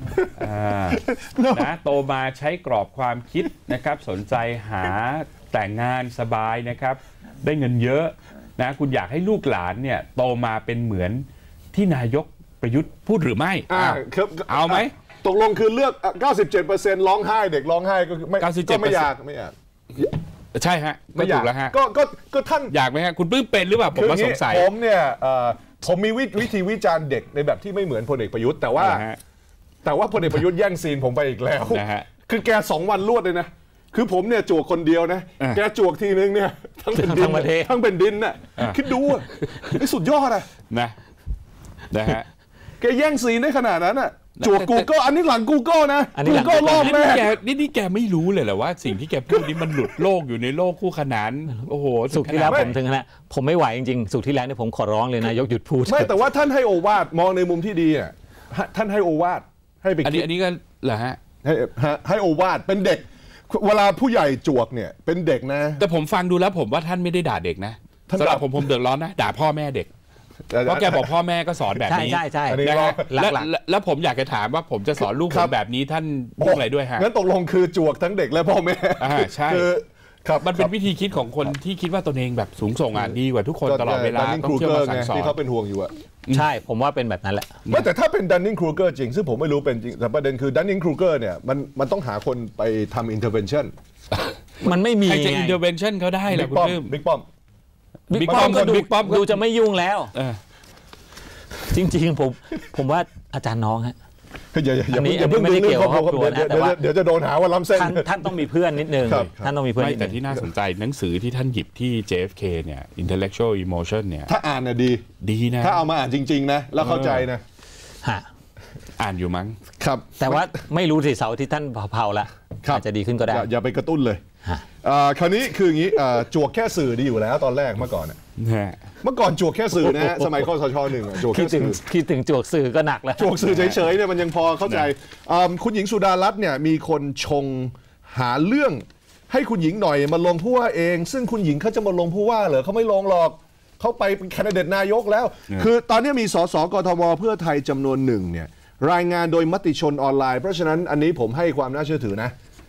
นะโตมาใช้กรอบความคิดนะครับสนใจหาแต่งงานสบายนะครับได้เงินเยอะนะคุณอยากให้ลูกหลานเนี่ยโตมาเป็นเหมือนที่นายกประยุทธ์พูดหรือไม่เอาไหมตกลงคือเลือก เก้าสิบเจ็ดเปอร์เซ็นต์ ร้องไห้เด็กร้องไห้ก็ไม่ก็ไม่อยากไม่อยากใช่ฮะไม่ถูกแล้วฮะก็ก็ก็ท่านอยากไหมฮะคุณปลื้มเป็นหรือเปล่าผมก็สงสัยผมเนี่ยผมมีวิธีวิจารณ์เด็กในแบบที่ไม่เหมือนพลเอกประยุทธ์แต่ว่าแต่ว่าพลเอกประยุทธ์แย่งซีนผมไปอีกแล้วคือแกสองวันรวดเลยนะคือผมเนี่ยจวกคนเดียวนะแกจวกทีนึงเนี่ยทั้งเป็นดินทั้งเป็นดินน่ะคิดดูอ่ะนี่สุดยอดอ่ะนะนะฮะแกแย่งซีนได้ขนาดนั้นอ่ะจวก Google อันนี้หลัง Google นะ Google รอบแม่นี่นี่แกไม่รู้เลยเหรอว่าสิ่งที่แกพูดนี้มันหลุดโลกอยู่ในโลกคู่ขนานโอ้โหสุขที่แล้วผมถึงนะผมไม่ไหวจริงๆสุขที่แล้วเนี่ยผมขอร้องเลยนะยกหยุดพูดไม่แต่ว่าท่านให้โอวาทมองในมุมที่ดีอ่ะท่านให้โอวาทให้ไปอันนี้อันนี้ก็เหรอฮะให้ให้โอวาทเป็นเด็กเวลาผู้ใหญ่จวกเนี่ยเป็นเด็กนะแต่ผมฟังดูแล้วผมว่าท่านไม่ได้ด่าเด็กนะสำหรับผมผมเดือดร้อนนะด่าพ่อแม่เด็กเพราะแกบอกพ่อแม่ก็สอนแบบนี้ใช่ใช่แล้วแล้วผมอยากจะถามว่าผมจะสอนลูกผมแบบนี้ท่านพูดอะไรด้วยฮะงั้นตกลงคือจวกทั้งเด็กและพ่อแม่ใช่ครับมันเป็นวิธีคิดของคนที่คิดว่าตนเองแบบสูงส่งอ่ะดีกว่าทุกคนตลอดเวลาต้องเชื่อมาสั่งสอนที่เขาเป็นห่วงอยู่อ่ะใช่ผมว่าเป็นแบบนั้นแหละไม่แต่ถ้าเป็นดันนิงครูเกอร์จริงซึ่งผมไม่รู้เป็นจริงแต่ประเด็นคือดันนิงครูเกอร์เนี่ยมันมันต้องหาคนไปทำอินเทอร์เวนชั่นมันไม่มีใครจะอินเทอร์เวนชั่นเขาได้แหละคุณบิ๊กป้อมบิ๊กป้อมบิ๊กป้อมก็ดูจะไม่ยุ่งแล้วจริงๆผมผมว่าอาจารย์น้องฮะอย่าอย่าอย่าเพิ่งไม่ได้เกี่ยวกับครอบครัวนะแต่ว่าเดี๋ยวจะโดนหาว่าล้ำเส้นท่านต้องมีเพื่อนนิดนึงท่านต้องมีเพื่อนแต่ที่น่าสนใจหนังสือที่ท่านหยิบที่ เจ เอฟ เค เนี่ย intellectual emotion เนี่ยถ้าอ่านน่ะดีดีนะถ้าเอามาอ่านจริงๆนะแล้วเข้าใจนะฮะอ่านอยู่มั้งครับแต่ว่าไม่รู้สิเสาร์ที่ท่านเผาๆละอาจจะดีขึ้นก็ได้อย่าไปกระตุ้นเลยคราวนี้คืออย่างนี้จวกแค่สื่อดีอยู่แล้วตอนแรกเมื่อก่อนเมื่อก่อนจวกแค่สื่อนะฮะสมัยคสชหนึ่งจวกแค่สื่อคิดถึงจวกสื่อก็หนักแล้วจวกสื่อเฉยๆเนี่ยมันยังพอเข้าใจคุณหญิงสุดารัตน์เนี่ยมีคนชงหาเรื่องให้คุณหญิงหน่อยมาลงผู้ว่าเองซึ่งคุณหญิงเขาจะมาลงผู้ว่าเหรอเขาไม่ลงหรอกเขาไปเป็นแคนดิเดตนายกแล้วคือตอนนี้มีสสกทมเพื่อไทยจำนวนหนึ่งเนี่ยรายงานโดยมติชนออนไลน์เพราะฉะนั้นอันนี้ผมให้ความน่าเชื่อถือนะ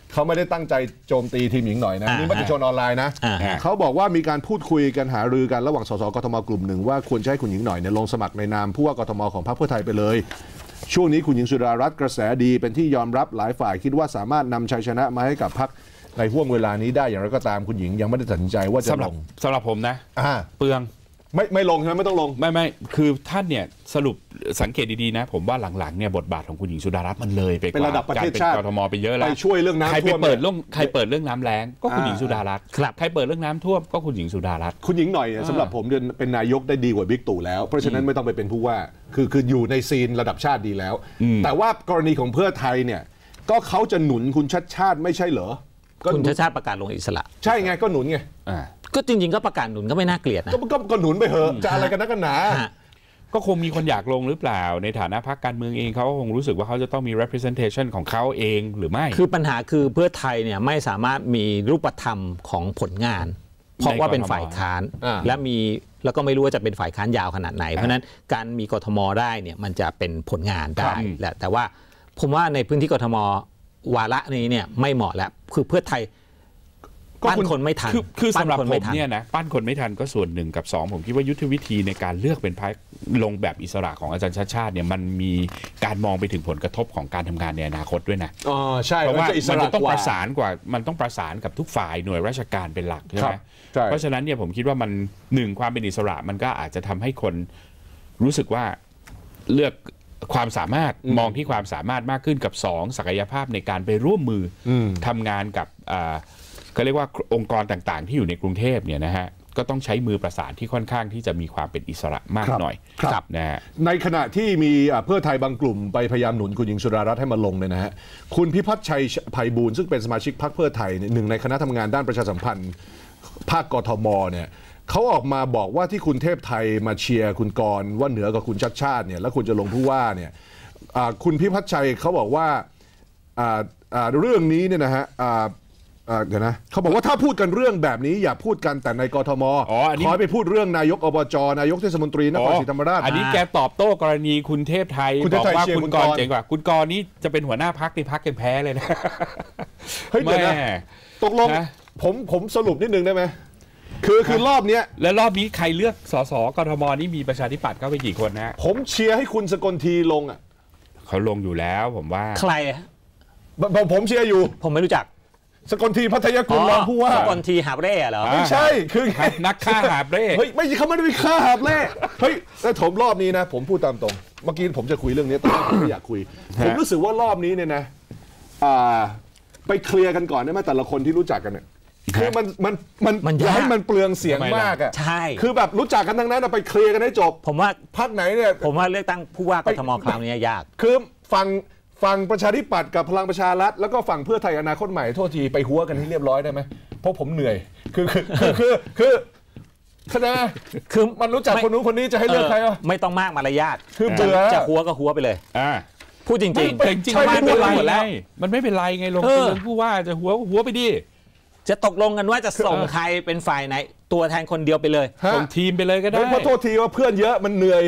เขาไม่ได้ตั้งใจโจมตีทีมหญิงหน่อยนะนี่มติชนออนไลน์นะเขาบอกว่ามีการพูดคุยกันหารือกันระหว่างสสกทมกลุ่มหนึ่งว่าควรจะให้คุณหญิงหน่อยเนี่ยลงสมัครในนามผู้ว่ากทมของพรรคเพื่อไทยไปเลยช่วงนี้คุณหญิงสุดารัตน์กระแสดีเป็นที่ยอมรับหลายฝ่ายคิดว่าสามารถนำชัยชนะมาให้กับพรรคในห่วงเวลานี้ได้อย่างไรก็ตามคุณหญิงยังไม่ได้ตัดสินใจว่าจะลงสำหรับผมนะเปลืองไม่ไม่ลงใช่ไหมไม่ต้องลงไม่ไม่คือท่านเนี่ยสรุปสังเกตดีๆนะผมว่าหลังๆเนี่ยบทบาทของคุณหญิงสุดารัตน์มันเลยไปกว่าการเป็นกทมไปเยอะแล้วไปช่วยเรื่องน้ำท่วมใครไปเปิดเรื่องใครเปิดเรื่องน้ำแล้งก็คุณหญิงสุดารัตน์ใครเปิดเรื่องน้ำท่วมก็คุณหญิงสุดารัตน์คุณหญิงหน่อยสำหรับผมเป็นนายกได้ดีกว่าบิ๊กตู่แล้วเพราะฉะนั้นไม่ต้องไปเป็นผู้ว่าคือคืออยู่ในซีนระดับชาติดีแล้วแต่ว่ากรณีของเพื่อไทยเนี่ยก็เขาจะหนุนคุณชัดชาติไม่ใช่เหรอคุณชัดชาติประกาศลงอิสระใช่ไงก็หนุนไงก็จริงๆก็ประกาศหนุนก็ไม่น่าเกลียดนะก็หนุนไปเหอะจะอะไรกันนักกันหนาก็คงมีคนอยากลงหรือเปล่าในฐานะพรรคการเมืองเองเขาคงรู้สึกว่าเขาจะต้องมี representation ของเขาเองหรือไม่คือปัญหาคือเพื่อไทยเนี่ยไม่สามารถมีรูปธรรมของผลงานเพราะว่าเป็นฝ่ายค้านและมีแล้วก็ไม่รู้ว่าจะเป็นฝ่ายค้านยาวขนาดไหนเพราะนั้นการมีกทมได้เนี่ยมันจะเป็นผลงานได้แหละแต่ว่าผมว่าในพื้นที่กทมวาระนี้เนี่ยไม่เหมาะแล้วคือเพื่อไทยปั้นคนไม่ทันคือคือสำหรับผมเนี่ยนะปั้นคนไม่ทันก็ส่วนหนึ่งกับสองผมคิดว่ายุทธวิธีในการเลือกเป็นพรรคลงแบบอิสระของอาจารย์ชาติชาติเนี่ยมันมีการมองไปถึงผลกระทบของการทำงานในอนาคตด้วยนะอ๋อใช่เพราะว่ามันจะต้องประสานกว่ามันต้องประสานกับทุกฝ่ายหน่วยราชการเป็นหลักใช่ไหมเพราะฉะนั้นเนี่ยผมคิดว่ามันหนึ่งความเป็นอิสระมันก็อาจจะทำให้คนรู้สึกว่าเลือกความสามารถมองที่ความสามารถมากขึ้นกับสองศักยภาพในการไปร่วมมือทำงานกับก็เรียกว่าองค์กรต่างๆที่อยู่ในกรุงเทพเนี่ยนะฮะก็ต้องใช้มือประสานที่ค่อนข้างที่จะมีความเป็นอิสระมากหน่อยครับนะฮะในขณะที่มีเพื่อไทยบางกลุ่มไปพยายามหนุนคุณหญิงสุดารัตน์ให้มาลงเนี่ยนะฮะคุณพิพัฒน์ชัยไพบูลย์ซึ่งเป็นสมาชิกพรรคเพื่อไทยหนึ่งในคณะทำงานด้านประชาสัมพันธ์ภาคกทมเนี่ยเขาออกมาบอกว่าที่คุณเทพไทยมาเชียร์คุณกรณ์ว่าเหนือกับคุณชัดชาติเนี่ยแล้วคุณจะลงผู้ว่าเนี่ยคุณพิพัฒน์ชัยเขาบอกว่าเรื่องนี้เนี่ยนะฮะเดี๋ยวนะเขาบอกว่าถ้าพูดกันเรื่องแบบนี้อย่าพูดกันแต่ในกทมขอไปพูดเรื่องนายกอบจนายกเทศมนตรีนครศรีธรรมราชอันนี้แกตอบโต้กรณีคุณเทพไทยบอกว่าคุณกรณ์เจ๋งกว่าคุณกรณ์นี่จะเป็นหัวหน้าพรรคในพรรคยังแพ้เลยนะเฮ้ยเดี๋ยวนะตกลงผมผมสรุปนิดนึงได้ไหมคือคือรอบนี้และรอบนี้ใครเลือกสสกทมนี่มีประชาธิปัตย์เข้าไปกี่คนนะผมเชียร์ให้คุณสกลทีลงอ่ะเขาลงอยู่แล้วผมว่าใครผมผมเชียร์อยู่ผมไม่รู้จักสกลทีพัทยากุลรองผู้ว่าสกลทีหาบเร่เหรอไม่ใช่คือนักฆ่าหาบเร่เฮ้ยไม่เขาไม่ได้ไปฆ่าหาบเร่เฮ้ยแต่ผมรอบนี้นะผมพูดตามตรงเมื่อกี้ผมจะคุยเรื่องนี้แต่ผมไม่อยากคุยผมรู้สึกว่ารอบนี้เนี่ยนะไปเคลียร์กันก่อนได้ไหมแต่ละคนที่รู้จักกันเนี่ยคือมันมันมันมันอย่าให้มันเปลืองเสียงมากอ่ะใช่คือแบบรู้จักกันทั้งนั้นไปเคลียร์กันให้จบผมว่าพรรคไหนเนี่ยผมว่าเลือกตั้งผู้ว่ากทมคราวนี้ยากคือฟังฝั่งประชาธิปัตย์กับพลังประชารัฐแล้วก็ฝั่งเพื่อไทยอนาคตใหม่โทษทีไปหัวกันให้เรียบร้อยได้ไหมเพราะผมเหนื่อยคือคือคือคือคะแนนคือมันรู้จักคนนู้นคนนี้จะให้เลือกใครอ่ะไม่ต้องมากมารยาทคือเบื่อจะหัวก็หัวไปเลยอ่าพูดจริงจริงจริงๆไม่เป็นไรแล้วมันไม่เป็นไรไงลงเป็นผู้ว่าจะหัวหัวไปดิจะตกลงกันว่าจะส่งใครเป็นฝ่ายไหนตัวแทนคนเดียวไปเลยส่งทีมไปเลยก็ได้เพราะโทษทีว่าเพื่อนเยอะมันเหนื่อย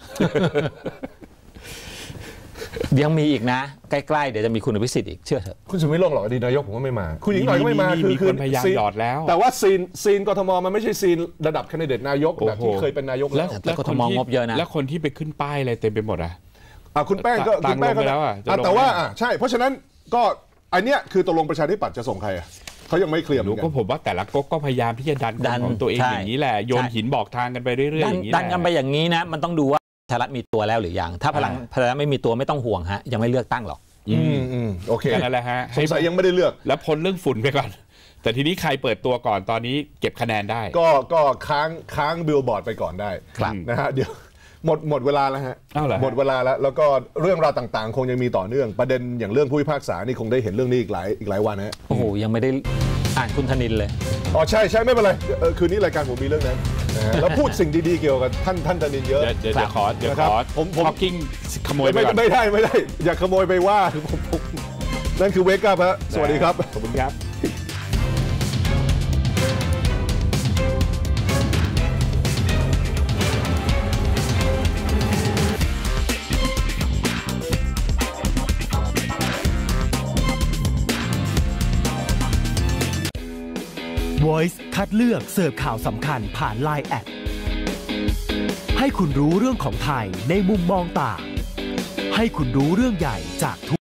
ยังมีอีกนะใกล้ๆเดี๋ยวจะมีคุณอภิสิทธิ์อีกเชื่อเถอะคุณสุวิทย์ลงหรอกอดีตนายกผมก็ไม่มาคุณหญิงหน่อยก็ไม่มาคือคือพยายามหยอดแล้วแต่ว่าซีนซีนกทมมันไม่ใช่ซีนระดับแคนดิเดตนายกแบบที่เคยเป็นนายกแล้วแต่กทมงบเยอะนะแล้วคนที่ไปขึ้นป้ายอะไรเต็มไปหมดอ่ะอ่ะคุณแป้งก็คุณแป้งก็แล้วอ่ะแต่ว่าอ่ะใช่เพราะฉะนั้นก็อันเนี้ยคือตกลงประชาธิปัตย์จะส่งใครอ่ะเขายังไม่เคลียร์ก็ผมว่าแต่ละก๊กก็พยายามที่จะดันของตัวเองอย่างนี้แหละโยนหินบอกทางกันไปเรื่อยๆอย่างนี้ดันกันไปอย่างนี้นะมันต้องดูว่าพลังมีตัวแล้วหรือยังถ้าพลังพลังไม่มีตัวไม่ต้องห่วงฮะยังไม่เลือกตั้งหรอกอืมอืมโอเคนั่นแหละฮะสงสัยยังไม่ได้เลือกแล้วพ้นเรื่องฝุ่นไปก่อนแต่ทีนี้ใครเปิดตัวก่อนตอนนี้เก็บคะแนนได้ก็ก็ค้างค้างบิลบอร์ดไปก่อนได้นะฮะเดี๋ยวหมดหมดเวลาแล้วฮะหมดเวลาแล้วแล้วก็เรื่องราวต่างๆคงยังมีต่อเนื่องประเด็นอย่างเรื่องผู้พิพากษานี่คงได้เห็นเรื่องนี้อีกหลายอีกหลายวันนะโอ้โหยังไม่ได้อ่านคุณธนินเลยอ๋อใช่ใช่ไม่เป็นไรคืนนี้รายการผมมีเรื่องนั้นแล้วพูดสิ่งดีๆเกี่ยวกับท่านท่านธนินเยอะเดี๋ยวขอเดี๋ยวขอผมผมกิ้งขโมยไปก่อนไม่ได้ไม่ได้อย่าขโมยไปว่านั่นคือเวก้าฮะสวัสดีครับขอบคุณครับคัดเลือกเสิร์ฟข่าวสำคัญผ่าน ไลน์ แอดให้คุณรู้เรื่องของไทยในมุมมองต่างให้คุณรู้เรื่องใหญ่จากทุก